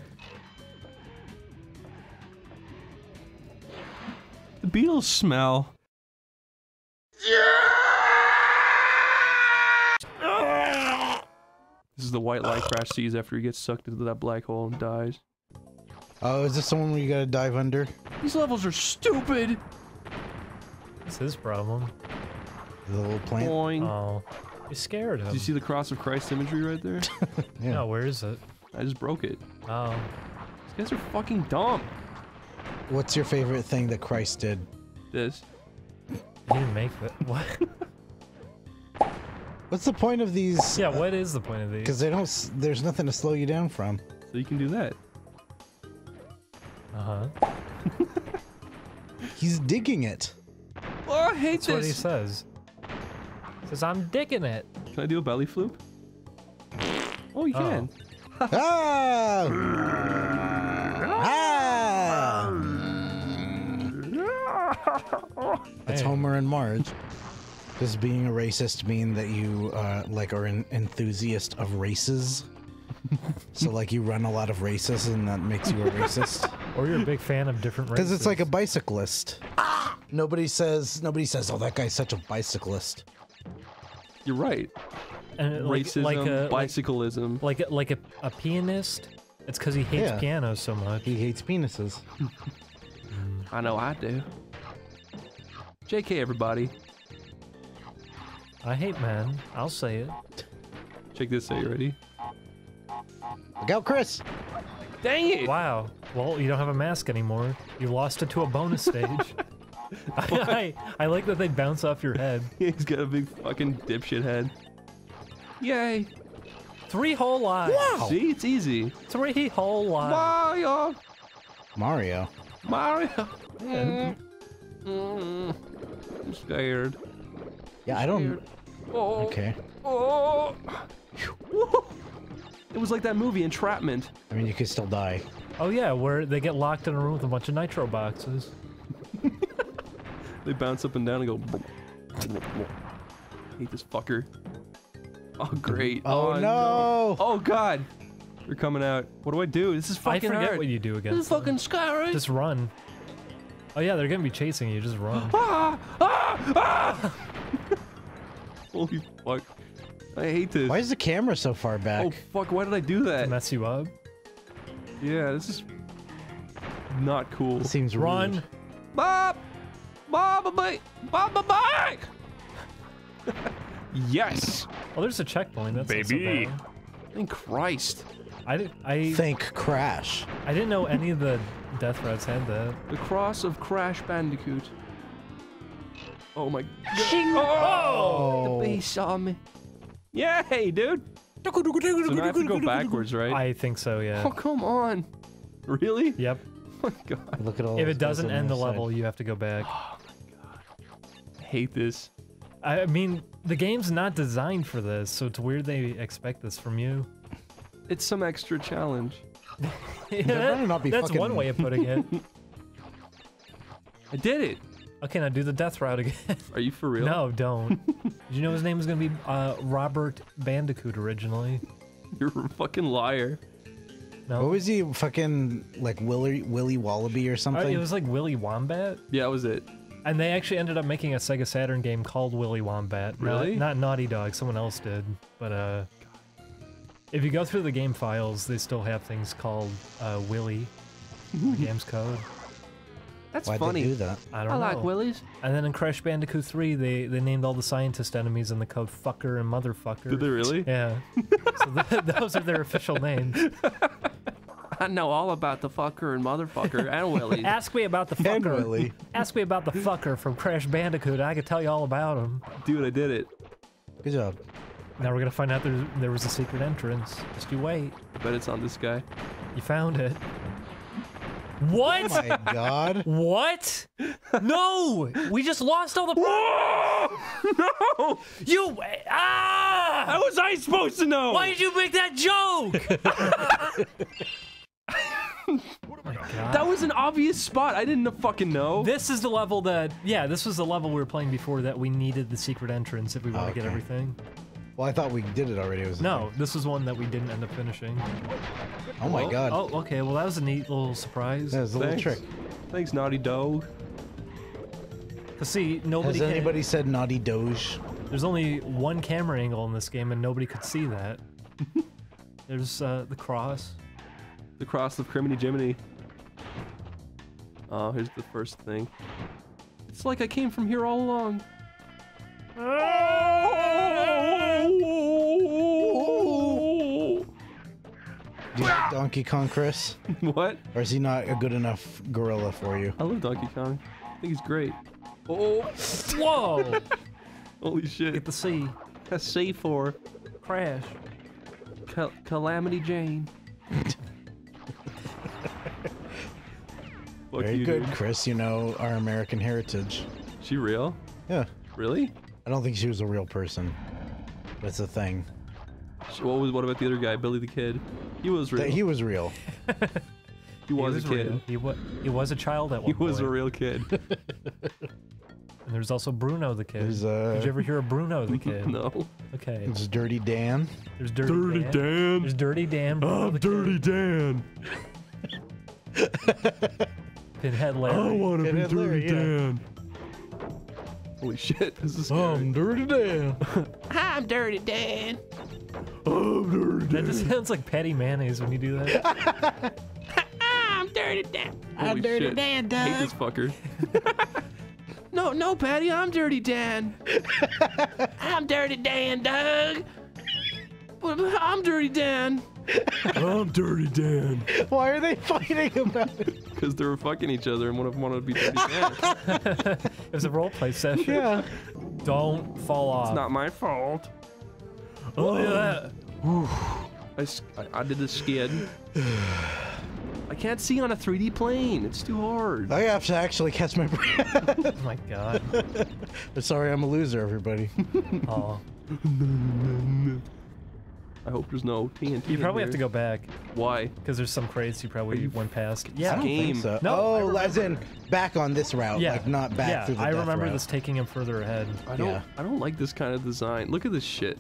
The Beatles smell. This is the white light Crash sees after he gets sucked into that black hole and dies. Oh, is this the one where you gotta dive under? These levels are stupid. What's his problem? The little plant. Boing. Oh, you scared him. Did you see the cross of Christ imagery right there? Yeah. No, where is it? I just broke it. Oh, These guys are fucking dumb. What's your favorite thing that Christ did? This. you didn't make that. What? What's the point of these? Yeah, what is the point of these? Because they don't. s- There's nothing to slow you down from. So you can do that. Uh huh. He's digging it. Oh, I hate That's what he this. says. He says, I'm digging it. Can I do a belly flip? Oh, you Oh. can. Ah! ah! That's Hey. Homer and Marge. Does being a racist mean that you uh, like are an enthusiast of races? So like you run a lot of races and that makes you a racist? Or you're a big fan of different races. Because it's like a bicyclist. Nobody says nobody says, "Oh, that guy's such a bicyclist." You're right. And like, Racism, like a, bicyclism. Like, like, a, like a, a pianist. It's because he hates Yeah. piano so much. He hates penises. I know I do. J K, everybody. I hate men. I'll say it. Check this out. You ready? Look out, Chris! Dang it! Wow. Well, you don't have a mask anymore. You lost it to a bonus stage. I, I, I like that they bounce off your head. He's got a big fucking dipshit head. Yay! Three whole lives. Wow! See, it's easy. Three whole lives. Mario! Mario. Mario! Mm. Mm. I'm scared. Yeah, I don't. Oh. Okay. Oh. Woo. It was like that movie, Entrapment. I mean, you could still die. Oh yeah, where they get locked in a room with a bunch of nitro boxes. They bounce up and down and go. Hate this fucker. Oh great. Oh, no. Oh god. They're coming out. What do I do? This is I fucking forget hard. what you do This is against them. fucking scary. Just run. Oh yeah, they're gonna be chasing you. Just run. Ah! Ah! Ah! Holy fuck. I hate this. Why is the camera so far back? Oh fuck, why did I do To that? mess you up. Yeah, this is not cool. It seems rude. Run. Bob! Bob, bye! Bob, bye! Yes! Oh, there's a checkpoint. That's not so Baby. bad. Thank Christ. I did. I. Think Crash. I didn't know any of the death threats had that. The cross of Crash Bandicoot. Oh my god. Oh. The bee saw me. Yay, dude! So now I have to go backwards, right? I think so. Yeah. Oh, come on. Really? Yep. Oh my god. Look at all. If those it guys doesn't on end the other side. level, you have to go back. I hate this. I mean, the game's not designed for this, so it's weird they expect this from you. It's some extra challenge. There better not be That's fucking- one way of putting it. I did it. Okay, now do the death route again. Are you for real? No, don't. Did you know his name was gonna be uh, Robert Bandicoot originally? You're a fucking liar. No. What was he fucking like Willy Willy Wallaby or Uh, something? it was like Willy Wombat, Yeah, that was it. and they actually ended up making a Sega Saturn game called Willy Wombat. Really? Not, not Naughty Dog. Someone else did. But uh, if you go through the game files, they still have things called uh, Willy in the game's code. That's Why'd funny. they do that? I don't I know. like Willies. And then in Crash Bandicoot three, they, they named all the scientist enemies in the code fucker and motherfucker. Did they really? Yeah. So th those are their official names. I know all about the fucker and motherfucker and Willies. Ask me about the And fucker. Willy. Ask me about the fucker from Crash Bandicoot. I could tell you all about him. Dude, I did it. Good job. Now we're gonna find out there, there was a secret entrance. Just you wait. I bet it's on this guy. You found it. What? Oh my god. What? No! We just lost all the. No! You ah! How was I supposed to know? Why did you make that joke? Oh my God. That was an obvious spot. I didn't fucking know. This is the level that, yeah, this was the level we were playing before that we needed the secret entrance if we want to get Okay. everything. Well, I thought we did it already. It was No, this was one that we didn't end up finishing. Oh my god. Oh, okay, well that was a neat little surprise. That was a little Thanks. trick. Thanks, Naughty Dog. Cause see, nobody Has can, anybody said naughty doge? there's only one camera angle in this game and nobody could see that. There's uh, the cross. The cross of Criminy Jiminy. Oh, here's the first thing. It's like I came from here all along. Do you like Donkey Kong, Chris? What? Or is he not a good enough gorilla for you? I love Donkey Kong. I think he's great. Oh! Whoa! Holy shit. Get the C. That's C for Crash. Cal Calamity Jane. Fuck Very you, good, dude. Chris. You know our American heritage. She real? Yeah. Really? I don't think she was a real person. That's a thing. What was? What about the other guy, Billy the Kid? He was real. That he was real. he, was was a kid. real. He was. He was a child at one He point. was a real kid. And there's also Bruno the Kid. There's, uh, Did you ever hear of Bruno the Kid? No. Okay. It's Dirty Dan. There's Dirty, Dirty Dan. Dan. There's Dirty Dan. Bruno I'm the Dirty Kid. Dan. Pinhead Larry. I want to be Pinhead Dirty Larry, yeah. Dan. Holy shit, this is scary. I'm Dirty Dan. I'm Dirty Dan. I'm Dirty That Dan. just sounds like Patty Mayonnaise when you do that. I'm Dirty Dan. Holy I'm Dirty shit. Dan, I hate Doug. this fucker. No, no, Patty, I'm Dirty Dan. I'm Dirty Dan, Doug. I'm Dirty Dan. I'm Dirty Dan. Why are they fighting about it? Because they were fucking each other and one of them wanted to be Dirty Dan. It was a roleplay session. Yeah. Don't fall off. It's not my fault. Oh, look at I, s- I- I did the skid. I can't see on a three D plane. It's too hard. I have to actually catch my breath. that. Oh my god. Sorry, I'm a loser, everybody. Oh. I hope there's no T N T. You in probably here. have to go back Why? because there's some crates you probably went past. I Yeah. don't Game. think so. No, I oh, remember- as in back on this route, Yeah. like not back yeah, through the I death remember route. this taking him further ahead. I don't. Yeah. I don't like this kind of design. Look at this shit.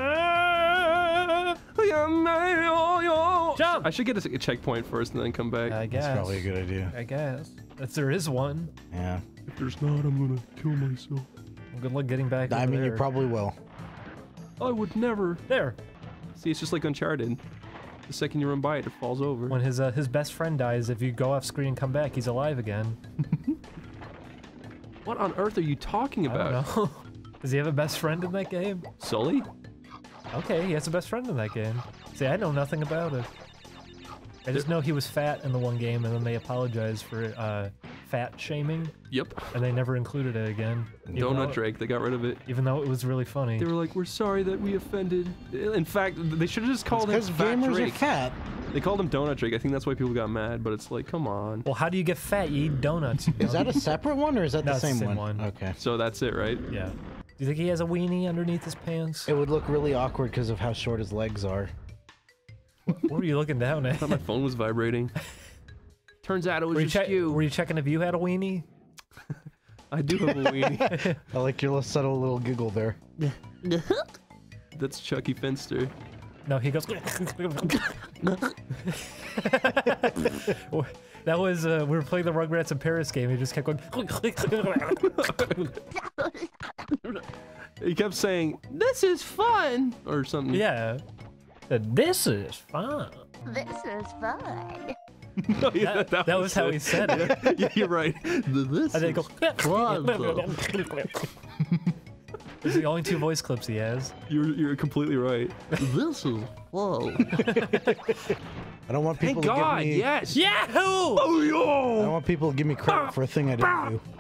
Jump! I should get a, a checkpoint first and then come back. I guess. That's probably a good idea. I guess. That's, there is one. Yeah. If there's not, I'm gonna kill myself. Good luck getting back. I over mean, you there. probably will. I would never. There. See, it's just like Uncharted. The second you run by it, it falls over. When his uh, his best friend dies, if you go off screen and come back, he's alive again. What on earth are you talking I about? don't know. Does he have a best friend in that game? Sully? Okay, he has a best friend in that game. See, I know nothing about it. I just know he was fat in the one game, and then they apologized for uh, fat shaming, Yep. and they never included it again. even Donut though- Drake, they got rid of it. Even though it was really funny. They were like, we're sorry that we offended. In fact, they should have just called him Because Fat gamers Drake. are fat. They called him Donut Drake. I think that's why people got mad, but it's like, come on. Well, how do you get fat? You eat donuts. You Is that a separate one or is that No, the it's the same, same one? one. Okay. So that's it, right? Yeah. Do you think he has a weenie underneath his pants? It would look really awkward because of how short his legs are. What were you looking down I at? thought my phone was vibrating. Turns out it was Were you, just check- you. were you checking if you had a weenie? I do have a weenie. I like your little subtle little giggle there. That's Chucky Finster. No, he goes. That was uh, we were playing the Rugrats in Paris game. He just kept going. He kept saying, "This is fun," or something. Yeah. Said, this is fun. This is fun. No, yeah, That, that, was how he said it. Yeah, you're right. This And then is go. It's the only two voice clips he has. You're you're completely right. This is whoa. I don't want people Thank to God, give me. yes. Yahoo! Oh I yo. don't want people to give me credit for a thing I didn't do.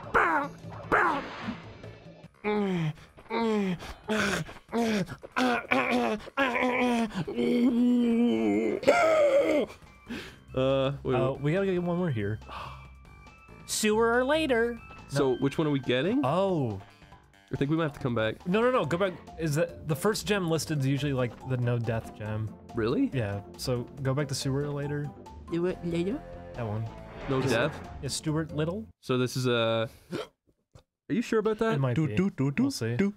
Uh, wait, Uh, we gotta get one more here. Sooner or later. so which one are we getting? Oh. I think we might have to come back. No, no, no. Go back. Is that the first gem listed is usually like the no death gem? Really? Yeah. So go back to Stuart later. Do it later. That one. No Is- death. Is Stuart Little? So this is a. Are you sure about that? It might Do be. do do do We'll see. do.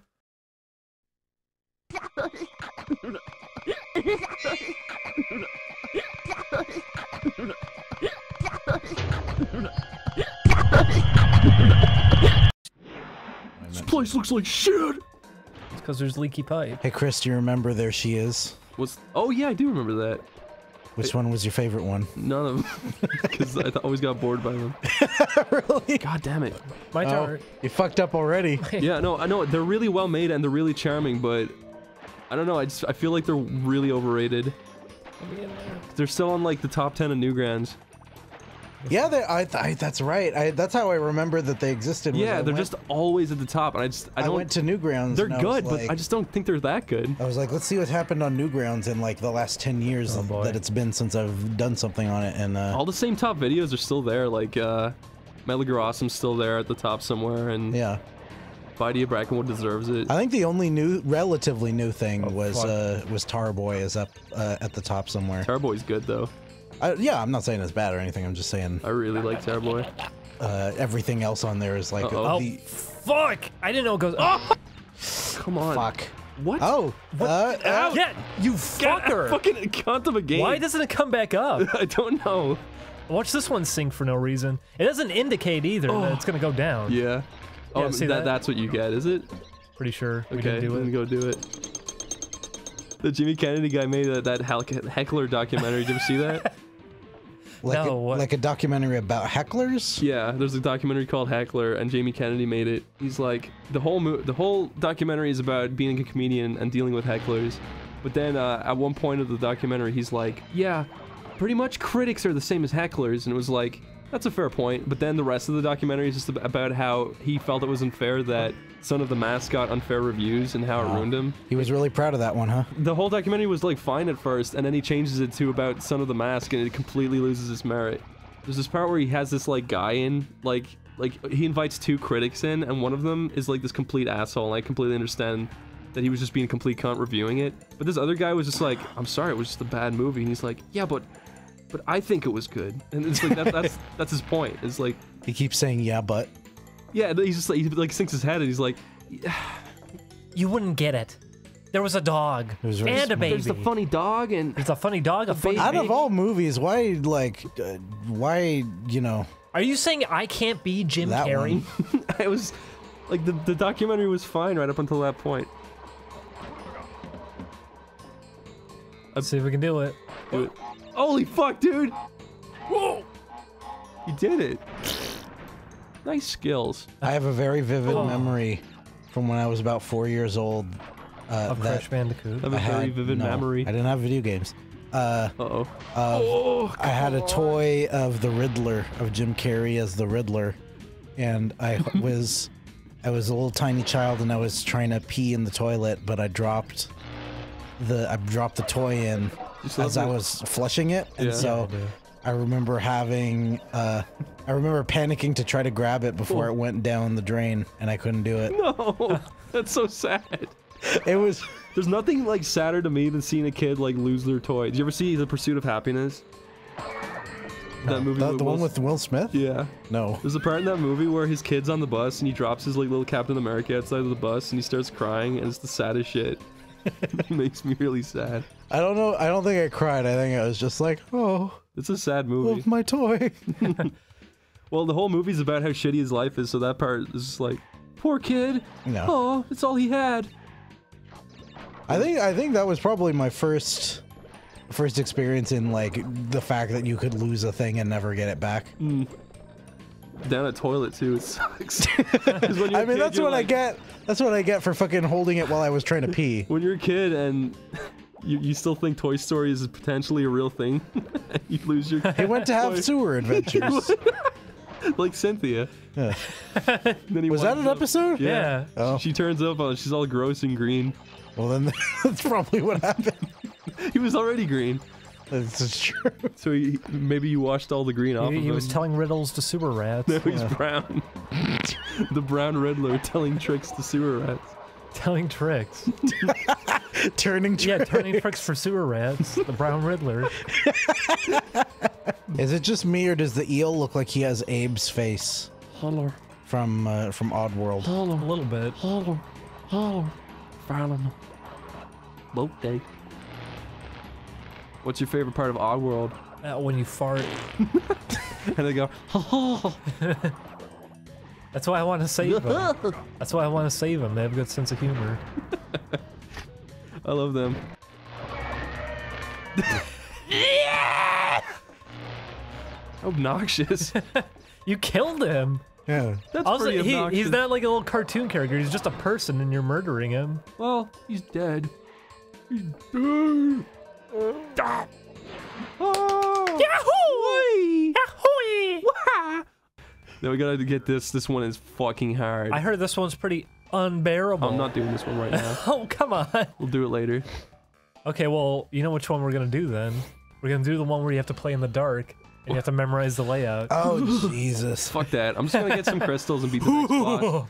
This place looks like shit. It's because there's leaky pipe. Hey Chris, do you remember There She Is? Was oh yeah, I do remember that. Which one was your favorite one? None of them, because I always got bored by them. Really? God damn it. My Oh, turn. you fucked up already. Yeah, no, I know they're really well made and they're really charming, but I don't know. I just I feel like they're really overrated. They're still on like the top ten of Newgrounds. Yeah, they, I, I, that's right. I, that's how I remember that they existed. was Yeah, I they're went, just always at the top, and I just I I don't. went to Newgrounds. they're and I good, was but like, I just don't think they're that good. I was like, let's see what happened on Newgrounds in like the last ten years Oh, boy. that it's been since I've done something on it, and uh, All the same top videos are still there. Like uh, Metal Gear Awesome's still there at the top somewhere, and yeah. Bidey Brackenwood deserves it. I think the only new, relatively new thing Oh, was fuck. uh, was Tarboy is up uh, at the top somewhere. Tarboy's good though. I, yeah, I'm not saying it's bad or anything. I'm just saying I really like Tarboy. uh, everything else on there is like Uh-oh. uh, Oh, the fuck! I didn't know it goes. Oh, Come on. fuck. What? Oh, uh, uh, yeah, you God, fucker! fucking cunt of a game. Why doesn't it come back up? I don't know. Watch this one sink for no reason. It doesn't indicate either that it's gonna go down. Yeah. Oh, Yeah, see that, that? that's what you get, is it? Pretty sure we Okay, didn't do I'm it. gonna go do it. The Jimmy Kennedy guy made that, that Hel- heckler documentary. Did you ever see that? like No, a, what? like a documentary about hecklers. Yeah, there's a documentary called Heckler, and Jamie Kennedy made it. He's like, the whole mo- the whole documentary is about being a comedian and dealing with hecklers. But then uh, at one point of the documentary, he's like, yeah, pretty much critics are the same as hecklers. And it was like, that's a fair point. But then the rest of the documentary is just ab- about how he felt it was unfair that Son of the Mask got unfair reviews and how it ruined him. He was really proud of that one, huh? The whole documentary was like fine at first, and then he changes it to about Son of the Mask, and it completely loses its merit. There's this part where he has this like guy in, like, like he invites two critics in, and one of them is like this complete asshole, and I completely understand that he was just being a complete cunt reviewing it. But this other guy was just like, I'm sorry, it was just a bad movie, and he's like, yeah, but, but I think it was good, and it's like that, that's that's his point. It's like He keeps saying, yeah, but. yeah, he's just like he like sinks his head, and he's like, You wouldn't get it. There was a dog It was very and a small. baby. there's the funny dog, and It's a funny dog, a funny Out baby. of all movies, why, like, uh, why, you know, Are you saying I can't be Jim that Carrey? one? it was like the the documentary was fine right up until that point. Let's see if we can do it. Do it. Holy fuck, dude! Whoa! You did it. Nice skills. I have a very vivid Oh. memory from when I was about four years old. Uh, Of that Crash Bandicoot. I have a I very had- vivid no, memory. I didn't have video games. Uh, Uh oh. of- Oh, I had a toy of the Riddler, of Jim Carrey as the Riddler, and I was, I was a little tiny child, and I was trying to pee in the toilet, but I dropped the, I dropped the toy in still as have I it? was flushing it, and Yeah. so Yeah, I do. I remember having, uh, I remember panicking to try to grab it before Oh. it went down the drain, and I couldn't do it. no! That's so sad. It was. There's nothing like sadder to me than seeing a kid like lose their toy. Did you ever see The Pursuit of Happiness? That movie. The, with the Will one with Will Smith? Yeah. No. There's a part in that movie where his kid's on the bus and he drops his like little Captain America outside of the bus and he starts crying and it's the saddest shit. It makes me really sad. I don't know. I don't think I cried. I think I was just like, oh, It's a sad movie. oh my toy. Well, the whole movie's about how shitty his life is, so that part is just like, poor kid. No. Oh, it's all he had. I think I think that was probably my first first experience in like the fact that you could lose a thing and never get it back. Down a toilet too, it sucks. 'Cause when you're I a mean, kid, that's you're what I like- get. That's what I get for fucking holding it while I was trying to pee. When you're a kid and you, you still think Toy Story is potentially a real thing, you lose your. He went to have toy. sewer adventures. Like Cynthia. Yeah. Then he Was that winds an up- episode? Yeah. Oh. She turns up on. She's all gross and green. Well, then that's probably what happened. He was already green, That's true. so he, maybe you washed all the green off He, of he him. was telling riddles to sewer rats. Now he's brown. The brown Riddler telling tricks to sewer rats. Telling tricks. Turning. Yeah, Tricks. turning tricks for sewer rats. The brown Riddler. Is it just me, or does the eel look like he has Abe's face Hello, from uh, from Oddworld? A little bit. hello, hello, Fallon. Boat day. What's your favorite part of Oddworld? Uh, when you fart. And they go, oh. That's why I want to save them. That's why I want to save them. They have a good sense of humor. I love them. Obnoxious. You killed him. Yeah. That's Also, pretty he, obnoxious. he's not like a little cartoon character. He's just a person, and you're murdering him. Well, he's dead. He's dead. Ah. Oh. Yahoo! Yahoo! Now we gotta get this. This one is fucking hard. I heard this one's pretty unbearable. I'm not doing this one right now. Oh, come on. We'll do it later. Okay, well, you know which one we're gonna do then. We're gonna do the one where you have to play in the dark, and you have to memorize the layout. Oh, Jesus. Fuck that. I'm just gonna get some crystals and beat the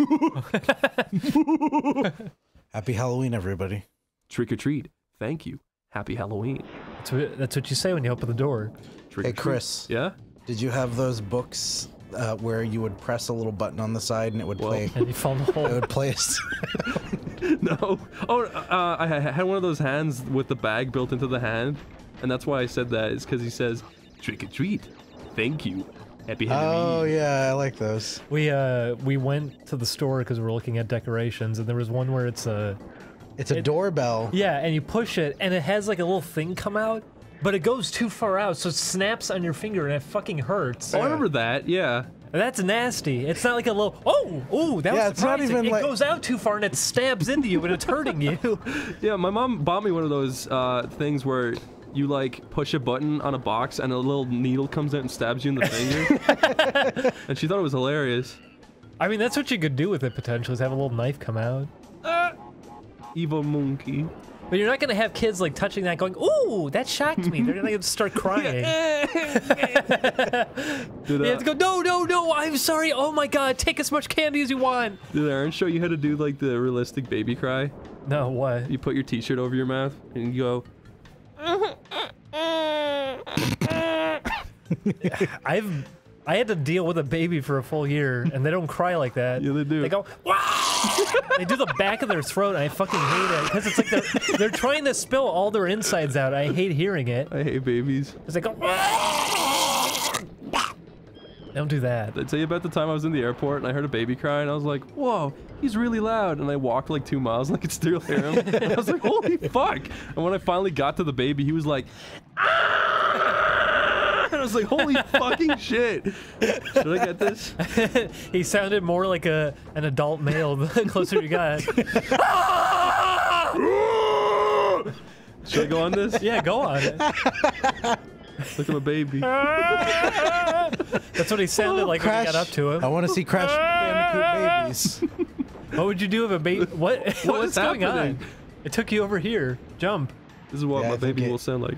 next boss. Happy Halloween, everybody. Trick or treat. Thank you. Happy Halloween. That's what, that's what you say when you open the door. Trick Hey, or treat. Chris. Yeah? Did you have those books uh, where you would press a little button on the side and it would Well, play? And you fall in the hole. It would play. s- No. Oh, uh, I I had one of those hands with the bag built into the hand, and that's why I said that. Is because he says, "Trick or treat, thank you, happy Halloween." Oh yeah, I like those. We uh we went to the store because we were looking at decorations, and there was one where it's a It's a It- doorbell. yeah, and you push it, and it has like a little thing come out, but it goes too far out, so it snaps on your finger, and it fucking hurts. Oh, I remember that. Yeah. That's nasty. It's not like a little, oh, ooh, that Yeah, was it's not surprising. even it like- goes out too far and it stabs into you and it's hurting you. Yeah. My mom bought me one of those uh, things where you like push a button on a box and a little needle comes out and stabs you in the finger, and she thought it was hilarious. I mean, that's what you could do with it potentially, is have a little knife come out. Evil monkey. But you're not gonna have kids like touching that going, ooh, that shocked me. They're gonna start crying. Did, They uh, have to go, no, no, no, I'm sorry. Oh my god, take as much candy as you want. did Aaron show you how to do like the realistic baby cry? No, what? You put your t-shirt over your mouth and you go. I've I had to deal with a baby for a full year, and they don't cry like that. Yeah, they do. They go, Wah! They do the back of their throat, and I fucking hate it because it's like they're they're trying to spill all their insides out. I hate hearing it. I hate babies. It's like, Wah! Don't do that. I'd tell you about the time I was in the airport and I heard a baby cry and I was like, whoa, he's really loud. And I walked like two miles and I could still hear him. And I was like, holy fuck. And when I finally got to the baby, he was like, ah! And I was like, holy fucking shit. Should I get this? He sounded more like a an adult male the closer you got. Should I go on this? Yeah, go on it. Look at my baby. That's what he sounded like Crash. when you got up to him. I want to see Crash Bandicoot babies. What would you do if a baby? What? What What's is going happening? on? It took you over here. Jump. This is what Yeah, my I think baby it- will sound like.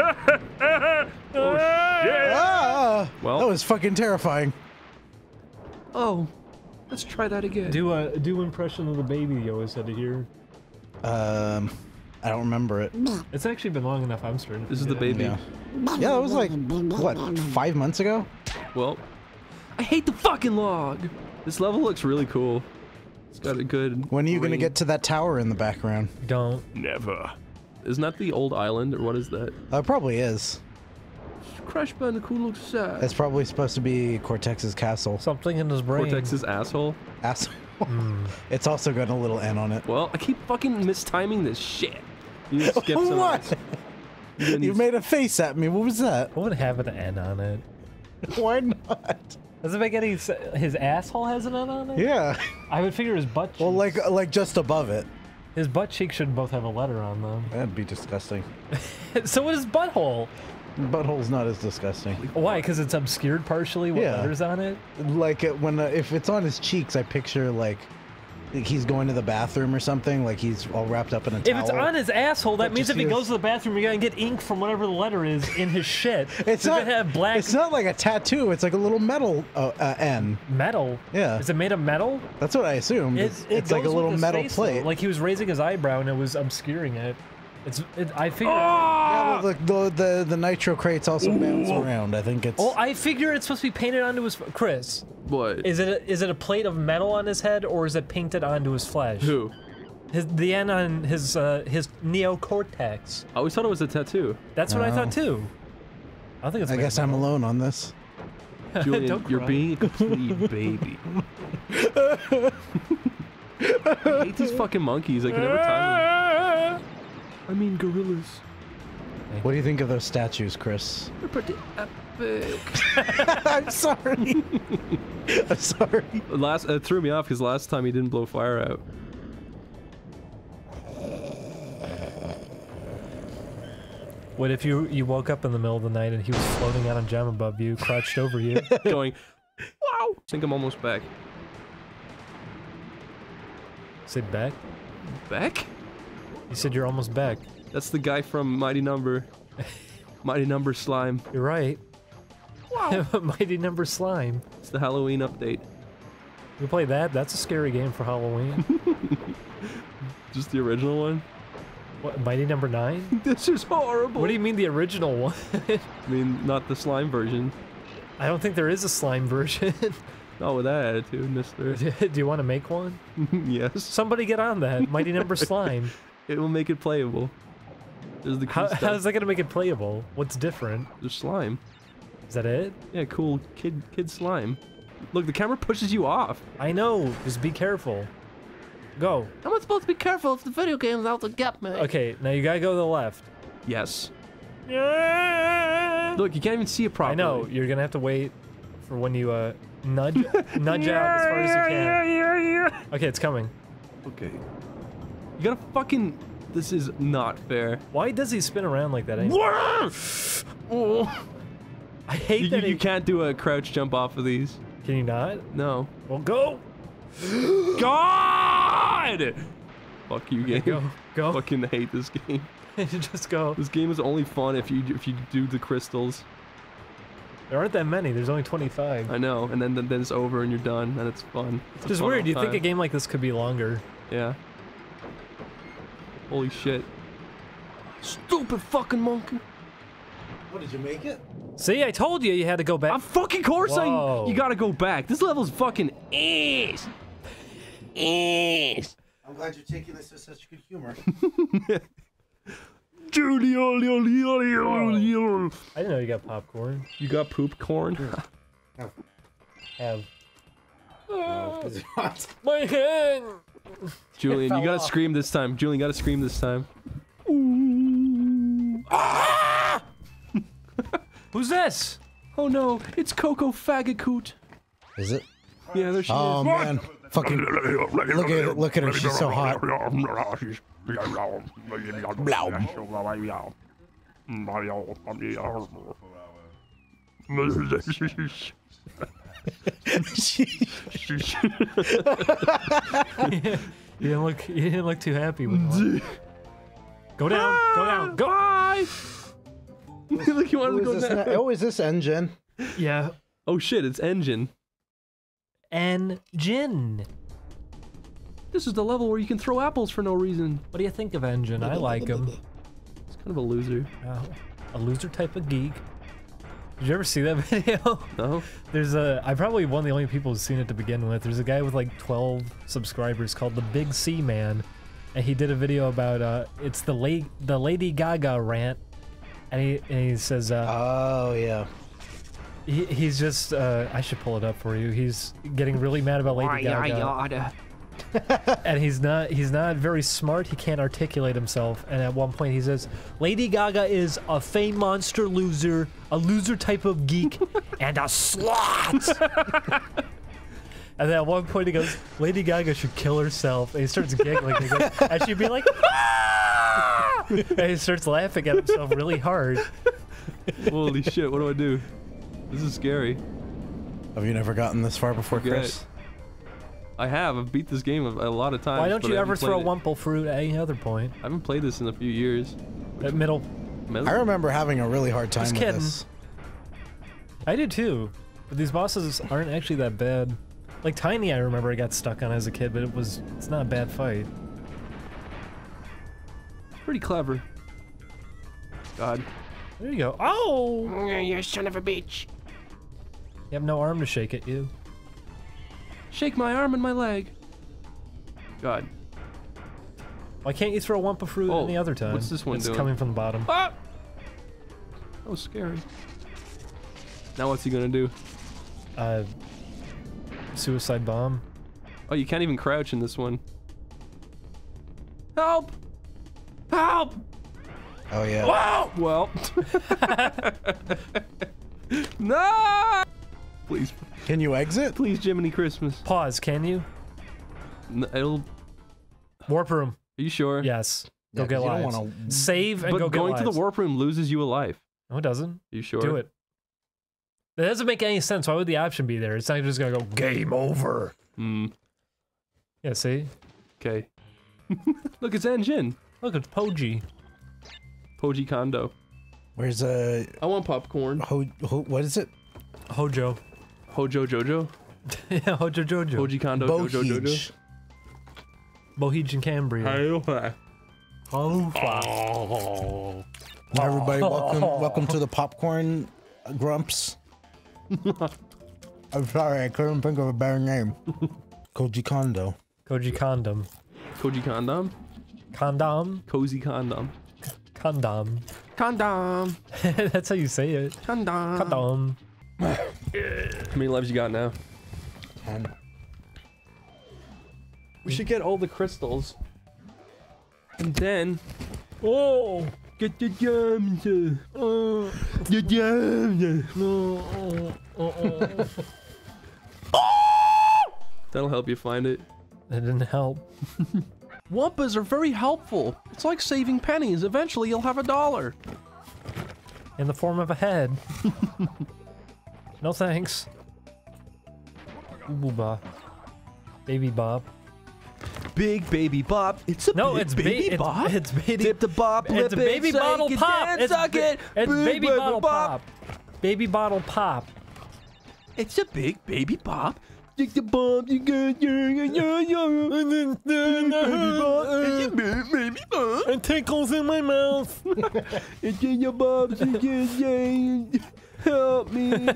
Ah, Well. that was fucking terrifying. Oh, let's try that again. Do a do impression of the baby you always had to hear. Um, I don't remember it. It's actually been long enough. I'm starting. to This is the forget it. baby. Yeah, yeah, that was like what, five months ago? Well, I hate the fucking log. This level looks really cool. It's got a good. When are you gonna green- get to that tower in the background? Don't. Never. Isn't that the old island or what is that? Uh, it probably is. Crash Bandicoot looks sad. It's probably supposed to be Cortex's castle. Something in his brain. Cortex's asshole. Asshole. Hmm. It's also got a little N on it. Well, I keep fucking mistiming this shit. You need to skip some. What? You You made a face at me. What was that? What would have an N on it? Why not? Does it make any s- his asshole has an N on it? Yeah. I would figure his butt. Well, cheeks- like like just above it. his butt cheeks should both have a letter on them. That'd be disgusting. So would his butthole. Butthole's not as disgusting. Why? Because it's obscured partially with Yeah. letters on it. Like uh, when uh, if it's on his cheeks, I picture like, like he's going to the bathroom or something. Like he's all wrapped up in a If towel. it's on his asshole, that But means just if he use- goes to the bathroom, you're gonna get ink from whatever the letter is in his shit. It's So not gonna have black It's not like a tattoo. It's like a little metal uh, uh, N. metal. Yeah. Is it made of metal? That's what I assumed. It, it's it it's like a goes with little his metal face, plate. though. Like he was raising his eyebrow and it was obscuring it. It's. It, I figure. yeah, well, the, the the nitro crates also bounce around. I think it's. Oh, I figure it's supposed to be painted onto his. Chris, What? is it a, is it a plate of metal on his head or is it painted onto his flesh? Who? His the N on his uh, his neocortex. I always thought it was a tattoo. That's what I No. thought too. I don't think it's. I made guess of I'm metal. alone on this. Julian, Don't you're cry. being a complete baby. I hate these fucking monkeys. I can never time them. I mean gorillas. What do you think of those statues, Chris? They're pretty epic. I'm sorry. I'm sorry. Last it threw me off because last time he didn't blow fire out. What if you you woke up in the middle of the night and he was floating out on jam above you, crouched over you, going, wow! I think I'm almost back. Say back? Back? You said you're almost back. That's the guy from Mighty Number. Mighty Number Slime. You're right. Wow. Mighty Number Slime. It's the Halloween update. You play that? That's a scary game for Halloween. Just the original one? What, Mighty Number Nine? This is horrible. What do you mean the original one? I mean, not the slime version. I don't think there is a slime version. Not with that attitude, mister. Do you want to make one? Yes. Somebody get on that. Mighty Number Slime. It will make it playable. There's the cool How, stuff. how's that gonna make it playable? What's different? There's slime. Is that it? Yeah, cool kid kid slime. Look, the camera pushes you off. I know. Just be careful. Go. How am I supposed to be careful if the video game's out to get me? Okay, now you gotta go to the left. Yes. Yeah. Look, you can't even see it properly. I know. You're gonna have to wait for when you uh nudge nudge out as far as you can. Okay, it's coming. Okay. You gotta fucking. This is not fair. Why does he spin around like that? Anyway? Oh. I hate You, that you he... can't do a crouch jump off of these. Can you not? No. Well, go. God! Fuck you, game. Go. Go. Fucking hate this game. Just go. This game is only fun if you if you do the crystals. There aren't that many. There's only twenty-five. I know, and then then, then it's over and you're done, and it's fun. It's It's just fun weird. all You think time. a game like this could be longer? Yeah. Holy shit. Stupid fucking monkey. What, did you make it? See, I told you you had to go back. I'm fucking course Whoa. I. You gotta go back. This level's fucking ass. Ass. I'm glad you're taking this with such good humor. I didn't know you got popcorn. You got poop corn? Have. Have. Oh, is it hot? My hand! Julian, It you fell gotta off. scream this time. Julian, you gotta scream this time. Who's this? Oh no, it's Coco Fagtacular. Is it? Yeah, there she Oh is. man, fucking look at look at her. She's so hot. You didn't look. You didn't look too happy with one. Go down. Go down. Go. Bye. Look, you wanted Who to go is this down. na- oh, is this Engine? Yeah. Oh shit, it's Engine. Engine. This is the level where you can throw apples for no reason. What do you think of Engine? I like him. It's kind of a loser. Oh, a loser type of geek. Did you ever see that video? No? There's a. I'm probably one of the only people who's seen it to begin with. There's a guy with like twelve subscribers called the Big C Man, and he did a video about uh, it's the la the Lady Gaga rant, and he and he says uh, Oh yeah. he, he's just uh, I should pull it up for you. He's getting really mad about Lady Gaga. And he's not he's not very smart. He can't articulate himself. And at one point he says, Lady Gaga is a fame monster loser, a loser type of geek, and a slut. And then at one point he goes, Lady Gaga should kill herself. And he starts giggling. He goes, and she'd be like, ah! And he starts laughing at himself really hard. Holy shit, what do I do? This is scary. Have you never gotten this far before, Forget. Chris? I have. I've beat this game a, a lot of times. Why don't but you I ever haven't throw played it. Wumple fruit at any other point? I haven't played this in a few years. At middle. Middle? I remember having a really hard time Just with kidding. this. I did too, but these bosses aren't actually that bad. Like Tiny, I remember I got stuck on as a kid, but it was it's not a bad fight. Pretty clever. God. There you go. Oh! You son of a bitch. You have no arm to shake at you. Shake my arm and my leg. God. Why can't you throw Wumpa fruit Oh, any other time? what's this one it's doing? coming from the bottom. Ah! That was scary. Now what's he gonna do? Uh, suicide bomb. Oh, you can't even crouch in this one. Help! Help! Oh yeah. Wow! Well. No! Please. Can you exit? Please, Jiminy Christmas. Pause, can you? No, it'll... Warp room. Are you sure? Yes. Yeah, Go get 'cause you don't lives. wanna- Save and But go get going lives. to the warp room loses you a life. No, it doesn't. Are you sure? Do it. That doesn't make any sense. Why would the option be there? It's not just gonna go game over. Hmm. Yeah, see? Okay. Look, it's Engine. Look, it's Poji. Poji Kondo. Where's uh? I want popcorn. Ho, ho, what is it? Hojo. Hojo Jojo? Yeah, Hojo Jojo. Poji Kondo Jojo Jojo? Bohij. Bohij Cambria. Hi. Oh, Hi, everybody, welcome, welcome to the popcorn grumps. I'm sorry, I couldn't think of a better name. Koji Kondo. Koji Condom. Koji Condom? Condom. Cozy Condom. Condom. Condom. That's how you say it. Condom. Condom. How many lives you got now? Ten. We should get all the crystals. And then... Oh! Get the gems! Oh! The gems! Oh, oh, oh. That'll help you find it. That didn't help. Wampas are very helpful. It's like saving pennies. Eventually you'll have a dollar. In the form of a head. No thanks. Booba. Baby Bob. Big baby bop. It's a No, big it's baby ba- bop. It's, it's baby. Dip the bop, lip It's a it, baby shake bottle it, pop. dance, It's, suck ba- it. it's Big baby baby bottle bop. pop. Baby bottle pop. It's a big baby bop. Stick the bop, you get yeah, yeah, yeah. And then baby bop, and you big baby bop. And tickles in my mouth. And then your bobs again, yeah. Help me.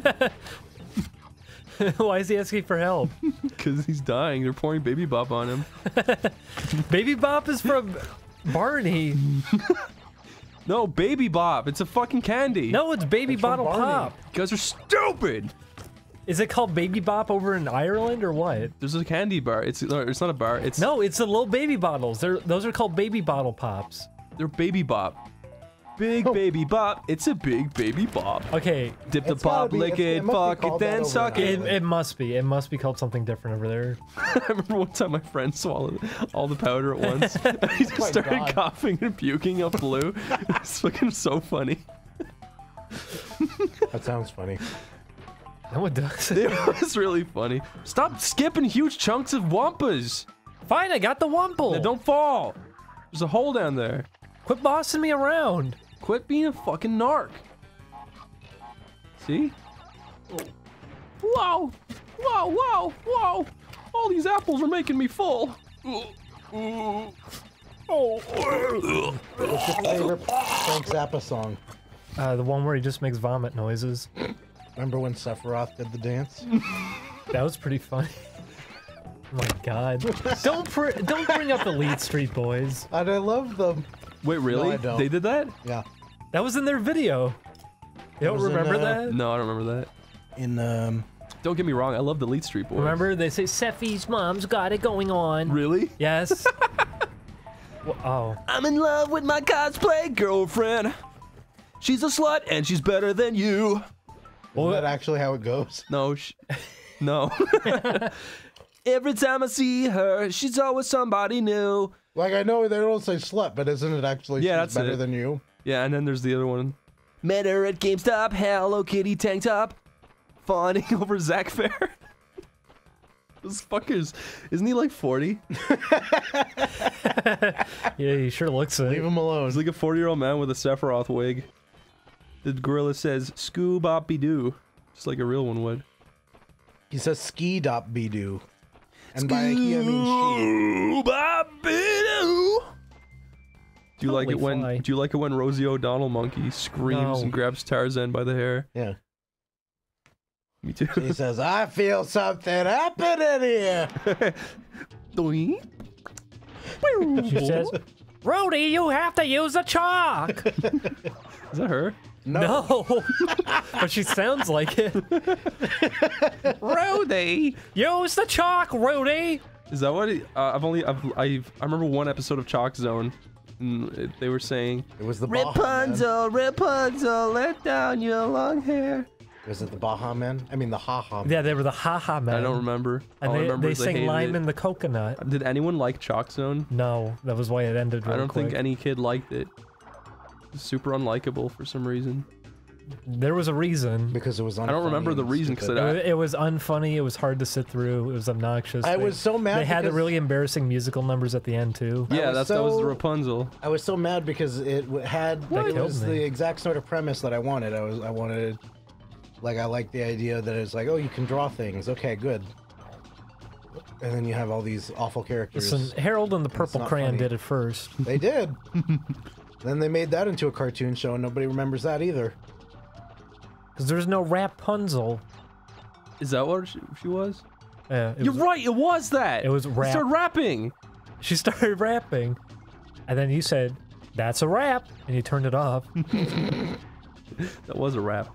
Why is he asking for help? Because he's dying. They're pouring baby bop on him. Baby Bop is from Barney. No, baby bop. It's a fucking candy. No, it's Baby It's from Bottle Barney. Pop. You guys are stupid. Is it called Baby Bop over in Ireland or what? There's a candy bar. It's no, it's not a bar. It's No, it's the little baby bottles. They're those are called Baby Bottle Pops. They're baby bop. Big baby bop. It's a big baby bop. Okay, Dip the It's gotta pop, be- lick it's- it it, must be fuck it, called that then over suck in it. it, it must be. It must be called something different over there. I remember one time my friend swallowed all the powder at once. He just my started God. coughing and puking up blue. It's fucking so funny. That sounds funny. No, it does. It was really funny. Stop skipping huge chunks of wampas. Fine, I got the Wumple. Now don't fall. There's a hole down there. Quit bossing me around. Quit being a fucking narc. See? Whoa! Whoa, whoa, whoa! All these apples are making me full. What's your favorite Frank Zappa song? Uh, the one where he just makes vomit noises. Remember when Sephiroth did the dance? That was pretty funny. Oh my god! Don't pr don't bring up the Lead Street Boys. And I love them. Wait, really? No, I don't. They did that? Yeah. That was in their video. You don't was in, remember uh, that? No, I don't remember that. In um. Don't get me wrong, I love the Lead Street Boys. Remember they say Sephi's mom's got it going on. Really? Yes. Well, oh. I'm in love with my cosplay girlfriend. She's a slut and she's better than you. Is that actually how it goes? No, sh no. Every time I see her, she's always somebody new. Like, I know they don't say slut, but isn't it actually Yeah, she's that's better it. than you? Yeah, and then there's the other one. Met her at GameStop, Hello Kitty tank top, fawning over Zach Fair. Those fuckers, isn't he like forty? Yeah, he sure looks it. Leave him alone. He's like a forty-year-old man with a Sephiroth wig. The gorilla says, "Scoo-bop-be-doo," just like a real one would. He says ski dop be doo. And by he, I mean she. Scoo-bop-be-doo. Do you like it Holy when? fly. Do you like it when Rosie O'Donnell monkey screams No. and grabs Tarzan by the hair? Yeah. Me too. He says, I feel something happening here. Doink. She says, Rudy, you have to use a chalk. Is that her? No. But she sounds like it. Rudy. Use the chalk, Rudy. Is that what? He, uh, I've only I've I've I remember one episode of Chalk Zone, and it, they were saying, It was the Baja Man. Rapunzel, Rapunzel, let down your long hair. Was it the Baja Man? I mean the Ha Ha Man. Yeah, they were the Ha Ha Men. I don't remember. And All I they, remember they is I sang hated Lime it. in the Coconut. Did anyone like Chalk Zone? No, that was why it ended real I don't quick. think any kid liked it. It was super unlikable for some reason. There was a reason. Because it was unfunny. I don't remember the reason because It, wa- it was unfunny, it was hard to sit through, it was obnoxious. I They- was so mad They had the because- really embarrassing musical numbers at the end, too. I Yeah, was that's that was the so- Rapunzel. I was so mad because it w- had That it killed was me. the exact sort of premise that I wanted. I was I wanted like I liked the idea that it's like, oh, you can draw things. Okay, good. And then you have all these awful characters. Listen, Harold and the Purple not Crayon funny. did it first. They did. Then they made that into a cartoon show and nobody remembers that either. Because there's no Rapunzel. Is that what she, she was? Yeah, it You're was, right, it was that. It was She rap. started rapping. She started rapping. And then you said, that's a rap. And you turned it off. That was a rap.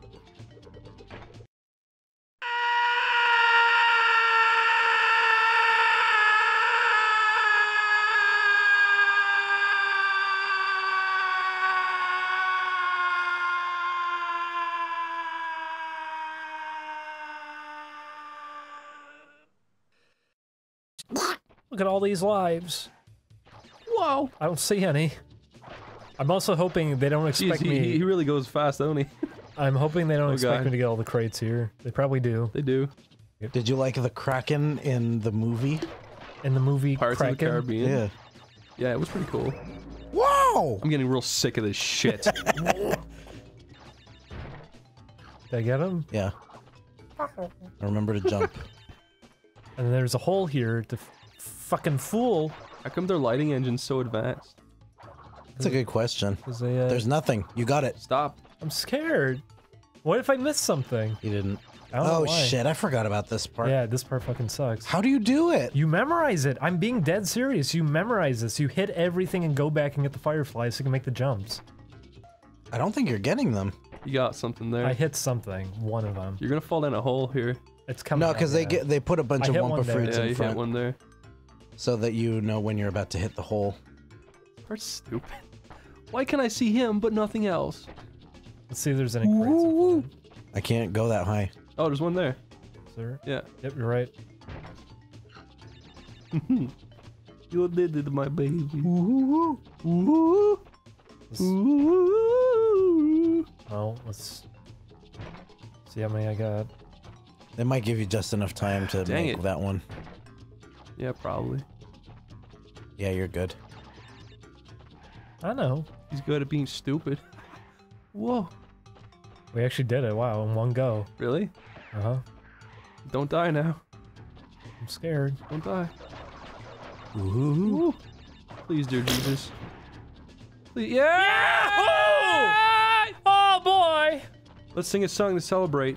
Look at all these lives. Whoa. I don't see any. I'm also hoping they don't Jeez, expect he, me. he really goes fast, don't he? I'm hoping they don't Oh, expect God. me to get all the crates here. They probably do. They do. Did you like the Kraken in the movie? In the movie Pirates of the Kraken. Caribbean. Yeah. Yeah, it was pretty cool. Wow! I'm getting real sick of this shit. Did I get him? Yeah. Remember to jump. And then there's a hole here to f fucking fool. How come their lighting engine's so advanced? That's a good question. 'Cause they, uh, There's nothing. You got it. Stop. I'm scared. What if I miss something? You didn't. I don't know Oh why. shit, I forgot about this part. Yeah, this part fucking sucks. How do you do it? You memorize it. I'm being dead serious. You memorize this. You hit everything and go back and get the fireflies so you can make the jumps. I don't think you're getting them. You got something there. I hit something. One of them. You're gonna fall down a hole here. It's coming. No, out, because they yeah. get they put a bunch I of hit one Wumpa there. fruits Yeah, in you front hit one there. so that you know when you're about to hit the hole. That's stupid. Why can I see him but nothing else? Let's see if there's any crates in front. I can't go that high. Oh, there's one there. Sir? Yeah. Yep, you're right. You did it, my baby. Let's, well, let's see how many I got. It might give you just enough time to Dang make it. that one. Yeah, probably. Yeah, you're good. I know. He's good at being stupid. Whoa. We actually did it. Wow, in one go. Really? Uh huh. Don't die now. I'm scared. Don't die. Ooh. Please, dear Jesus. Please. Yeah! Yeah! Oh boy! Let's sing a song to celebrate.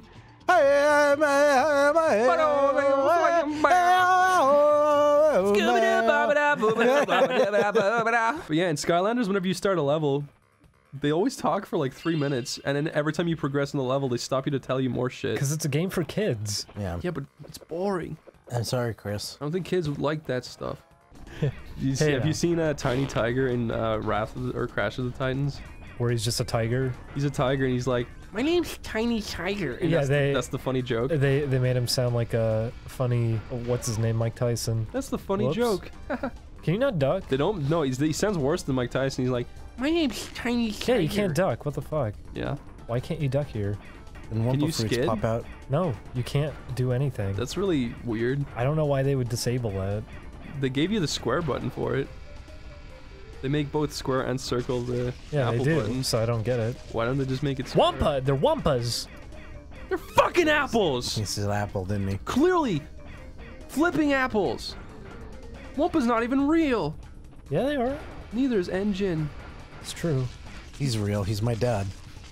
But yeah, in Skylanders, whenever you start a level, they always talk for like three minutes, and then every time you progress in the level, they stop you to tell you more shit. Because it's a game for kids. Yeah. Yeah, but it's boring. I'm sorry, Chris. I don't think kids would like that stuff. You see, Hey, have now. you seen a Tiny Tiger in uh, Wrath of the, or Crash of the Titans? Where he's just a tiger. He's a tiger, and he's like, My name's Tiny Tiger. and Yeah, that's, they- the, that's the funny joke. They they made him sound like a funny, what's his name, Mike Tyson. That's the funny Whoops. joke. Can you not duck? They don't. No, he's, he sounds worse than Mike Tyson. He's like, My name's Tiny Yeah, Tiger. you can't duck. What the fuck? yeah, Why can't you duck here? And Can you Wumpa fruits skid? pop out. No, you can't do anything. that's really weird. I don't know why they would disable that. They gave you the square button for it. They make both square and circle the Yeah, apple they do, buttons. so I don't get it. Why don't they just make it square? Wampa! They're Wampas! They're fucking apples! He said apple, didn't he? Clearly, flipping apples. Wampa's not even real. Yeah, they are. Neither is Engine. It's true. He's real. He's my dad.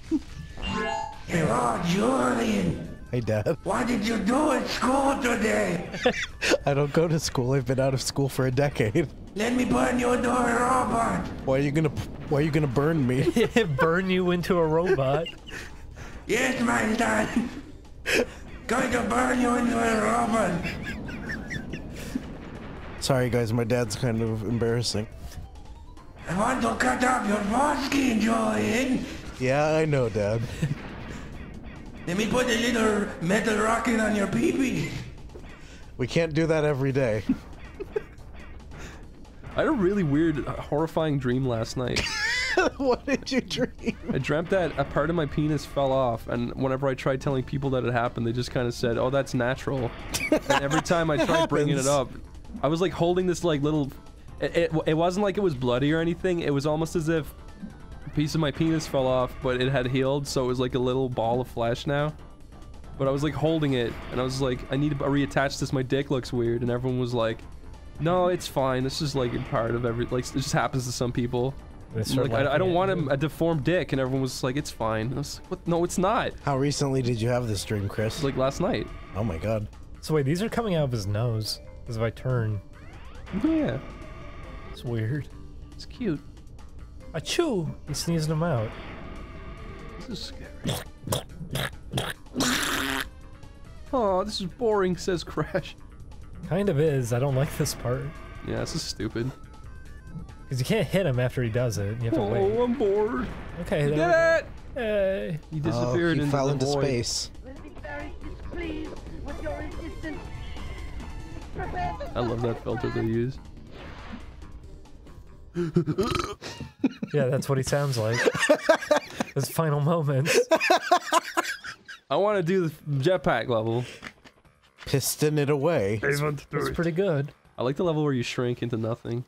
Hello, Julian. Hey, Dad. What did you do at school today? I don't go to school. I've been out of school for a decade. Let me burn you into a robot. Why are you gonna Why are you gonna burn me? Burn you into a robot. Yes, my son. Going to burn you into a robot. Sorry, guys. My dad's kind of embarrassing. I want to cut off your foreskin, Joanne. Yeah, I know, Dad. Let me put a little metal rocket on your pee-pee. We can't do that every day. I had a really weird, horrifying dream last night. What did you dream? I dreamt that a part of my penis fell off, and whenever I tried telling people that it happened, they just kind of said, "Oh, that's natural." And every time I tried bringing it up, I was like holding this like little. It, it, it wasn't like it was bloody or anything. It was almost as if a piece of my penis fell off, but it had healed, so it was like a little ball of flesh now. But I was like holding it, and I was like, I need to reattach this. My dick looks weird, and everyone was like, "No, it's fine. This is like a part of every. Like it just happens to some people." Like, I, I don't want a, a deformed dick, and everyone was like, "It's fine." I was like, what? No, it's not. How recently did you have this dream, Chris? Like last night. Oh my god. So wait, these are coming out of his nose. Because if I turn... Yeah. It's weird. It's cute. Achoo! He's sneezing them out. This is scary. Oh, this is boring, says Crash. Kind of is. I don't like this part. Yeah, this is stupid. Because you can't hit him after he does it. You have to oh, wait. I'm bored. Okay, you there did it! Hey. He disappeared oh, he into fell the into void. space. I love that filter they use. Yeah, that's what he sounds like. His final moments. I want to do the jetpack level. Piston it away. That's pretty good. I like the level where you shrink into nothing.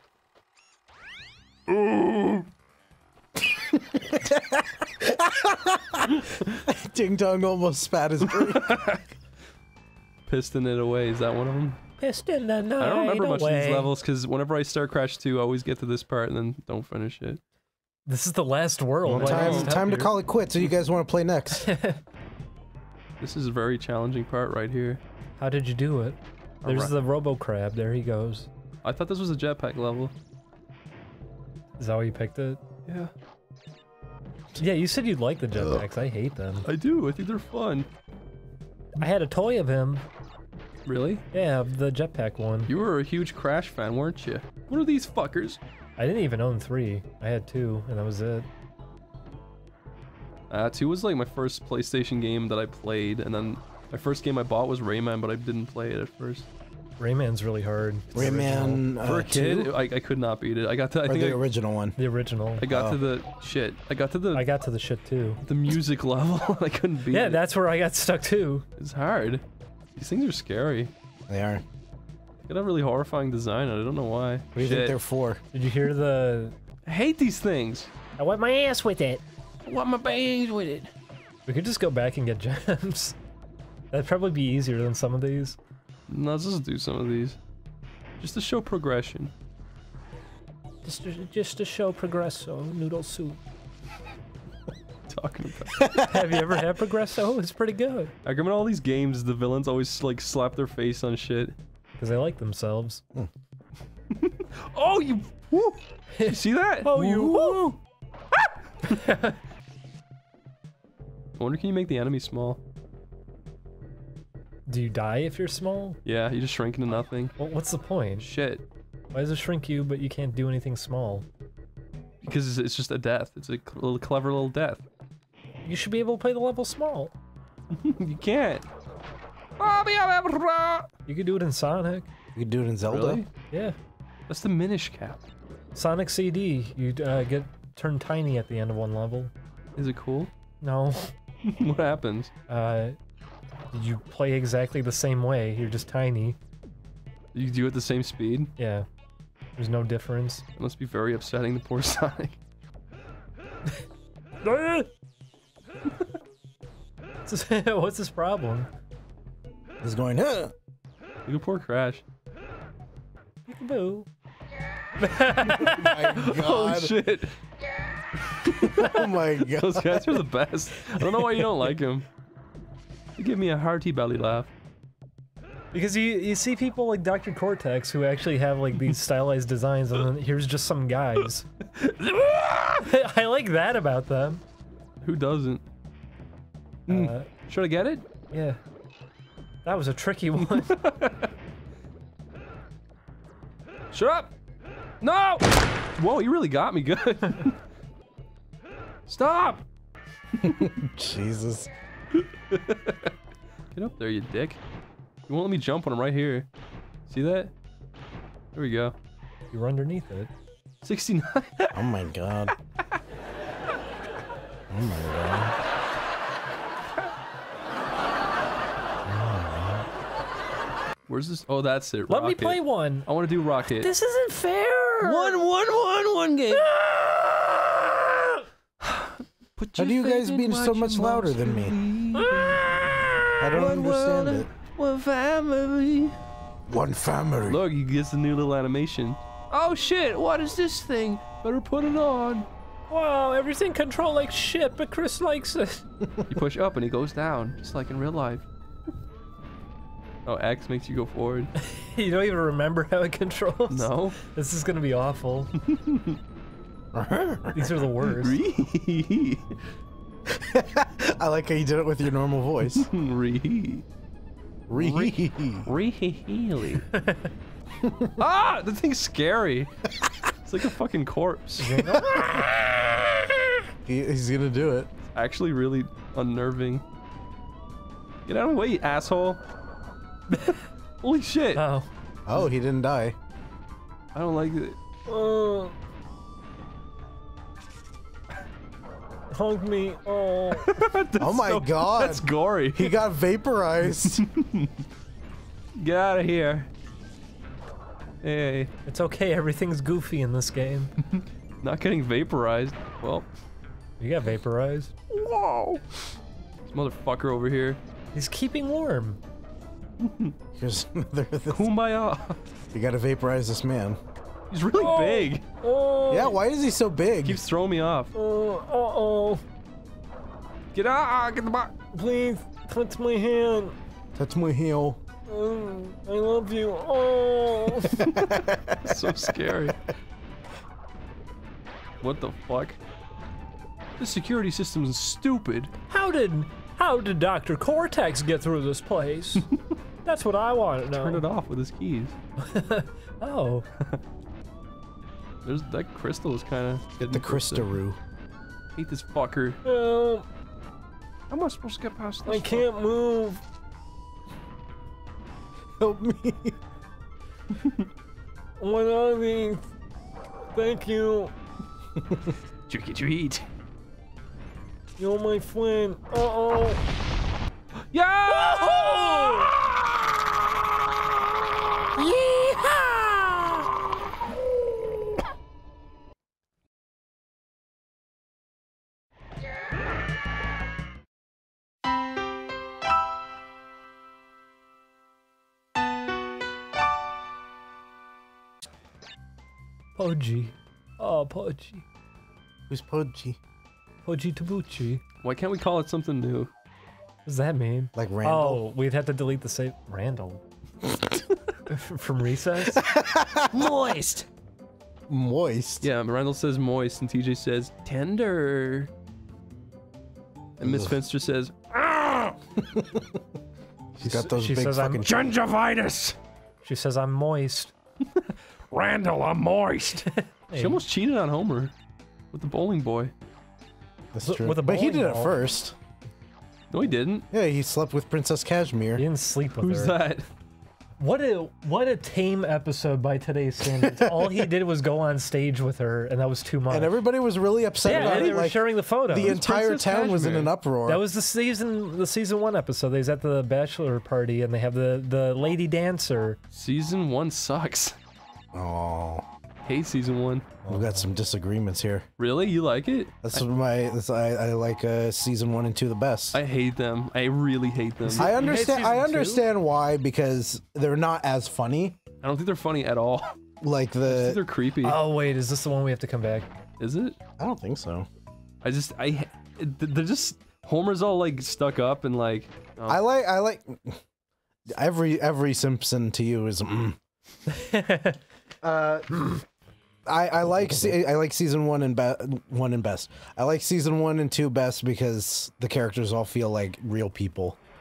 Ding Dong almost spat his drink. Piston it away, is that one of them? Piston the night I don't remember much away. of these levels because whenever I start Crash two, I always get to this part and then don't finish it. This is the last world. Well, time time to call it quits. So you guys want to play next? This is a very challenging part right here. How did you do it? There's right. the Robo Crab. There he goes. I thought this was a jetpack level. Is that why you picked it? Yeah. Yeah, you said you'd like the jetpacks. I hate them. I do. I think they're fun. I had a toy of him. Really? Yeah, the jetpack one. You were a huge Crash fan, weren't you? What are these fuckers? I didn't even own three. I had two, and that was it. Uh, two was like my first PlayStation game that I played, and then my first game I bought was Rayman, but I didn't play it at first. Rayman's really hard. Rayman uh, For a kid, two? I, I could not beat it. I got to I or think the I, original one. The original. I got oh. to the shit. I got to the I got to the shit too. the music level. I couldn't beat Yeah, it. that's where I got stuck too. It's hard. These things are scary. They are. They got a really horrifying design. I don't know why. What do you Shit. think they're for? Did you hear the... I hate these things. I wet my ass with it. I want my bangs with it. We could just go back and get gems. That'd probably be easier than some of these. No, let's just do some of these. Just to show progression. Just to, just to show progresso, noodle soup. Talking about. Have you ever had progresso? It's pretty good. I remember in all these games, the villains always like slap their face on shit. Because they like themselves. Hmm. Oh, you! Woo! You see that? Oh, you! Woo! I wonder, can you make the enemy small? Do you die if you're small? Yeah, you just shrink into nothing. Well, what's the point? Shit. Why does it shrink you, but you can't do anything small? Because it's just a death. It's a little clever little death. You should be able to play the level small. You can't. You could do it in Sonic. You could do it in Zelda. Really? Yeah. That's the Minish cap. Sonic C D. You uh, get turned tiny at the end of one level. Is it cool? No. What happens? Uh, you play exactly the same way. You're just tiny. You do it at the same speed? Yeah. There's no difference. It must be very upsetting to poor Sonic. What's his problem? He's going, huh? Look at poor Crash. Boo. Oh my Oh god. shit. Oh my god. Those guys are the best. I don't know why you don't like them. They give me a hearty belly laugh. Because you you see people like Doctor Cortex who actually have like these stylized designs, and then here's just some guys. I like that about them. Who doesn't? Uh, Mm. Should I get it? Yeah. That was a tricky one. Shut up! No! Whoa, you really got me good. Stop! Jesus. Get up there, you dick. You won't let me jump when I'm right here. See that? There we go. You were underneath it. sixty-nine. Oh my god. Oh my god. Where's this? Oh, that's it. Let Rocket. me play one. I want to do Rocket. This isn't fair. One, one, one, one game. Put How do you guys be so much louder than me? I don't One world, understand it. one family. One family. Look, he gets the new little animation. Oh shit! What is this thing? Better put it on. Wow, everything controlled like shit, but Chris likes it. You push up and he goes down, just like in real life. Oh, X makes you go forward. You don't even remember how it controls? No. This is gonna be awful. These are the worst. I like how you did it with your normal voice. Ree. Ree. Ree. Ah, the thing's scary. It's like a fucking corpse. He, he's gonna do it. It's actually really unnerving. Get out of the way, you asshole. Holy shit. Oh. Oh, he didn't die. I don't like it. Oh. Hug me. Oh. Oh my so, god. That's gory. He got vaporized. Get out of here. Hey. It's okay, everything's goofy in this game. Not getting vaporized. Well. You got vaporized. Whoa. This motherfucker over here. He's keeping warm. Here's another. Kumbaya. You gotta vaporize this man. He's really Oh. big. Oh. Yeah, why is he so big? Keeps throwing me off. Oh. Uh oh. Get out! Get the box. Please touch my hand. Touch my heel. Mm, I love you. Oh. So scary. What the fuck? This security system is stupid. How did how did Doctor Cortex get through this place? That's what I want to know. Turn it off with his keys. Oh. There's that crystal is kind of Get the crystal. Hate this fucker. No, How am I supposed to get past this? I can't move. Help me. What are these? Thank you. Tricky treat. You're my friend. Uh oh. Yeah! Pudgy. Oh, Pudgy. Who's Pudgy? Pudgy Tabuchi. Why can't we call it something new? What does that mean? Like Randall? Oh, we'd have to delete the save. Randall. From Recess? Moist. Moist. Yeah, Randall says moist and T J says tender. And Miss Ugh. Finster says, She's got those she big says I'm fucking. Gingivitis! She says I'm moist. Randall, I'm moist. she almost cheated on Homer with the bowling boy. That's With- true. with a but he bowling did it ball. first. No, he didn't. Yeah, he slept with Princess Cashmere. He didn't sleep with Who's her. that? What a what a tame episode by today's standards. All he did was go on stage with her, and that was too much. And everybody was really upset yeah, about they it. were Like, sharing the photo. the entire Princess town was in Cashmere. an uproar. That was the season, the season one episode. They was at the bachelor party, and they have the the lady dancer. Season one sucks. Oh, Hate season one. we've got some disagreements here. Really? You like it? That's my. That's, I, I like uh, season one and two the best. I hate them. I really hate them. I I understand. I season two? understand why, because they're not as funny. don't think they're funny at all. Like I think they're the. creepy. Oh wait, is this the one we have to come back? Is it? I don't think so. I just I ha- they're just Homer's all like stuck up and like. Oh. I like. I like. Every every Simpson to you is. Mm. uh, I I like se- I like season one and be- one and best. I like season one and two best because the characters all feel like real people.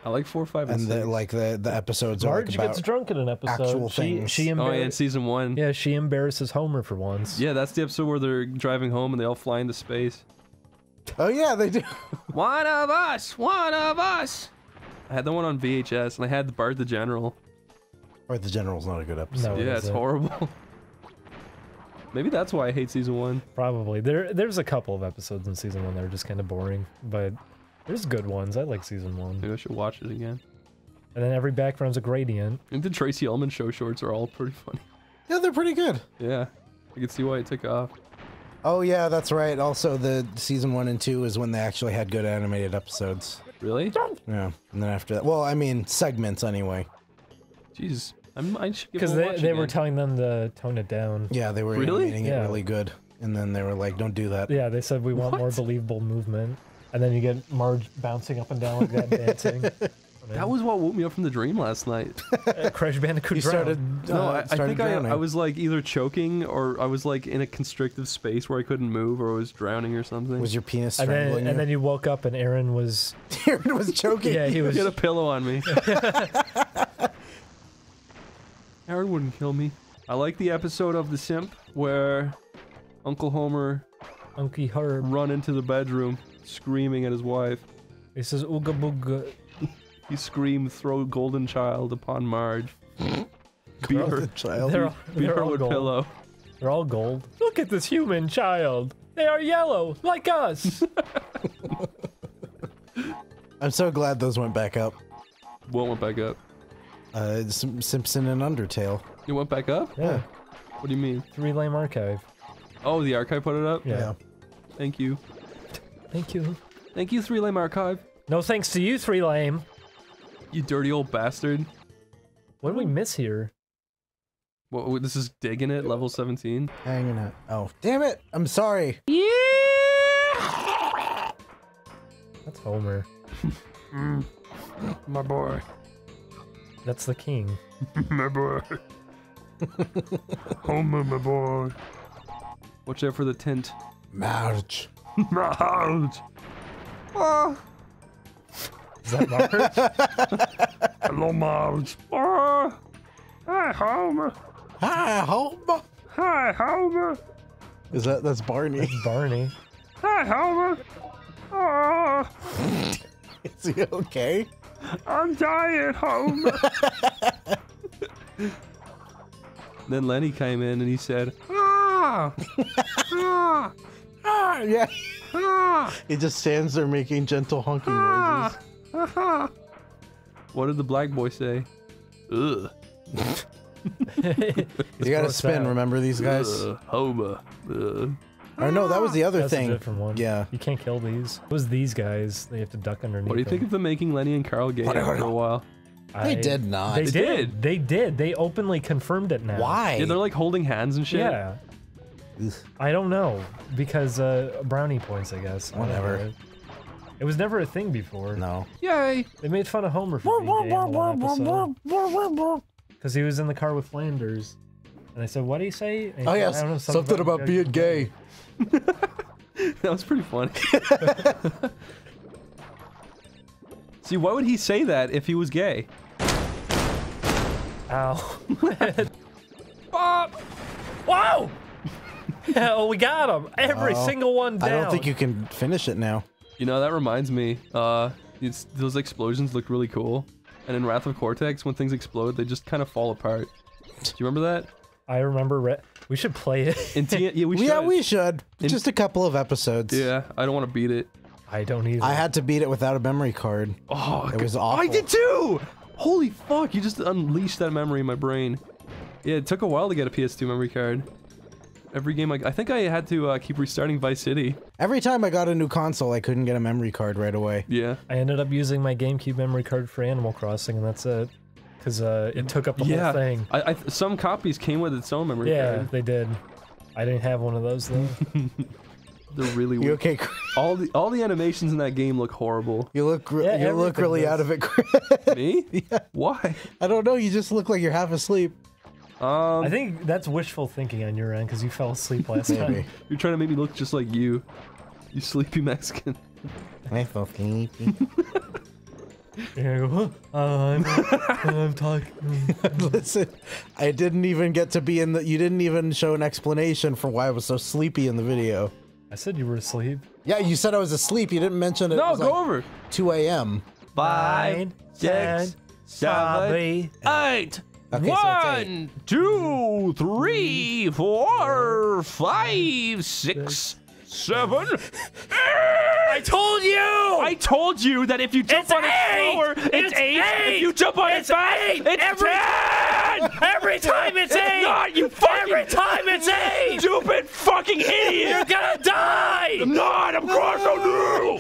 I like four, five, and, and six. the, like the the episodes Marge are like about gets drunk in an episode. actual she, things. She oh yeah, in embar- season one. yeah, she embarrasses Homer for once. Yeah, that's the episode where they're driving home and they all fly into space. Oh yeah, they do. One of us! One of us! I had the one on V H S, and I had Bart the General. Bart the General's not a good episode. No, Yeah, it it's isn't. horrible. Maybe that's why I hate season one. Probably. There, there's a couple of episodes in season one that are just kind of boring, but there's good ones. I like season one. Maybe I should watch it again. And then every background's a gradient. I think the Tracy Ullman show shorts are all pretty funny. Yeah, they're pretty good. Yeah, I can see why it took off. Oh yeah, that's right. Also, the season one and two is when they actually had good animated episodes. Really? Yeah, and then after that, well, I mean segments anyway. Jeez, I'm, I should give Because them a they, watch they again. were telling them to tone it down. Yeah, they were Really? animating it Yeah. really good, and then they were like, "Don't do that." Yeah, they said we want more What? believable movement. And then you get Marge bouncing up and down like that, dancing. That was what woke me up from the dream last night. Uh, Crash Bandicoot You drowned. started. No, uh, I, I started think I, drowning. I was like either choking or I was like in a constrictive space where I couldn't move or I was drowning or something. Was your penis And then, strangling and you? then you woke up and Aaron was... Aaron was choking. Yeah, he was... He had a pillow on me. Aaron wouldn't kill me. I like the episode of The Simp where Uncle Homer Unky Herb. run into the bedroom screaming at his wife. He says, ooga booga. He screamed, "Throw golden child upon Marge." Beat her, Golden child. They're all, beat they're her all with gold. pillow. They're all gold. Look at this human child. They are yellow, like us. I'm so glad those went back up. What went back up? Uh, Sim- Simpson and Undertale. It went back up? Yeah. What do you mean? Three Lame Archive. Oh, the archive put it up? Yeah. Thank you. Thank you. Thank you, Three Lame Archive. No thanks to you, Three Lame. You dirty old bastard. What did we miss here? What, what, this is digging it, level seventeen. Hanging out. Oh, damn it! I'm sorry. That's Homer. Mm. My boy. That's the king. My boy. Homer, my boy. Watch out for the tent. Marge. Marge. Oh. Is that Marge? Hello, Marge. Oh. Hi, Homer. Hi, Homer. Hi, Homer. Is that that's Barney? That's Barney. Hi, Homer. Oh, Is he okay? I'm dying, Homer. Then Lenny came in and he said, "Ah, ah, Ah, yeah. ah, He just stands there making gentle honking ah, noises. ah." What did the black boy say? Ugh. You gotta spin, remember these guys? Ugh, Homer. Ugh. Or no, that was the other That's thing. a different one. Yeah. You can't kill these. It was these guys. They have to duck underneath What do you think them. of them making Lenny and Carl gay after a while? They I- did not. They They did. did. They did. They openly confirmed it now. Why? Yeah, they're like holding hands and shit. Yeah. Ugh. I don't know. Because uh, brownie points, I guess. I don't Whatever. know. It was never a thing before. No. Yay! They made fun of Homer for being gay in one episode. Because he was in the car with Flanders. And I said, what did he say? And he Oh said, yes, I don't know, something about being gay. That was pretty funny. See, why would he say that if he was gay? Ow. Oh! Wow! Oh, we got him. Every Oh, single one down. I don't think you can finish it now. You know, that reminds me, uh, it's, those explosions look really cool. And in Wrath of Cortex, when things explode, they just kind of fall apart. Do you remember that? I remember. Re we should play it. In T yeah, we should. Yeah, we should. In- Just a couple of episodes. Yeah, I don't want to beat it. I don't either. I had to beat it without a memory card. Oh, It was God. awful. I did too! Holy fuck, you just unleashed that memory in my brain. Yeah, it took a while to get a P S two memory card. Every game, I, I think I had to uh, keep restarting Vice City. Every time I got a new console, I couldn't get a memory card right away. Yeah. I ended up using my GameCube memory card for Animal Crossing, and that's it. Because uh, it took up the yeah. whole thing. I, I, some copies came with its own memory Yeah, card. they did. I didn't have one of those though. They're really You weird. okay? Chris? All the all the animations in that game look horrible. You look re- Yeah, you look everything really does. out of it. Chris. Me? Yeah. Why? I don't know. You just look like you're half asleep. Um, I think that's wishful thinking on your end because you fell asleep last Maybe. time. you're trying to make me look just like you. You sleepy Mexican. I feel sleepy. Yeah, I go, I'm, I'm talking. Listen, I didn't even get to be in the. You didn't even show an explanation for why I was so sleepy in the video. I said you were asleep. Yeah, you said I was asleep. You didn't mention it. No, was go like over. two A M Five, six, seven, eight. Okay, so it's One, two, three, four, five, six, seven. I told you! I told you that if you jump It's on it eight! slower, it's, It's eight. eight! If you jump on It's it fast, eight! it's Every- ten. Every time it's It's eight! not, you fucking Every time it's eight! stupid fucking idiot! You're gonna die! I'm not. I'm cross on you.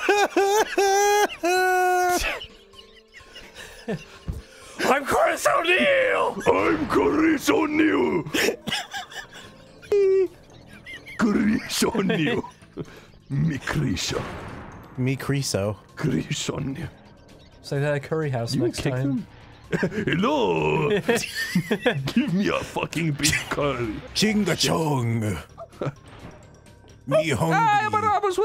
I'm Chris O'Neill! I'm Chris O'Neill. Chris O'Neill. Me Chris. Me Creso. Chris O'Neill. Say that at Curry House You next kick time. them? Hello. Give me a fucking big curry. Chinga chong. Me hungry.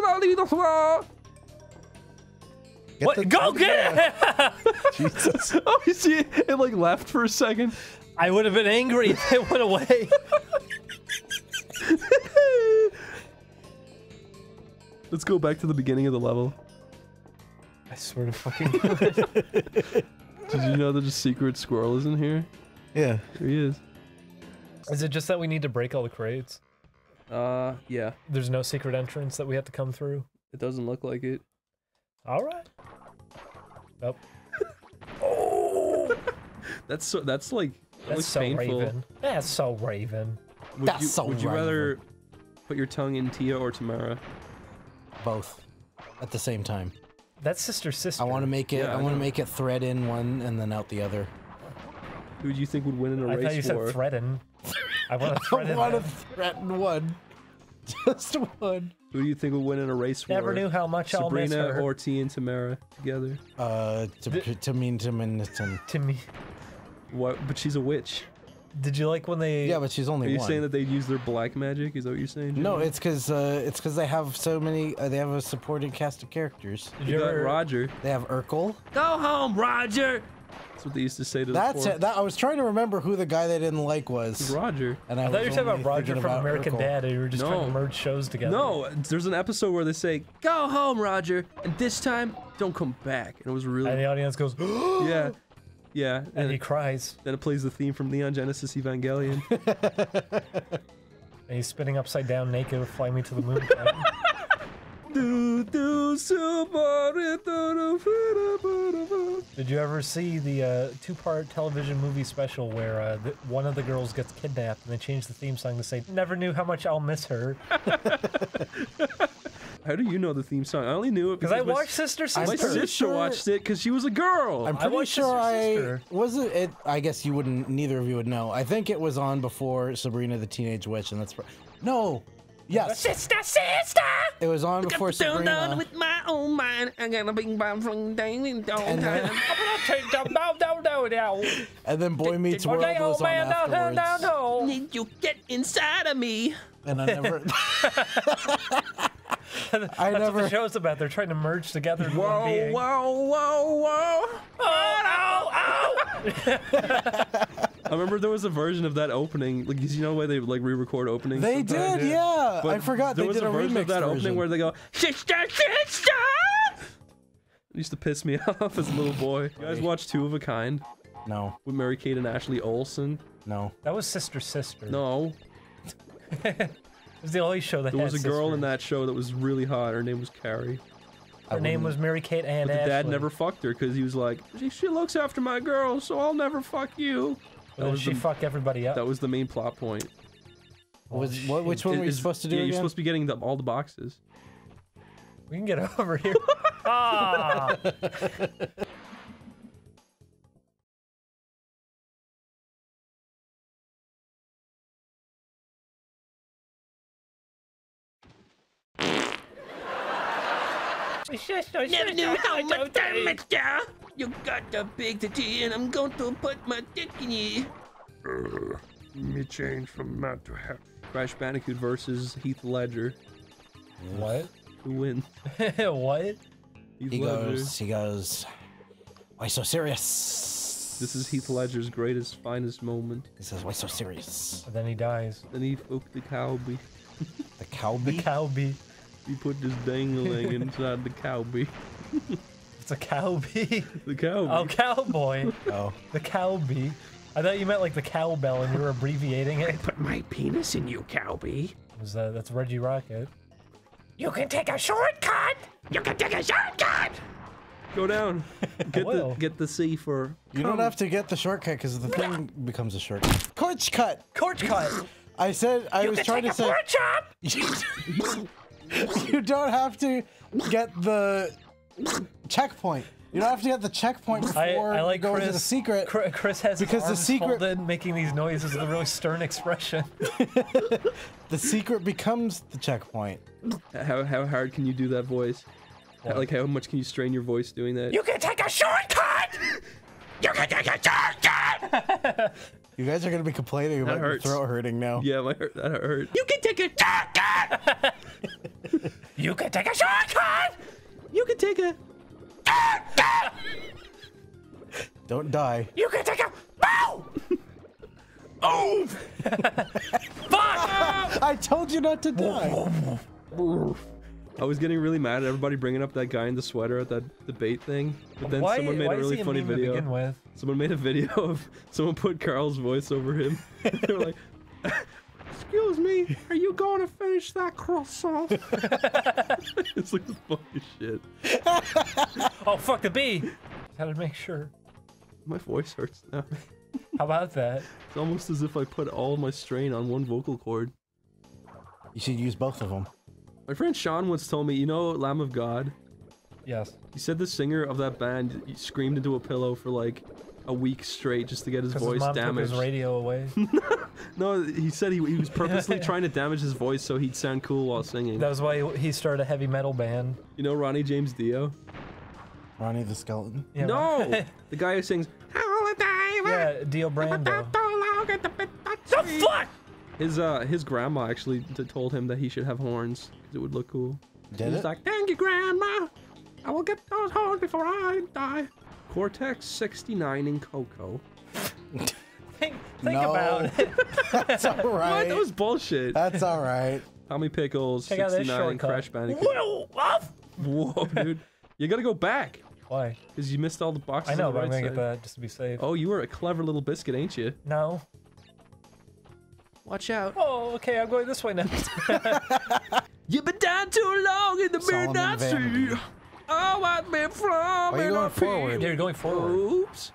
Get What? the- Go get it! Jesus. Oh, you see, it, it like left for a second. I would have been angry if it went away. Let's go back to the beginning of the level. I swear to fucking God. Did you know there's a secret squirrel is in here? Yeah. Here he is. Is it just that we need to break all the crates? Uh, yeah. There's no secret entrance that we have to come through? It doesn't look like it. Alright. Nope. Oh! That's so, that's like, that That's looks so painful. Raven. That's so Raven. Would That's you, so Would you Raven. rather put your tongue in Tia or Tamara? Both. At the same time. That's sister sister. I want to make it. Yeah, I, I want to know. make it thread in one and then out the other. Who do you think would win in a I race thought you war? said threaten. I want to I threaten. want to them. threaten one. Just one. Who do you think would win in a race war? Never knew how much I'll miss Sabrina her. or Tia and Tamara together? Uh, to to mean to mean to. To me. What? But she's a witch. Did you like when they? Yeah, but she's only Are you one. saying that they'd use their black magic? Is that what you're saying? Jimmy? No, it's because uh, it's because they have so many. Uh, they have a supporting cast of characters. Did You you got ever? Roger. They have Urkel. Go home, Roger. That's what they used to say to That's the it. That I was trying to remember who the guy they didn't like was. Roger. And I, I thought you was were talking only about Roger thinking from about American Urkel. Dad, and you were just trying No. to merge shows together. No, there's an episode where they say, "Go home, Roger," and this time, don't come back. And it was really, And the audience goes, yeah, yeah. and And he it, cries, then it plays the theme from Neon Genesis Evangelion. and he's spinning upside down naked with "Fly Me to the Moon." Do, do, somebody, do, do, do, do. Did you ever see the uh, two-part television movie special where uh, the, one of the girls gets kidnapped and they change the theme song to say, "Never knew how much I'll miss her"? How do you know the theme song? I only knew it Because because I my, watched Sister my Sister. pretty sister sure- watched it because she was a girl. I'm I pretty watched sure Sister I Sister. was it, it. I guess you wouldn't. Neither of you would know. I think it was on before Sabrina the Teenage Witch, and that's pr- no. Yes, Sister, sister. it was on before Down, down Sabrina. with my own mind. I got a bing bang fling dang ding dong And then- time. And then Boy Meets World Okay, was old on man, down, down, afterwards. down, down. Need you get inside of me. And I never. I That's what never. the show's about. They're trying to merge together into one Whoa, being. whoa, whoa, whoa! Oh, oh, oh! I remember there was a version of that opening, like you know the way they like re-record openings. They sometimes? did, yeah. But I forgot there they was did a, a version remix of that version. opening where they go, "Sister, sister." It used to piss me off as a little boy. You guys watch Two of a Kind No, with Mary Kate and Ashley Olsen? no. That was Sister Sister. No, It was the only show that there had was a girl sisters. in that show that was really hot. Her name was Carrie. Her name was Mary Kate and But the dad Ashley. never fucked her because he was like, she, she looks after my girl, so I'll never fuck you. But then was she the- fucked everybody up. That was the main plot point. Was what? Which one It were you is- supposed to do Yeah, you're again? supposed to be getting the, all the boxes. We can get over here. Ah! Never knew how much I missed ya. You got the big titty and I'm going to put my dick in you. Uh, me change from mad to happy. Crash Bandicoot versus Heath Ledger. What? Who wins? What? Heath He Ledger. goes. He goes. Why so serious? This is Heath Ledger's greatest, finest moment. He says, why so serious? And then he dies. Then he fucked the cowbee. The cowbee? The cowbee. He put this dangling inside the cowbee. It's a cowbee. The cowbee. Oh, cowboy. Oh. The cowbee. I thought you meant like the cowbell and you were abbreviating it. Put my penis in you, cowbee. Was, uh, that's Reggie Rocket. You can take a shortcut. You can take a shortcut. Go down. Get will. the get the C for. You don't have to get the shortcut because the thing becomes a shortcut. Corch cut. Corch cut. I said I You was can trying take to a say. pork chop. You don't have to get the checkpoint. You don't have to get the checkpoint I, before I like you go Chris, into the secret. Chris- Chris has his because the arms secret- folded, making these noises with a really stern expression. The secret becomes the checkpoint. How how hard can you do that voice? How, like how much can you strain your voice doing that? You can take a shortcut. You can take a shortcut. You guys are gonna be complaining about your hurts. throat hurting now. Yeah, my hurt, that hurt. You can take a shortcut. You can take a shortcut. You can take a. Don't die. You can take a. Bow. Oh. Fuck. I told you not to die. I was getting really mad at everybody bringing up that guy in the sweater at that debate thing, but then Why- someone made why a is really he a funny meme to video. begin with? Someone made a video of someone put Carl's voice over him. They were like, "Excuse me, are you going to finish that croissant?" It's like the funniest shit. Oh, fuck the bee. Had to make sure. My voice hurts now. How about that? It's almost as if I put all my strain on one vocal cord. You should use both of them. My friend Sean once told me, you know Lamb of God? Yes. He said the singer of that band screamed into a pillow for like a week straight just to get his Because voice his mom damaged. took his radio away. No, he said he, he was purposely trying to damage his voice so he'd sound cool while singing. That was why he started a heavy metal band. You know Ronnie James Dio? Ronnie the Skeleton? Yeah, No! The guy who sings Yeah, Dio Brando. The fuck? His uh his grandma actually t told him that he should have horns because it would look cool. Did He's it? like, "Thank you, grandma. I will get those horns before I die." Cortex sixty-nine in Coco. Think, think No. about it. That's alright. What? That was bullshit. That's alright. Tommy Pickles, Check out this sixty-nine, shortcut. Crash Bandicoot. Whoa, off. Whoa, dude. You gotta go back. Why? Because you missed all the boxes I know, on the but I'm right gonna get side. that just to be safe. Oh, you were a clever little biscuit, ain't you? No. Watch out. Oh, okay, I'm going this way now. You've been down too long in the Solomon midnight Vanity. sea. Oh, I've been from Why are you going forward? Yeah, you're going forward. Oops.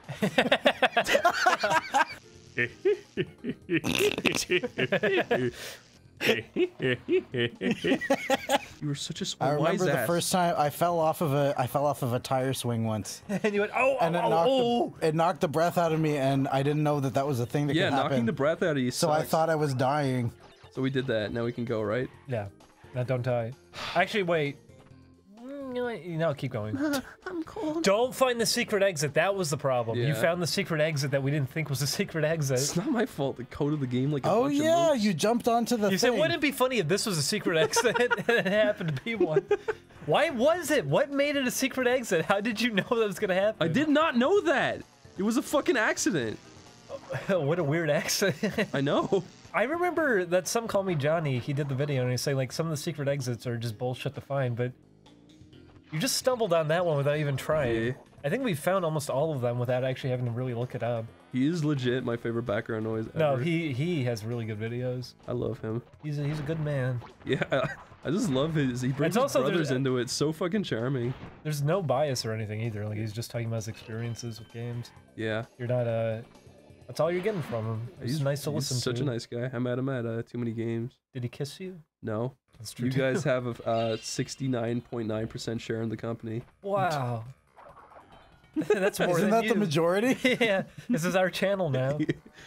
You were such a I wise remember the ass. first time I fell off of a I fell off of a tire swing once, And you went, oh, and it oh, knocked oh. the, it knocked the breath out of me, and I didn't know that that was a thing that Yeah, could happen. knocking the breath out of you so I sucks. thought I was dying. So we did that. Now we can go, right? Yeah, now don't die. Actually, wait. Mm, No, keep going. I'm cold. Don't find the secret exit. That was the problem. You Yeah. found the secret exit that we didn't think was a secret exit. It's not my fault. The code of the game, like a Oh bunch yeah, of loops. you jumped onto the You thing. said, wouldn't it be funny if this was a secret exit and it happened to be one? Why was it? What made it a secret exit? How did you know that was gonna happen? I did not know that. It was a fucking accident. What a weird accident. I know. I remember that some call me Johnny. He did the video and he said like some of the secret exits are just bullshit to find, but you just stumbled on that one without even trying. Yeah. I think we found almost all of them without actually having to really look it up. He is legit my favorite background noise ever. No, he he has really good videos. I love him. He's a, he's a good man. Yeah, I, I just love his. He brings It's his also- brothers there's- into it. So fucking charming. There's no bias or anything either. Like he's just talking about his experiences with games. Yeah. You're not uh that's all you're getting from him. It's He's nice to he's listen such to. a nice guy. I met him at uh, Too Many Games. Did he kiss you? No. That's true You too. guys have a uh, sixty-nine point nine percent share in the company. Wow. That's more Isn't than that you. the majority? Yeah. This is our channel now.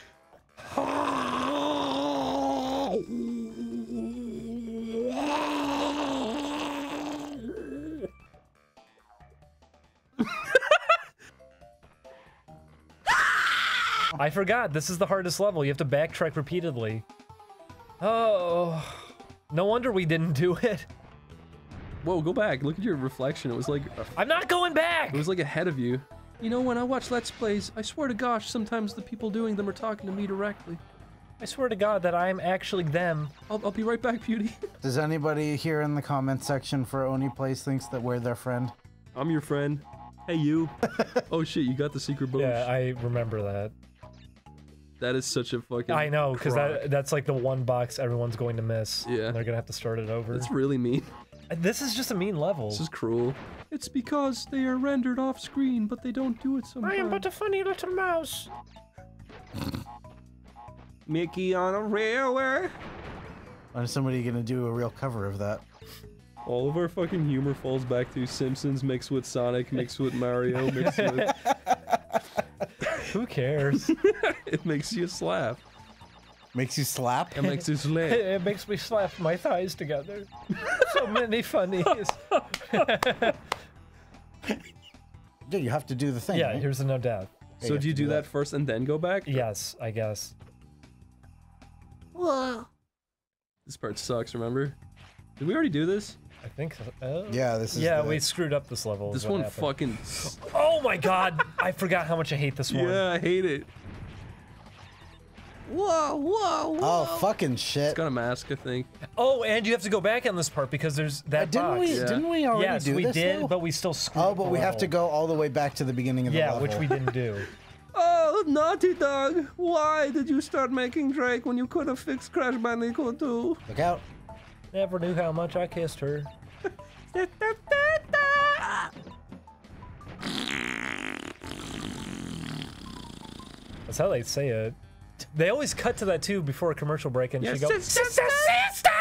I forgot. This is the hardest level. You have to backtrack repeatedly. Oh. No wonder we didn't do it. Whoa, go back. Look at your reflection. It was like a, I'm not going back. it was like ahead of you. You know, when I watch Let's Plays, I swear to gosh, sometimes the people doing them are talking to me directly. I swear to God that I'm actually them. I'll, I'll be right back, Beauty. Does anybody here in the comment section for OneyPlays thinks that we're their friend? I'm your friend. Hey, you. Oh shit, you got the secret bonus. Yeah, I remember that. That is such a fucking. I know, because crock. that that's like the one box everyone's going to miss. Yeah. And they're gonna have to start it over. That's really mean. This is just a mean level. This is cruel. It's because they are rendered off screen, but they don't do it sometimes. I am but a funny little mouse. Mickey on a railway. When is somebody gonna do a real cover of that? All of our fucking humor falls back to Simpsons mixed with Sonic, mixed with Mario, mixed with... Who cares? It makes you slap. Makes you slap? It makes you slap. It makes me slap my thighs together. So many funnies. Dude, you have to do the thing. Yeah, right? here's the no death. So do you do that first and then go back? Yes, I guess. Whoa. This part sucks, remember? Did we already do this? I think so. Oh. Yeah, this is Yeah, the- we screwed up this level. This is what one happened. fucking... Oh my god! I forgot how much I hate this one. Yeah, I hate it. Whoa, whoa, whoa. Oh, fucking shit. It's got a mask, I think. Oh, and you have to go back on this part because there's that Uh, didn't box. we? Yeah. Didn't we already yes, do we this? did, though? but we still screwed Oh, up but the we have to level. go all the way back to the beginning of the Yeah, level. which we didn't do. Oh, Naughty Dog! Why did you start making Drake when you could have fixed Crash Bandicoot two? Look out. Never knew how much I kissed her. That's how they say it. They always cut to that too before a commercial break, and she goes, Sister, sister!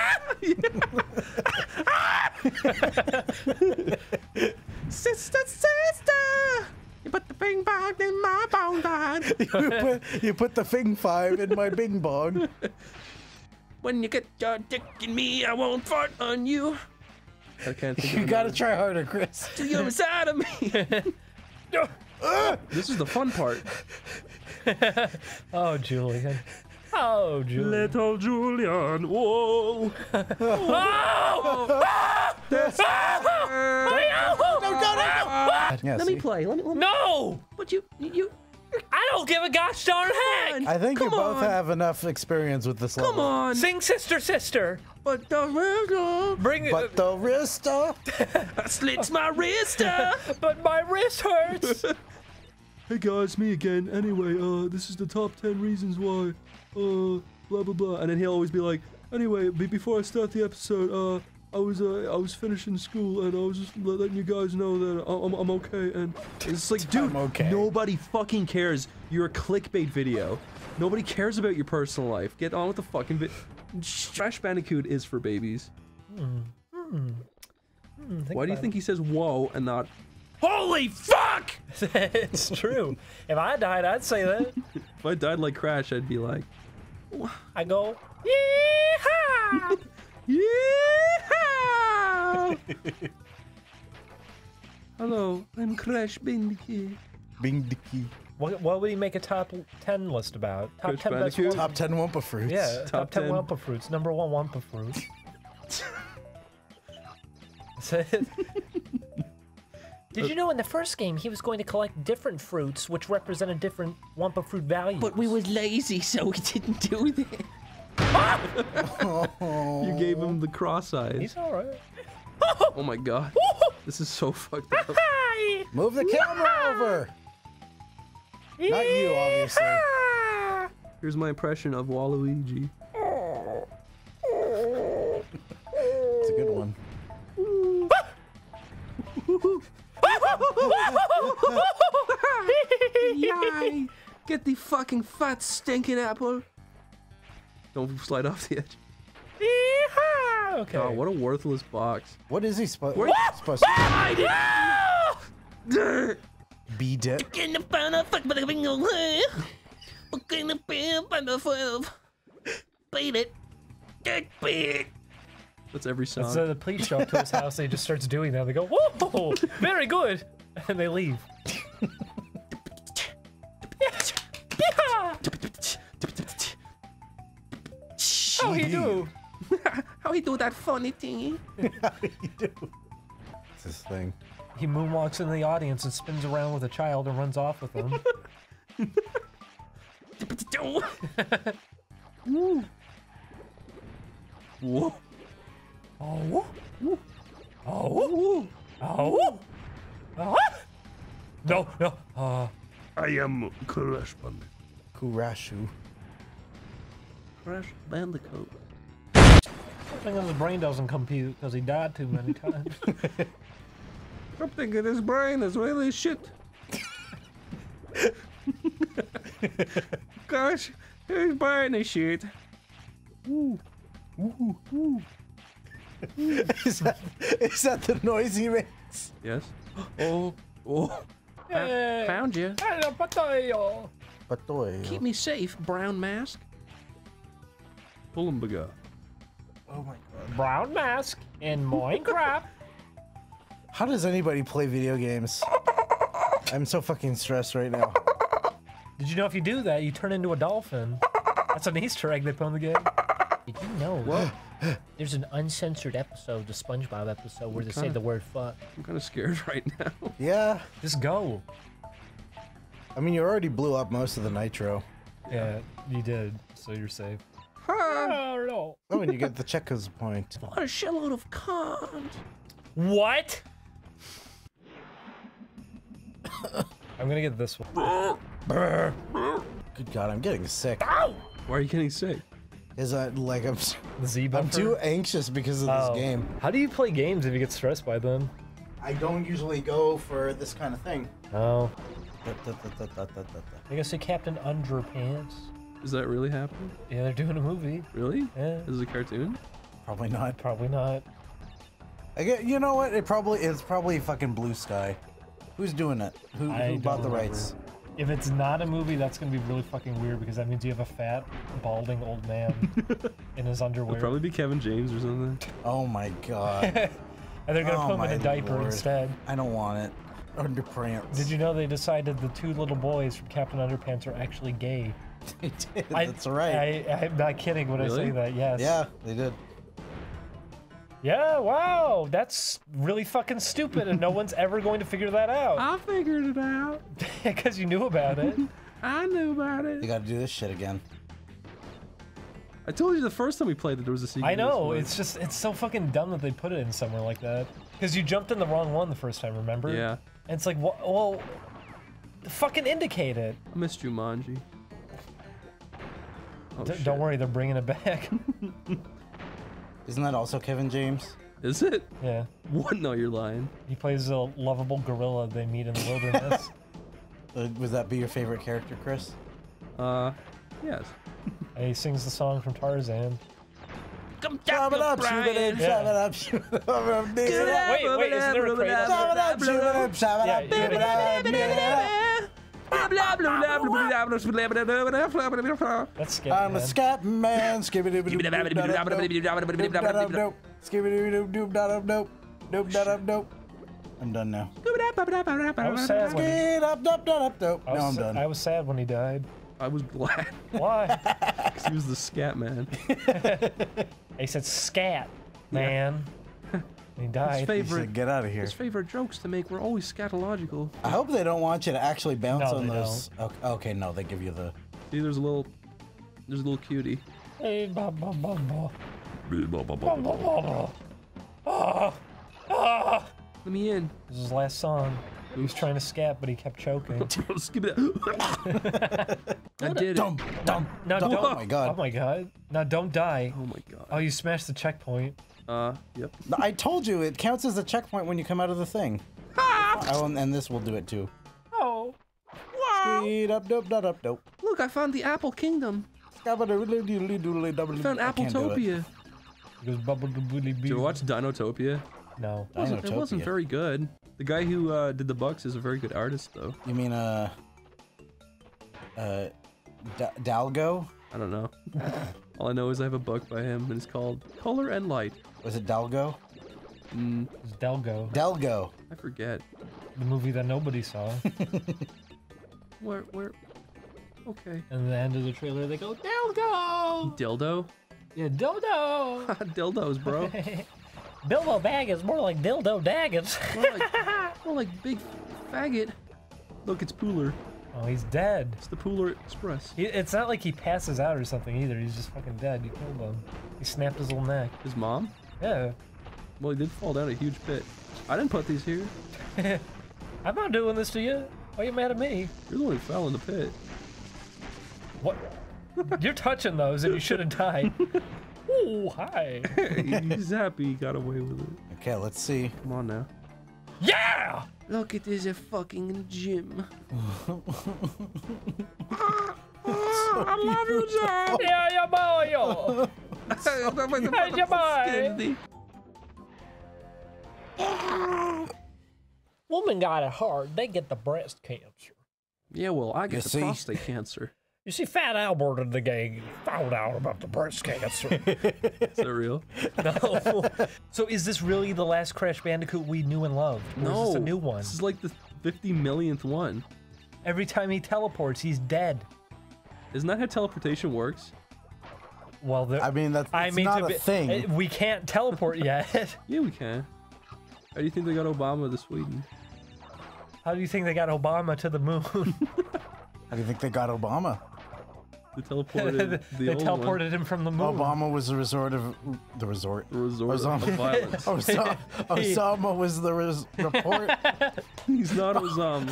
Sister, sister! You put the bing bong in my bong bong. you, put, you put the Fing Five in my Bing Bong. When you get your dick in me, I won't fart on you. I can't think You of gotta another. try harder, Chris. To the other side of me. This is the fun part. "Oh, Julian. Oh, Julian." Little Julian, whoa! No, go, Yeah, Let see? me play. Let me. Let me. No! But you, you. I don't give a gosh darn heck! I think you Come both on. have enough experience with this level. Come on. Sing Sister Sister! But the river Bring it. But the wrista. slits my wrist. uh. But my wrist hurts! Hey guys, me again. Anyway, uh, this is the top ten reasons why, uh, blah blah blah. And then he'll always be like, anyway, be before I start the episode, uh, I was, uh, I was finishing school and I was just letting you guys know that I'm, I'm okay. And it's like, dude, I'm okay. nobody fucking cares. You're a clickbait video. Nobody cares about your personal life. Get on with the fucking vid. Crash Bandicoot is for babies. Hmm. Hmm. Hmm, Why do you about think it. he says whoa and not, holy fuck? It's true. If I died, I'd say that. If I died like Crash, I'd be like, I go, yeehaw! yeehaw! Hello, I'm Crash Bandicoot. Bing dicky. What, what would he make a top ten list about? Top Crash ten best Bandicoot? Wampa- Top ten Wumpa fruits. Yeah, top, Top ten ten. Wampa fruits. Number one Wampa fruit. That's it. Did you know in the first game he was going to collect different fruits which represented different Wampa fruit values? But we was lazy, so we didn't do that. You gave him the cross eyes. He's alright. Oh my god. This is so fucked up. Move the camera over. Not you, obviously. Here's my impression of Waluigi. It's a good one. Yay! Get the fucking fat stinking apple. Don't slide off the edge. Okay. Oh, what a worthless box. What is he supposed What? supposed to be dip? In the final fuck, but I been away. Okay, the beer by the twelve. Beat it. Get beat. That's every song. So the police show up to his house and he just starts doing that. They go, whoa, very good. And they leave. How you do? How he do that funny thingy? How do you do? It's this thing. he moonwalks into the audience and spins around with a child and runs off with them. Woo. Whoa. Oh. Oh. Oh. Oh. No, no. Uh, I am Crash Bandicoot. Kurashu. Crash Bandicoot. I think his brain doesn't compute because he died too many times. I'm thinking his brain is really shit. Gosh, his brain is shit. Ooh. Ooh. Ooh. is, that, is that the noise he makes? Yes. Oh. Oh. Hey. Found you. Hello, Patoyo. Patoyo. Keep me safe, brown mask. Pull him, bugger. Oh my god. Brown mask in Minecraft. How does anybody play video games? I'm so fucking stressed right now. Did you know if you do that, you turn into a dolphin? That's an Easter egg they put in the game. Did you know? What? There's an uncensored episode, the SpongeBob episode, where they say kinda, the word fuck. I'm kind of scared right now. Yeah. Just go. I mean, you already blew up most of the nitro. Yeah, you did, so you're safe. Oh, no. Oh, and you get the checkers point. What a shitload of cunt. What? I'm gonna get this one. Good God, I'm getting sick. Ow! Why are you getting sick? Is that like I'm? The Z I'm buffer? too anxious because of Oh. this game. How do you play games if you get stressed by them? I don't usually go for this kind of thing. Oh. Da, da, da, da, da, da, da. I guess say Captain Underpants. Is that really happening? Yeah, they're doing a movie. Really? Yeah. Is it a cartoon? Probably not. Probably not. I get. You know what? It probably it's probably fucking Blue Sky. Who's doing it? Who, I who bought don't the remember. rights? If it's not a movie, that's gonna be really fucking weird because that means you have a fat, balding old man in his underwear. It'll probably be Kevin James or something. Oh my god. And they're gonna Oh put him in my a diaper Lord. instead. I don't want it. Underpants. Did you know they decided the two little boys from Captain Underpants are actually gay? They did. I, That's right. I, I'm not kidding when Really? I say that. Yes. Yeah, they did. Yeah. Wow. That's really fucking stupid, and no one's ever going to figure that out. I figured it out. Because you knew about it. I knew about it. You gotta do this shit again. I told you the first time we played that there was a secret. I know. this It's just it's so fucking dumb that they put it in somewhere like that. Because you jumped in the wrong one the first time. Remember? Yeah. And it's like, well, well fucking indicate it. I missed Jumanji. Oh, D shit. don't worry, they're bringing it back. Isn't that also Kevin James? Is it? Yeah. What? No, you're lying. He plays a lovable gorilla they meet in the wilderness. Uh, would that be your favorite character, Chris? Uh, yes. And he sings the song from Tarzan. Come Shove it up, shoot it in, Yeah. shove it up, shoot it up, dig it up. Wait, wait, isn't there a Kratos? Shove it up, shoot it up, shove it Yeah, up, you dig it up, dig it up. That's scary. I'm a scat man, skibidi doo doo skibidi doo doo dope, dope dope dope. I'm done now. I was sad when he, Skid up dope dope dope. I No, was, I'm done. I was sad when he died. I was glad. Why? Because he was the scat man. He said scat, man. And he died. His favorite, Said, get out of here. his favorite jokes to make were always scatological. I hope they don't want you to actually bounce No, on they those. Okay, okay, no, they give you the. See, there's a little, there's a little cutie. Hey, ba ba ba ba. Ba ba ba ba. Ah, ah. Let me in. This is his last song. He was trying to scat, but he kept choking. Skip it. I did it. Dump, dump, Now dump. don't. Oh my god. Oh my god. Now don't die. Oh my god. Oh, you smashed the checkpoint. Uh, yep. I told you it counts as a checkpoint when you come out of the thing. Oh, and, and this will do it too. Oh. Speed up, dope, dope, dope, dope. Look, I found the Apple Kingdom. I found Appletopia. He goes bubble doobly Did you watch Dinotopia? No. It wasn't, it wasn't Dinotopia. very good. The guy who uh, did the Bucks is a very good artist, though. You mean uh, uh, D Dalgo? I don't know. All I know is I have a book by him, and it's called Color and Light. Was it Dalgo? Mm, It's Delgo, Delgo. I forget. the movie that nobody saw. Where, where? Okay. And at the end of the trailer, they go, Delgo! Dildo? Yeah, Dildo! Dildos, bro. Bilbo Baggins, more like Dildo Daggins. More like Oh, like big faggot. Look, it's Pooler. Oh, he's dead. It's the Pooler Express. He, it's not like he passes out or something either. He's just fucking dead. You killed him. He snapped his little neck. His mom? Yeah. Well, he did fall down a huge pit. I didn't put these here. I'm not doing this to you. Why are you mad at me? You're the one who fell in the pit. What? You're touching those and you should have died. Ooh, hi. He's happy he got away with it. Okay, let's see. Come on now. Yeah! Look, it is a fucking gym. I love you, Jack. Yeah, yeah, boy, yo. Hey, yeah, boy. Woman got it hard. They get the breast cancer. Yeah, well, I You get the see? prostate cancer. You see, Fat Albert and the gang found out about the breast cancer. Is that real? No. So is this really the last Crash Bandicoot we knew and loved? Or No. is this a new one? This is like the fifty millionth one. Every time he teleports, he's dead. Isn't that how teleportation works? Well, the, I mean, that's I it's mean, not to a be, thing. uh, We can't teleport yet. Yeah, we can. How do you think they got Obama to Sweden? How do you think they got Obama to the moon? How do you think they got Obama? They teleported the they old teleported one. him from the moon. Obama was the resort of the resort. The resort Osama. of violence. Osama, Osama was the res report. He's not Osama.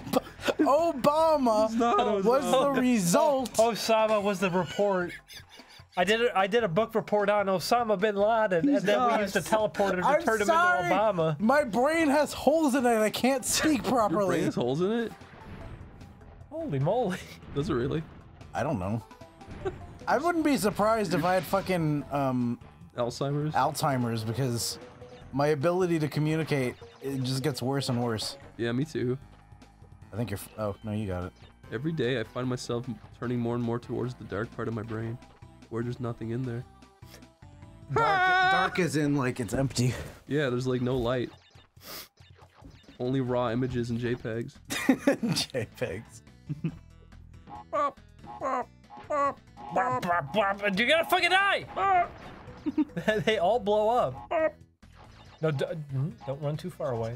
Obama He's not Osama. was the result. Osama was the report. I did a, I did a book report on Osama bin Laden, He's and then not. we used to teleport him to I'm turn him sorry. into Obama. My brain has holes in it. I can't speak Your properly. brain has holes in it? Holy moly! Does it really? I don't know. I wouldn't be surprised if I had fucking um, Alzheimer's? Alzheimer's, because my ability to communicate, it just gets worse and worse. Yeah, me too. I think you're. F oh no, you got it. Every day I find myself turning more and more towards the dark part of my brain, where there's nothing in there. Dark, dark is in like it's empty. Yeah, there's like no light. Only raw images and JPEGs. JPEGs. Bop, bop, bop, bop, bop. You gotta fucking die! They all blow up. No, d don't run too far away.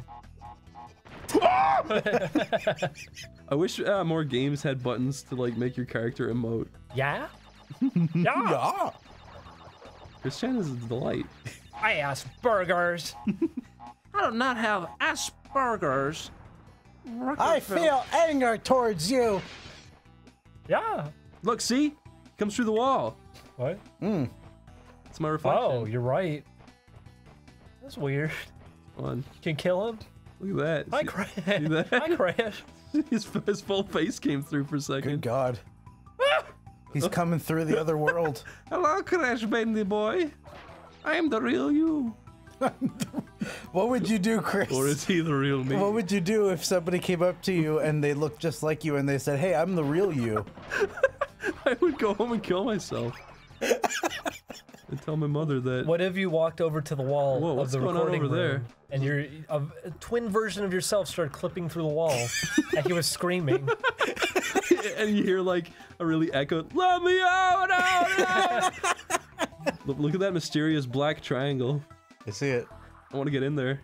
I wish uh, more games had buttons to like make your character emote. Yeah? Yeah! Yeah. Chris Chan is a delight. Asperger's. I do not have Asperger's. I feel anger towards you. Yeah. Look, see? Comes through the wall. What? Mm. It's my reflection. Oh, you're right. That's weird. Fun. Can kill him? Look at that. Hi, See- Crash. see that? Hi, Crash. his, his full face came through for a Good second. God. He's coming through the other world. Hello, Crash Bandy boy. I am the real you. What would you do, Chris? Or is he the real me? What would you do if somebody came up to you and they looked just like you and they said, "Hey, I'm the real you"? I would go home and kill myself. And tell my mother that. What if you walked over to the wall Whoa, of what's the going on recording over there? room and your a, a twin version of yourself started clipping through the wall and he was screaming? And you hear like a really echoed, "Let me out, out, out!" look, look at that mysterious black triangle. I see it. I want to get in there.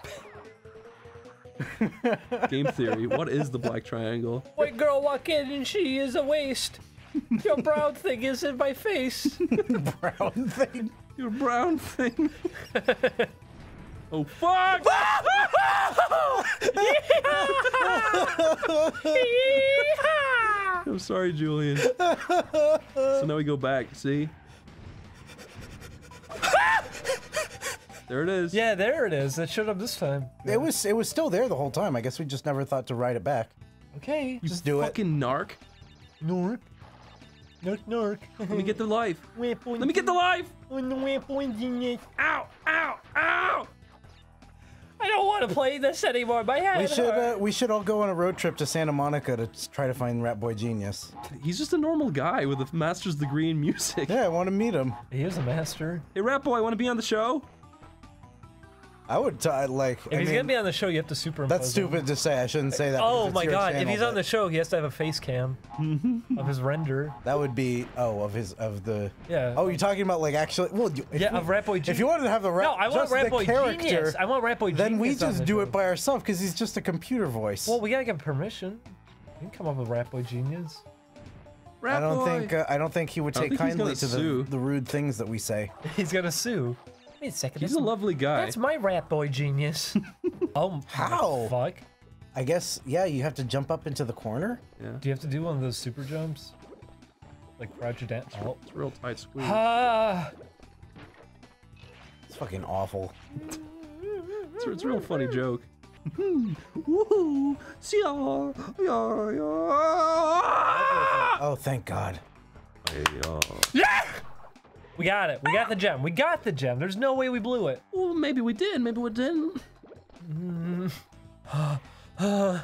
Game theory. What is the black triangle? White girl walk in and she is a waste. Your brown thing is in my face. Brown thing. Your brown thing. Oh fuck! I'm sorry, Julian. So now we go back. See? There it is. Yeah, there it is. It showed up this time. It was it was still there the whole time. I guess we just never thought to write it back. Okay. You Just do it. fucking narc. Nork. Nork, nork. Let me get the life. Let Let me get the life. Ow, ow, ow! I don't want to play this anymore. My head We should uh, hurts. we should all go on a road trip to Santa Monica to s- try to find Rat Boy Genius. He's just a normal guy with a master's degree in music. Yeah, I want to meet him. He is a master. Hey, Rat Boy, want to be on the show? I would t like. If I he's mean, gonna be on the show, you have to superimpose. That's stupid him. to say. I shouldn't say that. Oh because it's my your god! channel, If he's on but the show, he has to have a face cam of his render. That would be oh of his of the. Yeah. Oh, you're talking about like actually. Well, if Yeah, we- of Rat Boy If Genius. you wanted to have the No, I want just Rat the Boy character, Genius. I want Rat Boy then we Genius on just the do show. it by ourselves because he's just a computer voice. Well, we gotta get permission. You can come up with Rat Boy Genius. I don't think uh, I don't think he would I don't take think he's kindly gonna to the, sue. the rude things that we say. He's gonna sue. Wait a second. He's that's a lovely guy. That's my Rat Boy Genius. Oh, How? Fuck. I guess yeah. You have to jump up into the corner. Yeah. Do you have to do one of those super jumps? Like crouch it down. Oh. It's a real tight squeeze. Ah. It's fucking awful. It's, it's a real funny joke. Woohoo! See ya! Yeah, yeah. Oh, thank God. Yeah! We got it. We got the gem. We got the gem. There's no way we blew it. Well, maybe we did. Maybe we didn't. Yeah!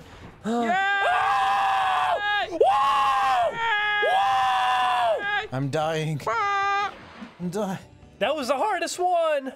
I'm dying. I'm dying. That was the hardest one.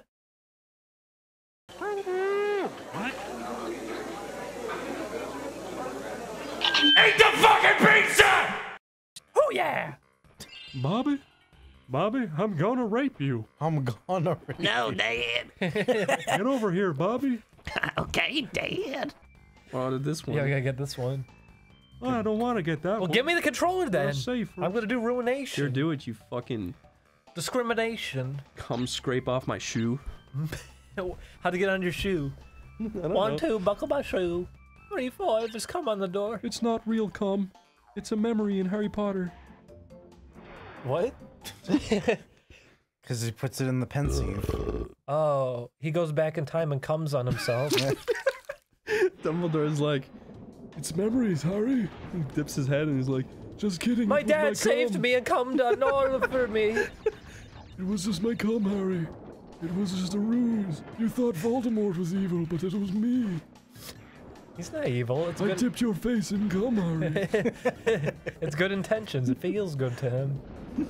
Eat the fucking pizza! Oh yeah! Bobby, Bobby, I'm gonna rape you. I'm gonna rape No, Dad. Get over here, Bobby. Okay, Dad. Oh, did this one? Yeah, we gotta get this one. Oh, I don't want to get that Well, one. give me the controller then. safer. I'm gonna do ruination. Here, do it, you fucking Discrimination. cum scrape off my shoe. How to get on your shoe? I don't One, know. two, buckle my shoe. Three, four, just come on the door. It's not real cum. It's a memory in Harry Potter. What? Because he puts it in the pensieve. Oh, he goes back in time and comes on himself. Dumbledore's like, it's memories, Harry. He dips his head and he's like, just kidding. My it was dad saved cum. me and cummed on all for me. It was just my cum, Harry. It was just a ruse. You thought Voldemort was evil, but it was me. He's not evil. It's I good. dipped your face in cum, Harry. It's good intentions. It feels good to him.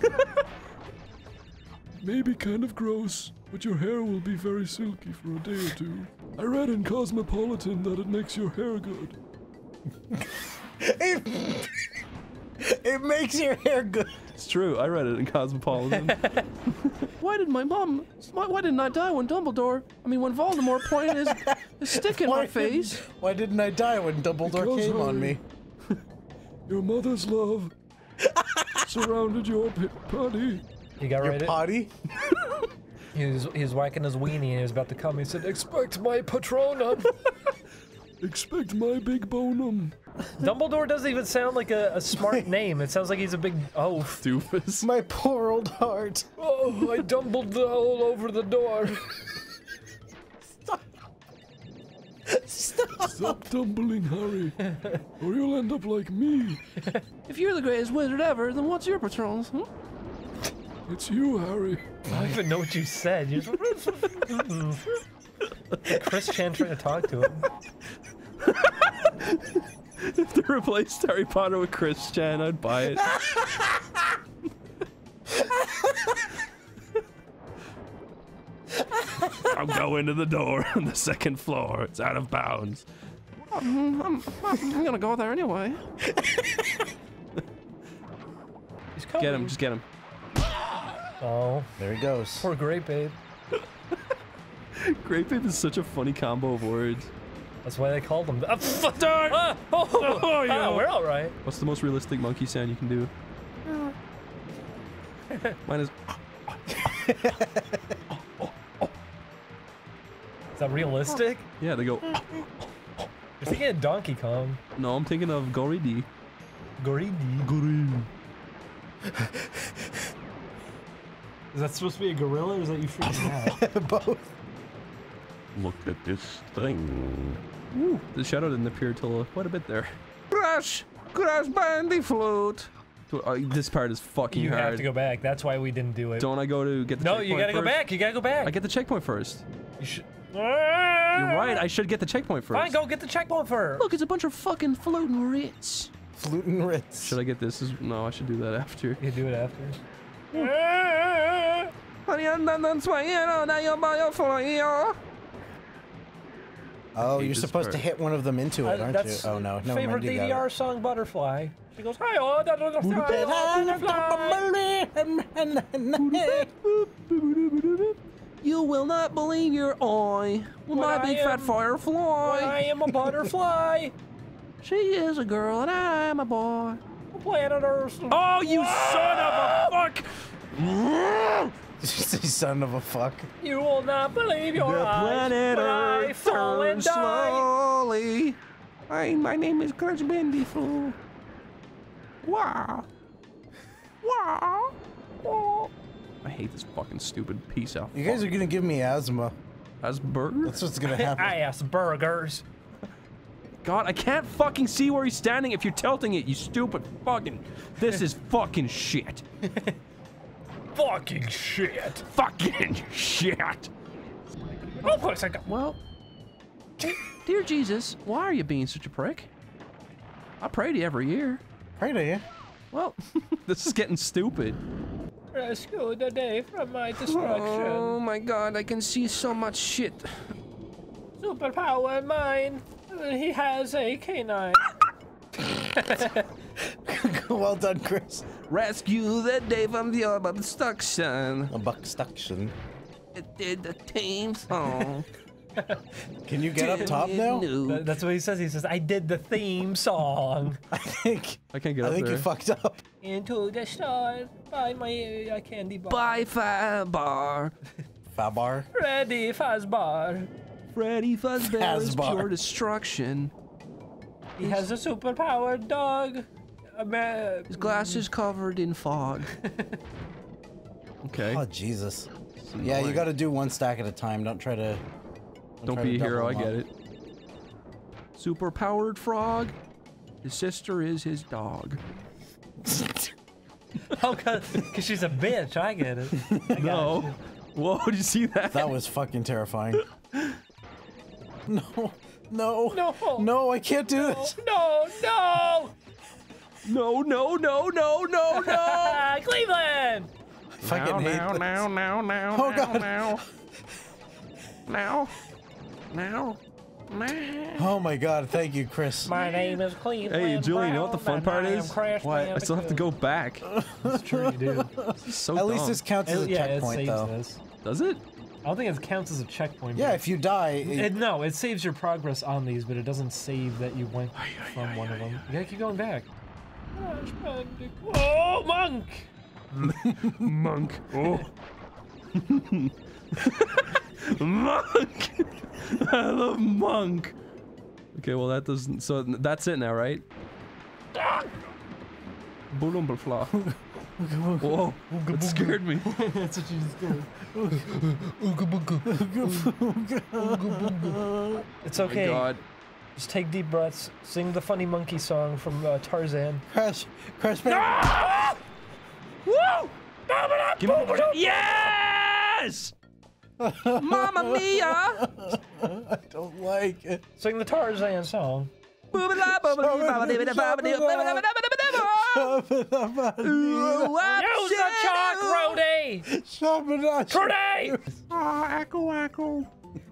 Maybe kind of gross, but your hair will be very silky for a day or two. I read in Cosmopolitan that it makes your hair good. it, it makes your hair good. It's true. I read it in Cosmopolitan. Why did my mom? Why, why didn't I die when Dumbledore? I mean, when Voldemort pointed his, his stick in Why my face? didn't- Why didn't I die when Dumbledore Because, came on Harry, me? Your mother's love surrounded your pit potty. He got Your right. potty? He was he was whacking his weenie and he was about to come. He said, "Expect my Patronum." Expect my big bonum. Dumbledore doesn't even sound like a, a smart name. It sounds like he's a big oaf. Doofus. My poor old heart. Oh, I dumbled all over the door. Stop. Stop tumbling, Harry, or you'll end up like me. If you're the greatest wizard ever, then what's your Patronus? Huh? It's you, Harry. I don't even know what you said. You just... Chris Chan trying to talk to him. If they replaced Harry Potter with Chris Chan, I'd buy it. I'm going to the door on the second floor. It's out of bounds. I'm, I'm, I'm gonna go there anyway. He's coming. Get him, just get him. Oh, There he goes. poor Great Babe. Great Babe is such a funny combo of words. That's why they called him. Ah, fuck! Ah, oh, Oh, yeah. ah, we're all right. What's the most realistic monkey sound you can do? Mine is. Is that realistic? Yeah, they go. You're thinking of Donkey Kong. No, I'm thinking of Gory D. Greedy. Gory. Is that supposed to be a gorilla or is that you freaking out? Both. Look at this thing. Ooh, the shadow didn't appear till uh, quite a bit there. Crash! Crash Bandicoot! Uh, this part is fucking You hard. have to go back. That's why we didn't do it. Don't I go to get the no, checkpoint you gotta go first? back. You gotta go back. I get the checkpoint first. You should. You're right. I should get the checkpoint first. Fine, go get the checkpoint first. Look, it's a bunch of fucking floating Ritz. Flutin' Ritz. Should I get this? As, no, I should do that after. You do it after. Oh, hate you're this supposed to part. hit one of them into it, Uh, aren't that's you? Oh no, never favorite mind. You D got D R it. song, Butterfly. She goes, hi, oh, da, da, da, fly, oh, butterfly. You will not believe your eye. Well, When my I big am- fat firefly. When I am a butterfly. She is a girl and I'm a boy. Planet Earth. Oh, you son of a fuck! Did you say son of a fuck? You will not believe your The eyes. planet when I Earth fall and turns die. slowly. Hi, my name is Crash Bandicoot. Wow. Wow. Wow. I hate this fucking stupid piece of. You guys are gonna give me asthma. Asperger? That's what's gonna happen. Ass burgers. God, I can't fucking see where he's standing if you're tilting it, you stupid fucking. This is fucking shit. Fucking shit. Fucking shit. Of course I got. Well, dear Jesus, why are you being such a prick? I pray to you every year. Pray to you. Well, This is getting stupid. Rescue the day from my oh destruction. my God, I can see so much shit. Superpower mine. He has a canine. Well done, Chris. Rescue the day from the obstruction. A buck suction. It did the team song. Can you get up top now? That- That's what he says. He says, I did the theme song. I think. I can't get I up think there. you fucked up. Into the stars by my uh, candy bar. Bye, Fabar. Fabar. Freddy Fazbar. Freddy Fazbear is Fazbar. pure destruction. He has a superpowered dog. A ma- His glass is covered in fog. Okay. Oh Jesus. Yeah, you got to do one stack at a time. Don't try to. Don't try be a to hero, I double get them it. Super powered frog. His sister is his dog. Oh, cause, cause she's a bitch. I get it. I got No. you. Whoa, did you see that? up. That was fucking terrifying. No, no, No. no! I can't do this. No, no. No, no, no, no, no, no! Ah, Cleveland. I fucking hate now, this. now, now, now, Oh, now, God. now, now, now, now. Oh my God! Thank you, Chris. My name is Cleveland. Hey, Julie, you know what the Brown, fun part and I am is? Crash What? I still have to Bandicoot. go back. That's true, you do. This is so At least dumb. this counts as a yeah, it checkpoint, saves though. this. Does it? I don't think it counts as a checkpoint. Yeah, but- if you die, it, It, no, it saves your progress on these, but it doesn't save that you went from one of them. You gotta keep going back. Oh, monk! Monk. Oh. Monk! I love Monk! Okay, well that doesn't... So that's it now, right? Boolumblefla. Whoa, that scared me. That's what you just did. It's Oh okay. my God. Just take deep breaths. Sing the funny monkey song from uh, Tarzan. Crash, Crash Bandicoot. Ah! Woo! Give me... Yes! Mamma mia! I don't like it. Sing the Tarzan song. Use Use the chalk, Rody! Trudy! Oh, echo, echo.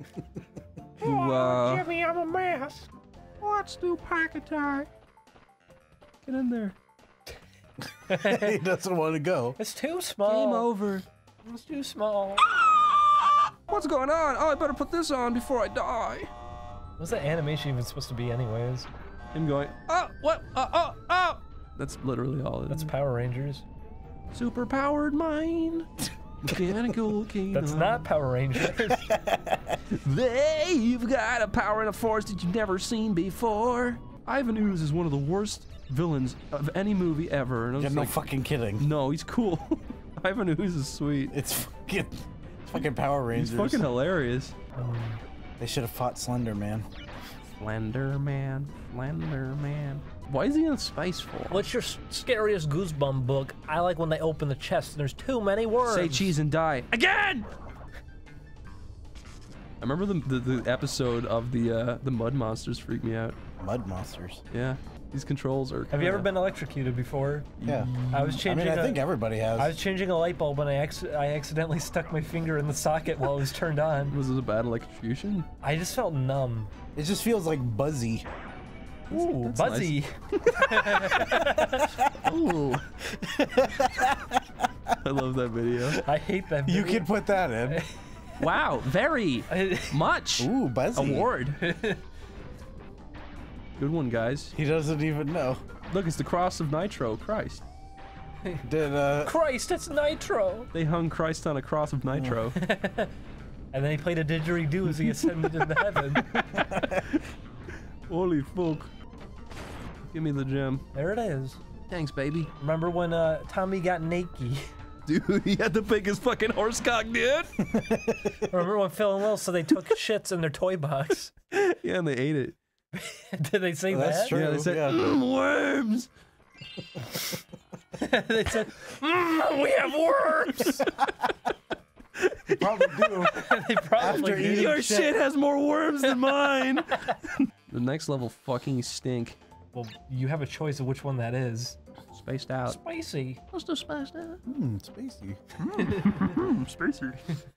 uh, Jimmy, I'm a mess. Let's do pocket tie. Get in there. He doesn't want to go. It's too small. Game over. It's too small. What's going on? Oh, I better put this on before I die. What's that animation even supposed to be, anyways? Him going, Oh, what? Oh, oh, oh. that's literally all it is. That's Power Rangers. Super powered mind. Mechanical kingdom. That's not Power Rangers. They've got a power and a force that you've never seen before. Ivan Ooze is one of the worst villains of any movie ever. And I was You're no like, fucking kidding. no, he's cool. Ivan Ooze is sweet. It's fucking, it's fucking Power Rangers. He's fucking hilarious. They should have fought Slender Man. Slender Man, Slender Man. Why is he in space for? What's your s- scariest Goosebump book? I like when they open the chest and there's too many words. Say cheese and die again. I remember the, the the episode of the uh, the mud monsters freaked me out. Mud monsters. Yeah. These controls are. Have you ever been electrocuted before? Yeah. I was changing. I mean, I a, think everybody has. I was changing a light bulb and I ex I accidentally stuck my finger in the socket while it was turned on. Was it a bad electrocution? I just felt numb. It just feels like buzzy. Ooh, That's buzzy. Nice. Ooh. I love that video. I hate that video. You could put that in. Wow, very much. Ooh, buzzy. Award. Good one, guys. He doesn't even know. Look, it's the cross of Nitro. Christ. Did uh? Christ, it's Nitro. They hung Christ on a cross of Nitro. And then he played a didgeridoo as he ascended into heaven. Holy fuck. Give me the gem. There it is. Thanks, baby. Remember when uh, Tommy got naked? Dude, he had the biggest fucking horse cock, dude. Remember when Phil and Will, so they took shits in their toy box? Yeah, and they ate it. Did they say Oh, that? that's true. Yeah, they said, Yeah. "Mm, worms. They said, mm, we have worms. They probably do. They probably After do. eating Your shit. shit has more worms than mine. The next level fucking stink. Well, you have a choice of which one that is. Spaced out. Spicy. What's the spice now? Hmm, spacey. Hmm, spacer.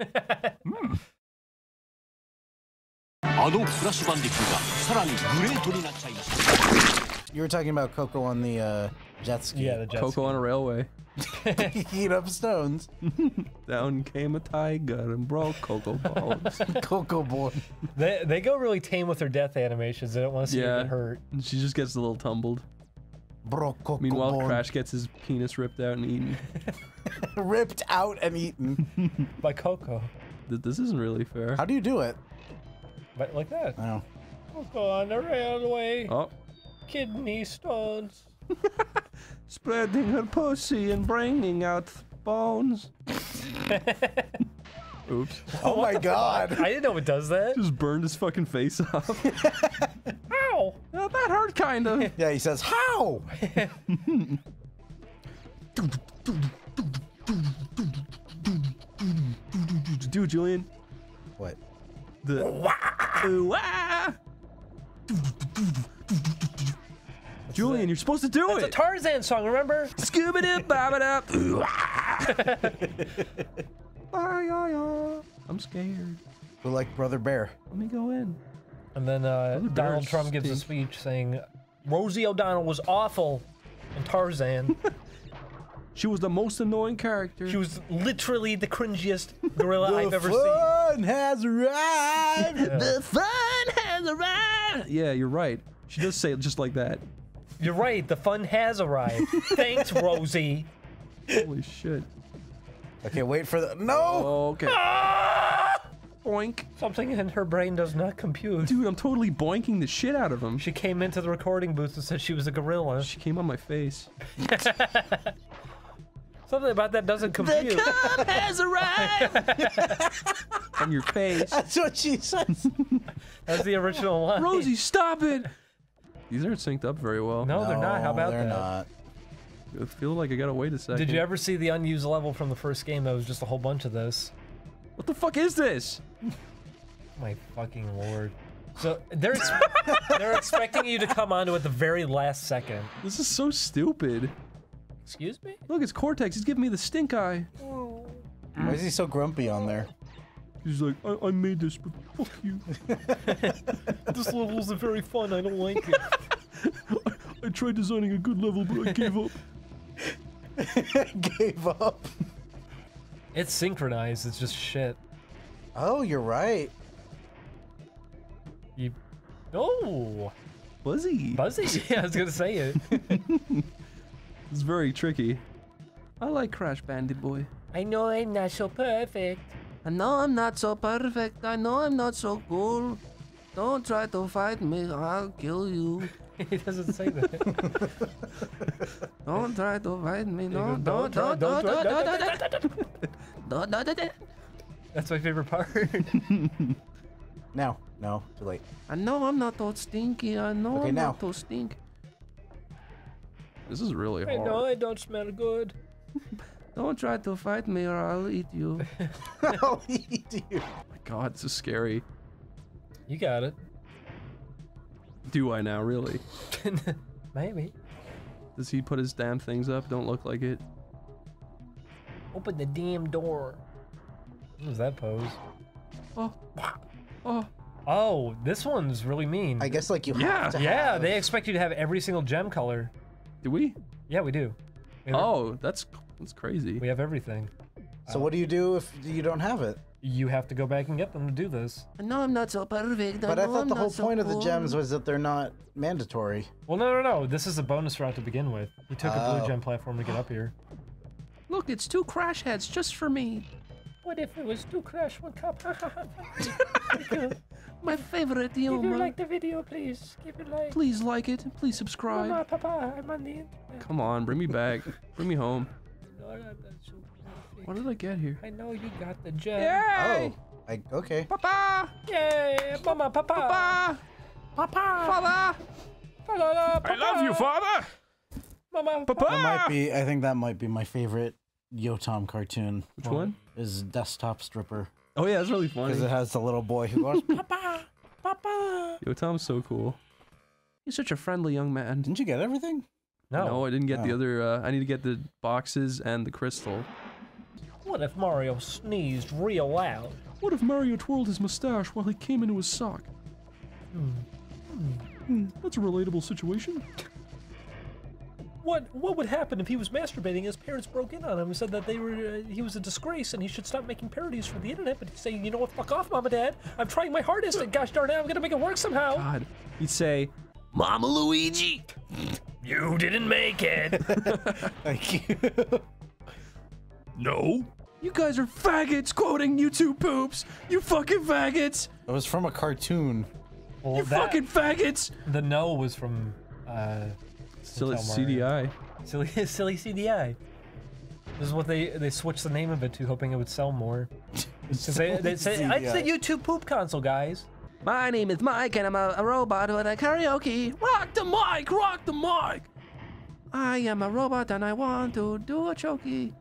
あのクラッシュバンディクーがさらにグレートになっちゃいました。 You were talking about Coco on the uh, jet ski. Yeah, the jet Coco on a railway. Heat up stones. Down came a tiger and broke Coco bones. Coco boy. They they go really tame with their death animations. They don't want to see Yeah. her get hurt. And she just gets a little tumbled. Bro, Coco Meanwhile, bone. Crash gets his penis ripped out and eaten. Ripped out and eaten. By Coco. Th- This isn't really fair. How do you do it? But like that. Oh. Coco on the railway. Oh. Kidney stones. Spreading her pussy and bringing out bones. Oops. Oh my god. I didn't know it does that. Just burned his fucking face off. Ow. Yeah, that hurt, kind of. Yeah, he says, how? Do it, Julian. What? The. Ooh, ah! Julian, you're supposed to do It's a it. Tarzan song, remember? Scooby-Doo, baba-da. I'm scared. We're like Brother Bear. Let me go in. And then uh, Brother Donald Bears Trump gives a stink. speech saying, Rosie O'Donnell was awful in Tarzan. She was the most annoying character. She was literally the cringiest gorilla The I've ever fun seen. has arrived. The fun has arrived. Yeah, you're right. She does say it just like that. You're right, the fun has arrived. Thanks, Rosie. Holy shit. Okay, wait for the. No! Oh, okay. Ah! Boink. Something in her brain does not compute. Dude, I'm totally boinking the shit out of him. She came into the recording booth and said she was a gorilla. She came on my face. Something about that doesn't compute. The cum has arrived. On your face. That's what she says. That's the original line. Rosie, stop it! These aren't synced up very well. No, they're not. How about they're that? not. I feel like I gotta wait a second. Did you ever see the unused level from the first game that was just a whole bunch of this? What the fuck is this? My fucking lord. So they're ex they're expecting you to come onto it the very last second. This is so stupid. Excuse me? Look, it's Cortex. He's giving me the stink eye. Why is he so grumpy on there? He's like, I, I made this, but fuck you. This level isn't very fun. I don't like it. I, I tried designing a good level, but I gave up. Gave up. It's synchronized. It's just shit. Oh, you're right. You. Oh. Buzzy. Buzzy. Yeah, I was gonna say it. It's very tricky. I like Crash Bandit Boy. I know I'm not so perfect. I know I'm not so perfect. I know I'm not so cool. Don't try to fight me. I'll kill you. He doesn't say that. Don't try to fight me. No, goes, don't, don't, don't, don't, don't, don't, don't, don't, don't. That's my favorite part. Now. No, too late. I know I'm not so stinky. I know Okay, I'm now. not so stink. This is really I hard. know I don't smell good. Don't try to fight me or I'll eat you. I'll eat you. Oh my god, this is scary. You got it. Do I now, really? Maybe. Does he put his damn things up? Don't look like it. Open the damn door. What was that pose? Oh. Oh. Oh, this one's really mean. I guess like you Yeah. have to Yeah, have... they expect you to have every single gem color. Do we? Yeah, we do. We have, Oh, that's that's crazy. we have everything. So what do you do if you don't have it? You have to go back and get them to do this. No, I'm not so perfect. But I know thought I'm the not whole so point of the cool. gems was that they're not mandatory. Well, no, no, no. This is a bonus route to begin with. You took a Oh. blue gem platform to get up here. Look, it's two crash heads just for me. What if it was two crash one cup? My favorite If you humor. like the video, please give it like. Please like it. Please subscribe. Mama, Papa, I'm on the internet. Come on, bring me back. Bring me home. No, I'm not so perfect. What did I get here? I know you got the gem. Yay! Oh, I, okay. Papa! Yay! Mama, Papa! Papa! Papa! Father! Papa! I love you, father. Mama! Papa. That might be, I think that might be my favorite Yotam cartoon. Which one? Is Desktop Stripper. Oh yeah, that's really funny. Because it has the little boy who goes, Papa! Papa! Yo, Tom's so cool. He's such a friendly young man. didn't you get everything? No. No, I didn't get the Oh. other. Uh, I need to get the boxes and the crystal. What if Mario sneezed real loud? What if Mario twirled his mustache while he came into his sock? Hmm, that's a relatable situation. What What would happen if he was masturbating? His parents broke in on him and said that they were uh, he was a disgrace and he should stop making parodies for the internet. But he's saying, you know what? Fuck off, Mom and Dad. I'm trying my hardest, and gosh darn it, I'm gonna make it work somehow. God, he'd say, Mama Luigi! You didn't make it. Thank you. No. "You guys are faggots!" Quoting YouTube poops. You fucking faggots! It was from a cartoon. Well, You that- fucking faggots! The no was from uh, Still it's Tell C D I. silly silly C D I. This is what they they switched the name of it to, hoping it would sell more. 'Cause they they said it's the YouTube poop console, guys. My name is Mike and I'm a, a robot with a karaoke. Rock the mic! Rock the mic! I am a robot and I want to do a chokey.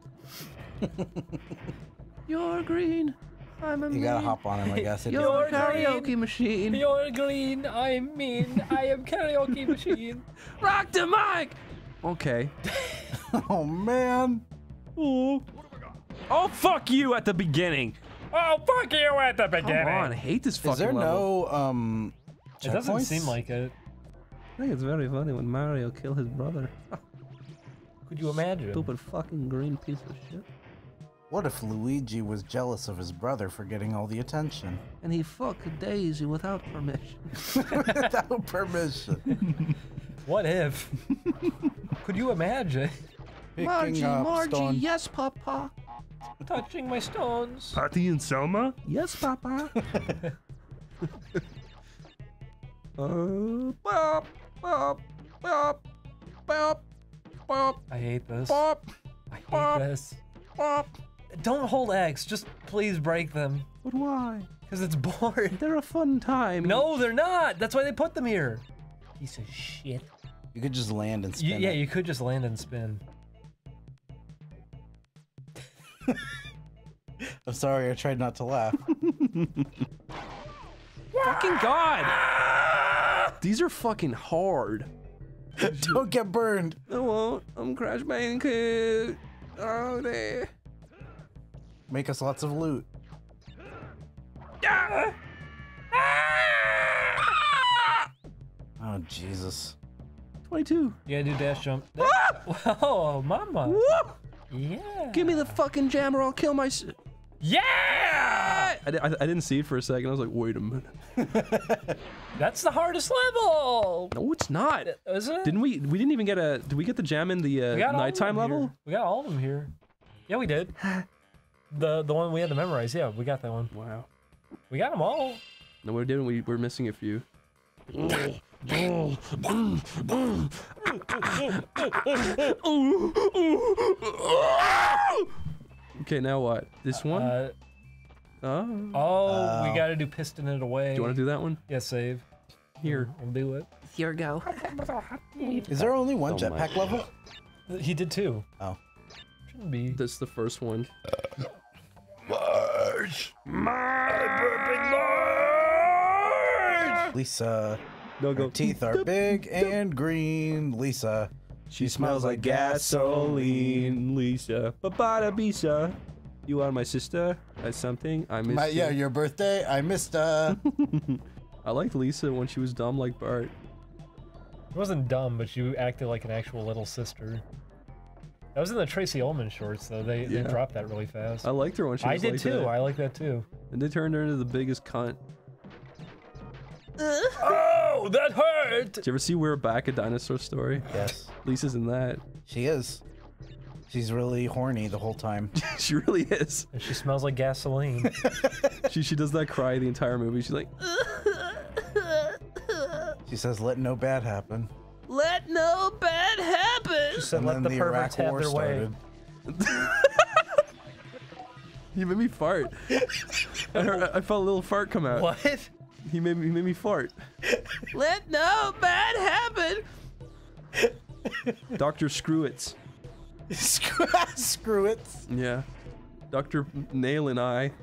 You're green. I'm a You gotta mean. hop on him, I guess. It You're a You're karaoke green. machine. You're green. I'm mean. I am karaoke machine. Rock the mic! Okay. Oh man. Oh. Oh, fuck you at the beginning. Oh, fuck you at the beginning. Come on, I hate this fucking Is there level. no um It doesn't checkpoints? seem like it. I think it's very funny when Mario killed his brother. Could you imagine? Stupid fucking green piece of shit. What if Luigi was jealous of his brother for getting all the attention? And he fucked Daisy without permission. Without permission. What if? Could you imagine? Margie, Picking up Margie, stone. yes, Papa. Touching my stones. Patty and Selma. Yes, Papa. Uh, bop, bop, bop, bop, bop, I hate this. bop, I hate bop. this. bop. Don't hold X. Just please break them. But why? Because it's boring. They're a fun time. No, they're not. That's why they put them here. Piece of shit. You could just land and You, spin yeah, it. you could just land and spin. I'm sorry, I tried not to laugh. Fucking God! These are fucking hard. Don't get burned. I won't. I'm Crash Bandicoot. Oh, there. Make us lots of loot. Ah! Oh Jesus. twenty-two. You gotta do dash jump. Oh, mama. Whoop! Yeah. Give me the fucking jam or I'll kill my... s- Yeah! I, I, I didn't see it for a second. I was like, wait a minute. That's the hardest level. No, it's not. Isn't it? Didn't we? We didn't even get a. Did we get the jam in the uh, We got all of nighttime them here. level? We got all of them here. Yeah, we did. the the one we had to memorize. Yeah, we got that one. Wow. We got them all. No, we didn't. We we're missing a few. Okay, now what? This one? Uh, oh. oh, we gotta do piston it away. Do you want to do that one? Yeah, save. Here. We'll do it. Here go. Is there only one Oh my jetpack level? He did too. Oh. Shouldn't be. That's the first one. March. At least uh No, go. Her teeth are big and green, Lisa. She smells like gasoline, Lisa. Babada bisa. You are my sister. That's something. I missed My, you. yeah, your birthday. I missed. Uh. I liked Lisa when she was dumb like Bart. She wasn't dumb, but she acted like an actual little sister. That was in the Tracy Ullman shorts, though. They, Yeah. they dropped that really fast. I liked her when she I was did like too. that. I like that too. And they turned her into the biggest cunt. Oh, that hurt! Did you ever see We're Back, a Dinosaur Story? Yes. Lisa's in that. She is. She's really horny the whole time. She really is. And she smells like gasoline. she she does that cry the entire movie. She's like, She says, "Let no bad happen." Let no bad happen. She said, And let then the the perverts Iraq have War their way. started. he made me fart. I, heard, I felt a little fart come out. What? He made me, he made me fart. Let no bad happen. Doctor Screwits. Screw, screw it. Yeah. Doctor Nail and I.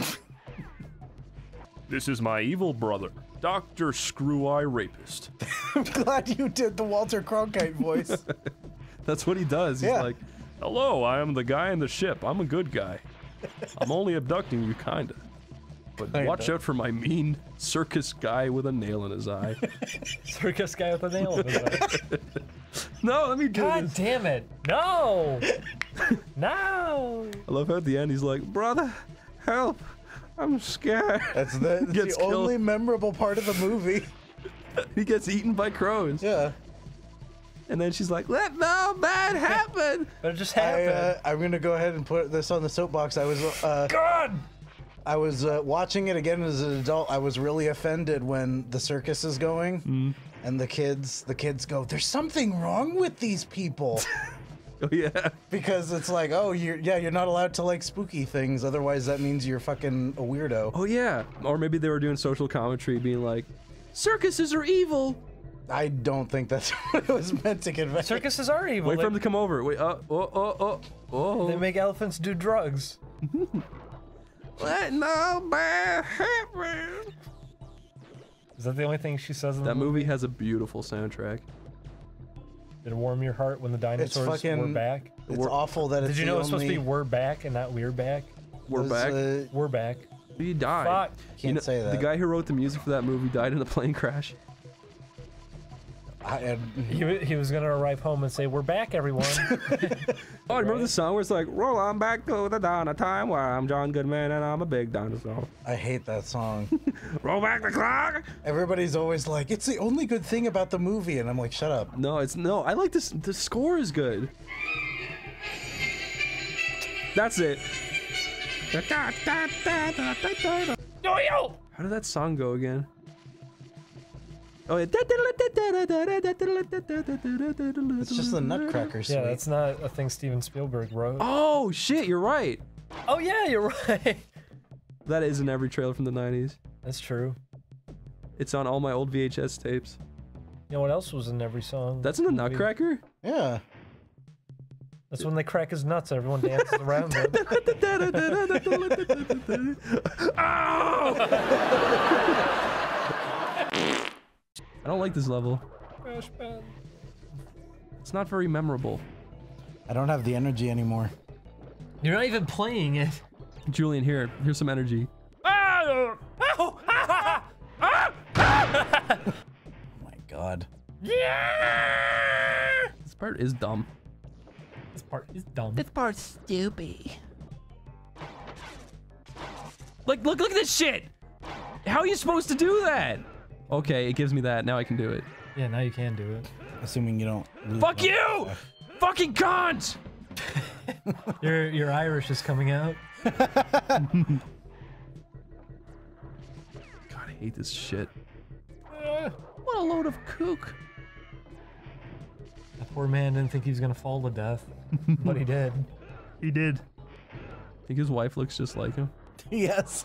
This is my evil brother, Doctor Screw Eye Rapist. I'm glad you did the Walter Cronkite voice. That's what he does. He's Yeah. like, Hello, I am the guy in the ship. I'm a good guy. I'm only abducting you, kinda. But Kinda. watch out for my mean circus guy with a nail in his eye. Circus guy with a nail in his eye. no, let me do God this. damn it. No! No! I love how at the end he's like, brother, help. I'm scared. That's the, that's Gets the only killed. memorable part of the movie. He gets eaten by crows. Yeah. And then she's like, let no bad happen. But it just I, happened. uh, I'm gonna go ahead and put this on the soapbox. I was, uh, God! I was uh, watching it again as an adult. I was really offended when the circus is going, Mm. and the kids, the kids go, "There's something wrong with these people," Oh yeah. because it's like, oh, you're yeah, you're not allowed to like spooky things. Otherwise, that means you're fucking a weirdo. Oh yeah. Or maybe they were doing social commentary, being like, circuses are evil. I don't think that's what it was meant to convey. Circuses are evil. Wait they, for him to come over. Wait. Uh, oh oh oh oh. they make elephants do drugs. Let no bad happen. Is that the only thing she says in the That movie has a beautiful soundtrack. Did it warm your heart when the It's dinosaurs fucking. were back? It's We're- awful that it's Did you know the it's supposed to be only- we're back and not we're back? We're those, back. uh, We're back. He died. Fuck. Can't say that. The guy who wrote the music for that movie died in a plane crash. I, I, He, wa- he was gonna arrive home and say, "We're back, everyone." Oh, remember the song where it's like, roll on back to the dawn of time where I'm John Goodman and I'm a big dinosaur. I hate that song. Roll back the clock. Everybody's always like, "It's the only good thing about the movie," and I'm like, "Shut up." No, it's no. I like this. The score is good. That's it. No, yo! How did that song go again? Oh yeah. It's just the Nutcracker suite. Yeah, that's not a thing Steven Spielberg wrote. Oh shit! You're right. Oh yeah, you're right. That is in every trailer from the nineties. That's true. It's on all my old V H S tapes. You know what else was in every song? That's in the movie? Nutcracker. Yeah. That's when they crack his nuts. Everyone dances around him. I don't like this level. It's not very memorable. I don't have the energy anymore. You're not even playing it. Julian, here, here's some energy. Oh Oh my god. Yeah! This part is dumb. This part is dumb. This part's stupid. Look, look, look at this shit! How are you supposed to do that? Okay, it gives me that. Now I can do it. Yeah, now you can do it. Assuming you don't. lose Fuck my- you! Fucking cunt! Your your Irish is coming out. God, I hate this shit. What a load of kook. That poor man didn't think he was gonna fall to death, but he did. He did. I think his wife looks just like him. Yes.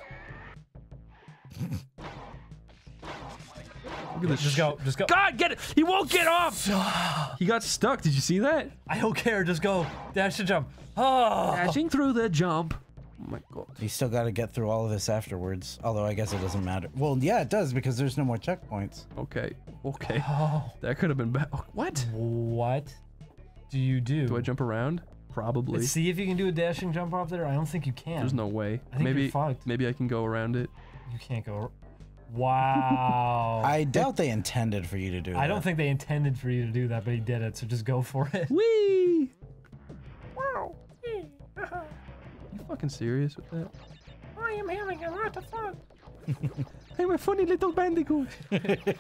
Look at this. Just go, just go. God, get it! He won't get off! He got stuck. Did you see that? I don't care. Just go. Dash to jump. Oh. Dashing through the jump. Oh my god. You still got to get through all of this afterwards. Although I guess it doesn't matter. Well, yeah, it does because there's no more checkpoints. Okay. Okay. Oh. That could have been bad. What? What do you do? Do I jump around? Probably. Let's see if you can do a dashing jump off there. I don't think you can. There's no way. I think maybe, you're fucked. Maybe I can go around it. You can't go. Wow. I doubt they intended for you to do that. I don't think they intended for you to do that, but he did it, so just go for it. Whee! Wow. You fucking serious with that? I am having a lot of fun. I'm a funny little Bandicoot. Oh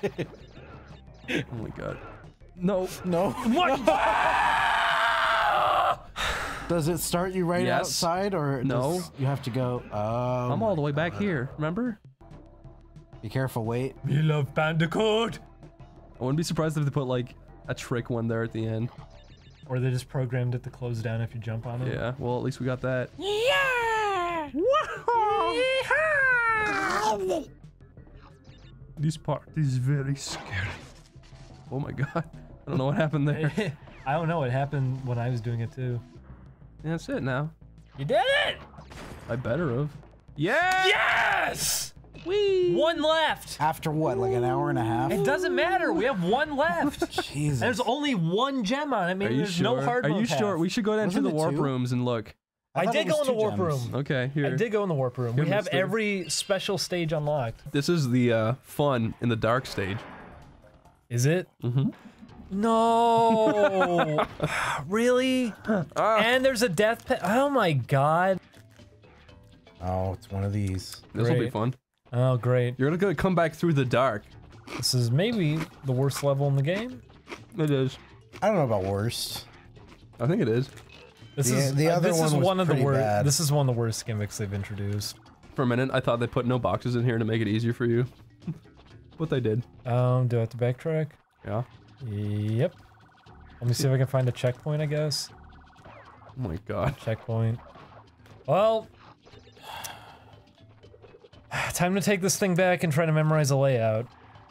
my god. No. No. What? Does it start you right Yes. outside, or No. does you have to go? Um, I'm all the way back here. Remember? Be careful. Wait. We love Bandicoot. I wouldn't be surprised if they put like a trick one there at the end. Or they just programmed it to close down if you jump on it. Yeah. Well, at least we got that. Yeah! Yeehaw! This part is very scary. Oh my god. I don't know what happened there. I don't know. It happened when I was doing it too. Yeah, that's it now. You did it! I better have. Yeah! Yes! Whee! One left. After what, like an hour and a half? It doesn't matter. We have one left. Jesus. There's only one gem on it. I mean, Are you there's sure? no hard Are mode you sure? path. We should go down Wasn't to the it warp two? rooms and look. I I, thought did it was go in the two warp gems. room. Okay, here. I did go in the warp room. Here, We have mister. every special stage unlocked. This is the uh, fun in the dark stage. Is it? Mm-hmm. No. Really? And there's a death pit. Oh my god. Oh, it's one of these. This will be Great. fun. Oh, great. You're gonna come back through the dark. This is maybe the worst level in the game. It is. I don't know about worst. I think it is. This The- is the uh, other this one is was one of the pretty worst. bad. This is one of the worst gimmicks they've introduced. For a minute, I thought they put no boxes in here to make it easier for you. But they did. Um, do I have to backtrack? Yeah. Yep. Let me see if I can find a checkpoint, I guess. Oh my god. Checkpoint. Well, time to take this thing back and try to memorize the layout.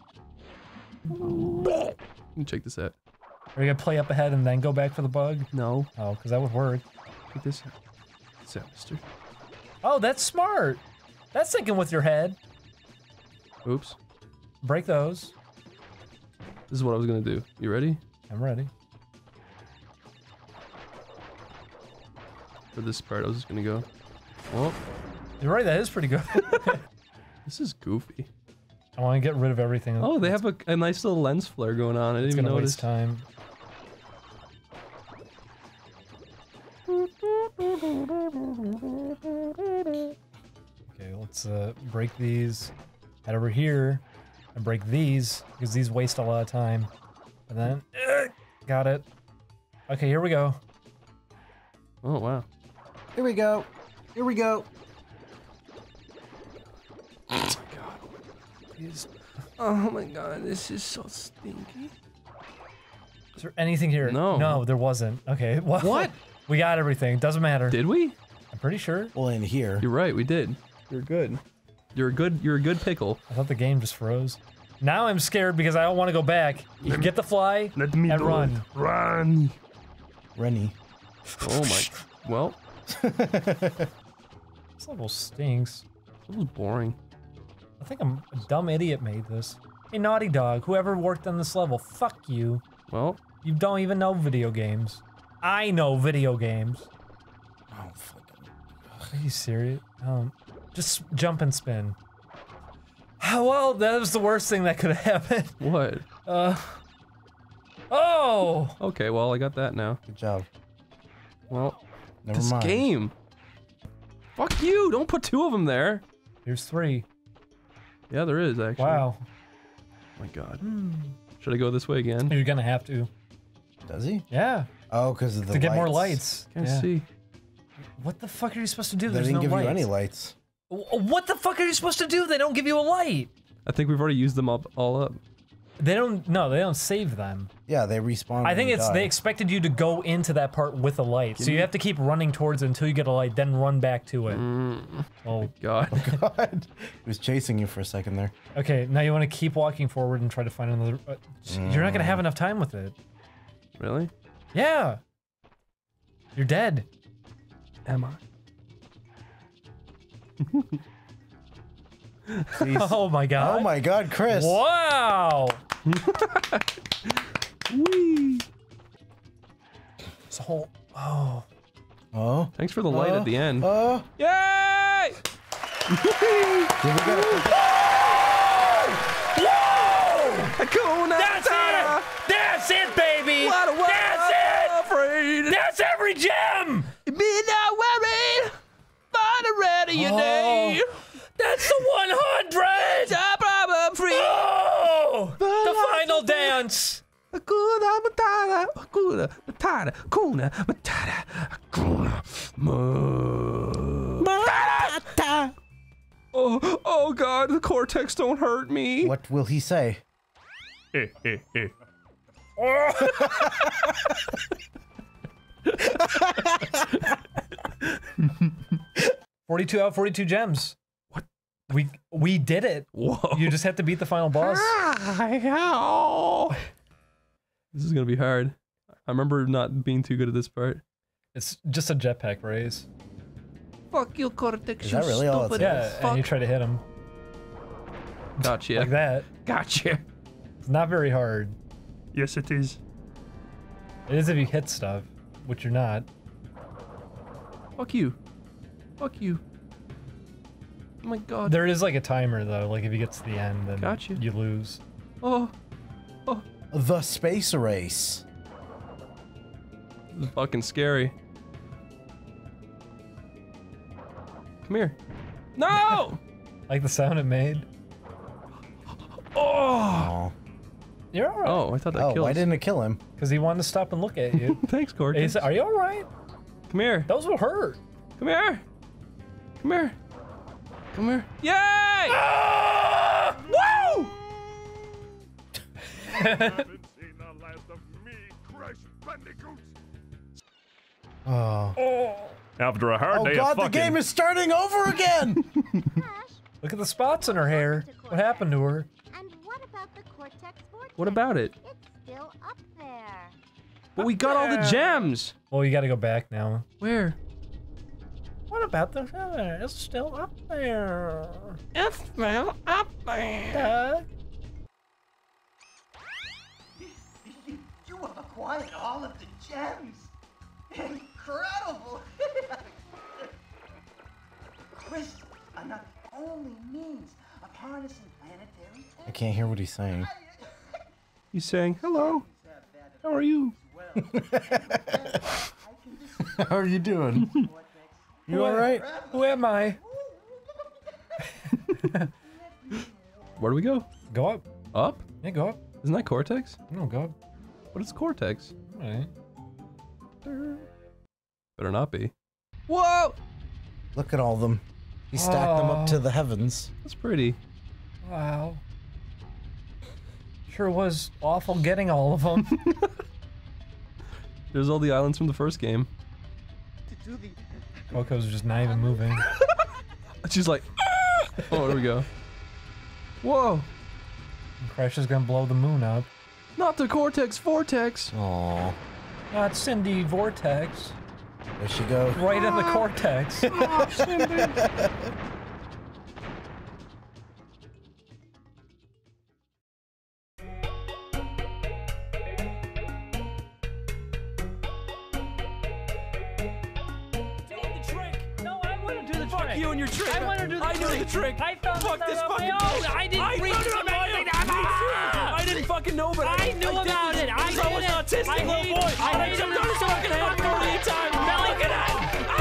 Let me check this out. Are you gonna play up ahead and then go back for the bug? No. Oh, because that would work. Check this out. What's that, mister? Oh, that's smart. That's thinking with your head. Oops. Break those. This is what I was gonna do. You ready? I'm ready. For this part, I was just gonna go. Well, You're right, that is pretty good. this is goofy. I want to get rid of everything. Oh, they have a, a nice little lens flare going on. I didn't It's even gonna notice. waste time. Okay, let's uh, break these. Head over here and break these because these waste a lot of time. And then, uh, got it. Okay, here we go. Oh wow. Here we go. Here we go. Oh my god, this is so stinky. Is there anything here? No. No, there wasn't. Okay, well, What? We got everything. Doesn't matter. Did we? I'm pretty sure. Well, in here. You're right. We did. You're good. You're a good. You're a good pickle. I thought the game just froze. Now I'm scared because I don't want to go back. You can get the fly Let me and go. run. Run. Rennie. Oh my. Well, This level stinks. that was boring. I think I'm a dumb idiot made this. Hey, Naughty Dog, whoever worked on this level, fuck you. Well, You don't even know video games. I know video games. Oh, fucking. Are you serious? Um, just jump and spin. Well, that was the worst thing that could have happened. what? Uh. Oh! Okay. Well, I got that now. Good job. Well, Never this mind. game. Fuck you! Don't put two of them there. Here's three. Yeah, there is actually. Wow. Oh my god. Should I go this way again? You're gonna have to. Does he? Yeah. Oh, because of the to get more lights. lights. Can't Yeah. see. What the fuck are you supposed to do? They There's didn't no give lights. you any lights. W- What the fuck are you supposed to do? They don't give you a light. I think we've already used them up all up. They don't. No, they don't save them. Yeah, they respawn. I when think you it's die. they expected you to go into that part with a light, so you have to keep running towards it until you get a light, then run back to it. Oh God. God. He was chasing you for a second there. Okay, now you want to keep walking forward and try to find another. Uh, You're not gonna have enough time with it. Really? Yeah. You're dead. Am I? Oh my god. Oh my god, Chris. Wow. Whee! So, oh. Oh. Thanks for the light uh, at the end. Oh. Yay! Hakuna That's Matata! it! That's it, baby! What a world That's it! afraid! That's every gem! Be not worried for the rest of your Oh. day. That's the one hundred! Top problem free. Oh! The final dance! Hakuna Matata, Hakuna Matata, Hakuna Matata, Hakuna Matata. Oh, oh god, the Cortex don't hurt me. What will he say? forty-two out of forty-two gems. What? We we did it. Whoa. You just have to beat the final boss. This is gonna be hard. I remember not being too good at this part. It's just a jetpack race. Fuck you, Cortex. Is you that really all stupid it's Yeah, fuck. and you try to hit him. Gotcha. Like that. Gotcha. It's not very hard. Yes, it is. It is if you hit stuff, which you're not. Fuck you. Fuck you. Oh my god. There is like a timer though, like if you get to the end, then Gotcha. you lose. Oh. Oh. The space race. This is fucking scary. Come here. No! Like the sound it made. Oh! You're alright. Oh, I thought that Oh, killed. why didn't it kill him? Because he wanted to stop and look at you. Thanks, He Cortex. said, are you alright? Come here. Those will hurt. Come here. Come here. Come here. Yay! Ah! Woo! Haven't seen the last of me, Crash Bandicoot. Oh. After a hard Oh day god, of the fucking, game is starting over again! Look at the spots in her hair. What happened to her? And what about the Cortex vortex? What about it? It's still up there. But we got all the gems. Well, you gotta go back now. Where? What about the feather? It's still up there. It's still up there. Doug? You have acquired all of the gems. Incredible. Kryptonite only means of harnessing planetary I can't hear what he's saying. He's saying, hello. How are you? How are you doing? You alright? Who am I? Where do we go? Go up. Up? Yeah, go up. Isn't that Cortex? No, go up. What is Cortex? Alright. Better not be. Whoa! Look at all of them. He stacked them up to the heavens. That's pretty. Wow. Sure was awful getting all of them. There's all the islands from the first game. Coco's just not even moving. She's like, ah! Oh, there we go. Whoa! Crash is gonna blow the moon up. Not the Cortex Vortex! Aww. Not Cindy Vortex. There she goes. Right in the Cortex. Oh, Cindy. Fuck you and your trick. I want to do the I trick. knew the trick. I found Fuck this this out on fucking my own. bullshit. I didn't I read found it it on my on own. my own. Me too. I didn't fucking know, but I knew I about did it. I because I was did it. autistic I little hate- boy. I I hate jumped it. on his fucking head thirty times. Now look at that.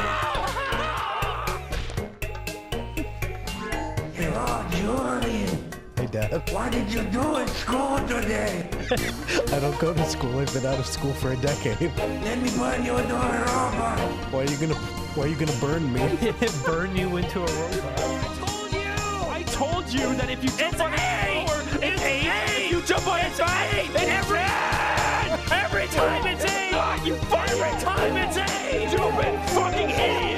Oh, Julian, Hey, Dad. what did you do at school today? I don't go to school. I've been out of school for a decade. Let me burn you into a robot. Why are you gonna Why are you gonna burn me? Burn you into a robot. I told you that if you jump on his floor, it's eight. If you jump on his back, it's ten. Every time it's eight. You fucking every time it's eight. Stupid fucking idiot.